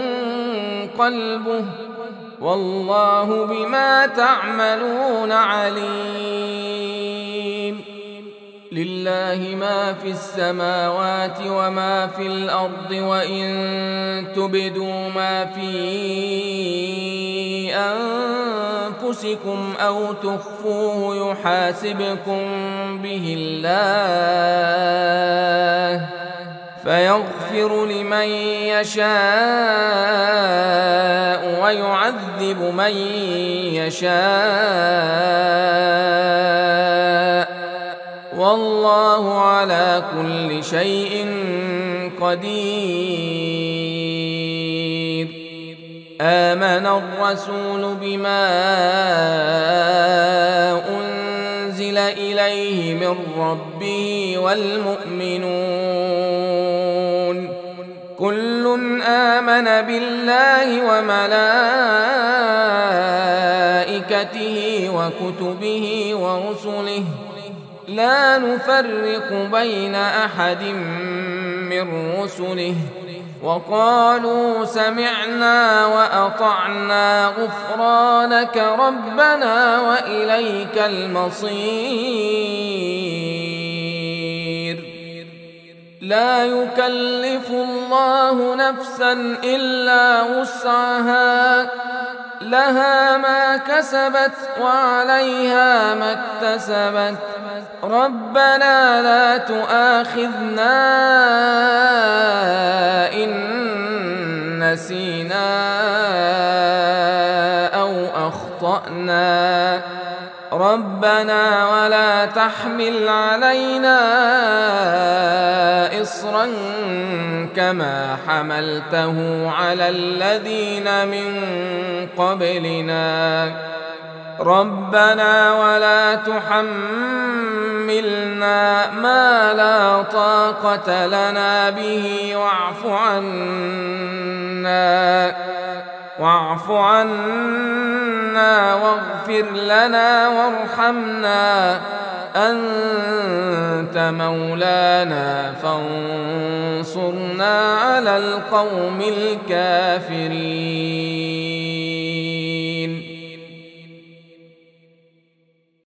قلبه والله بما تعملون عليم. لله ما في السماوات وما في الأرض وإن تبدوا ما في أنفسكم أو تخفوه يحاسبكم به الله فيغفر لمن يشاء ويعذب من يشاء والله على كل شيء قدير. آمن الرسول بما أنزل إليه من ربه والمؤمنون كل آمن بالله وملائكته وكتبه ورسله لا نفرق بين أحد من رسله وقالوا سمعنا وأطعنا غفرانك ربنا وإليك المصير. لا يكلف الله نفسا إلا وسعها لها ما كسبت وعليها ما اكتسبت ربنا لا تؤاخذنا إن نسينا أو أخطأنا ربنا ولا تحمل علينا إصرا كما حملته على الذين من قبلنا ربنا ولا تحملنا ما لا طاقة لنا به واعف عنا واعف عنا واغفر لنا وارحمنا أنت مولانا فانصرنا على القوم الكافرين.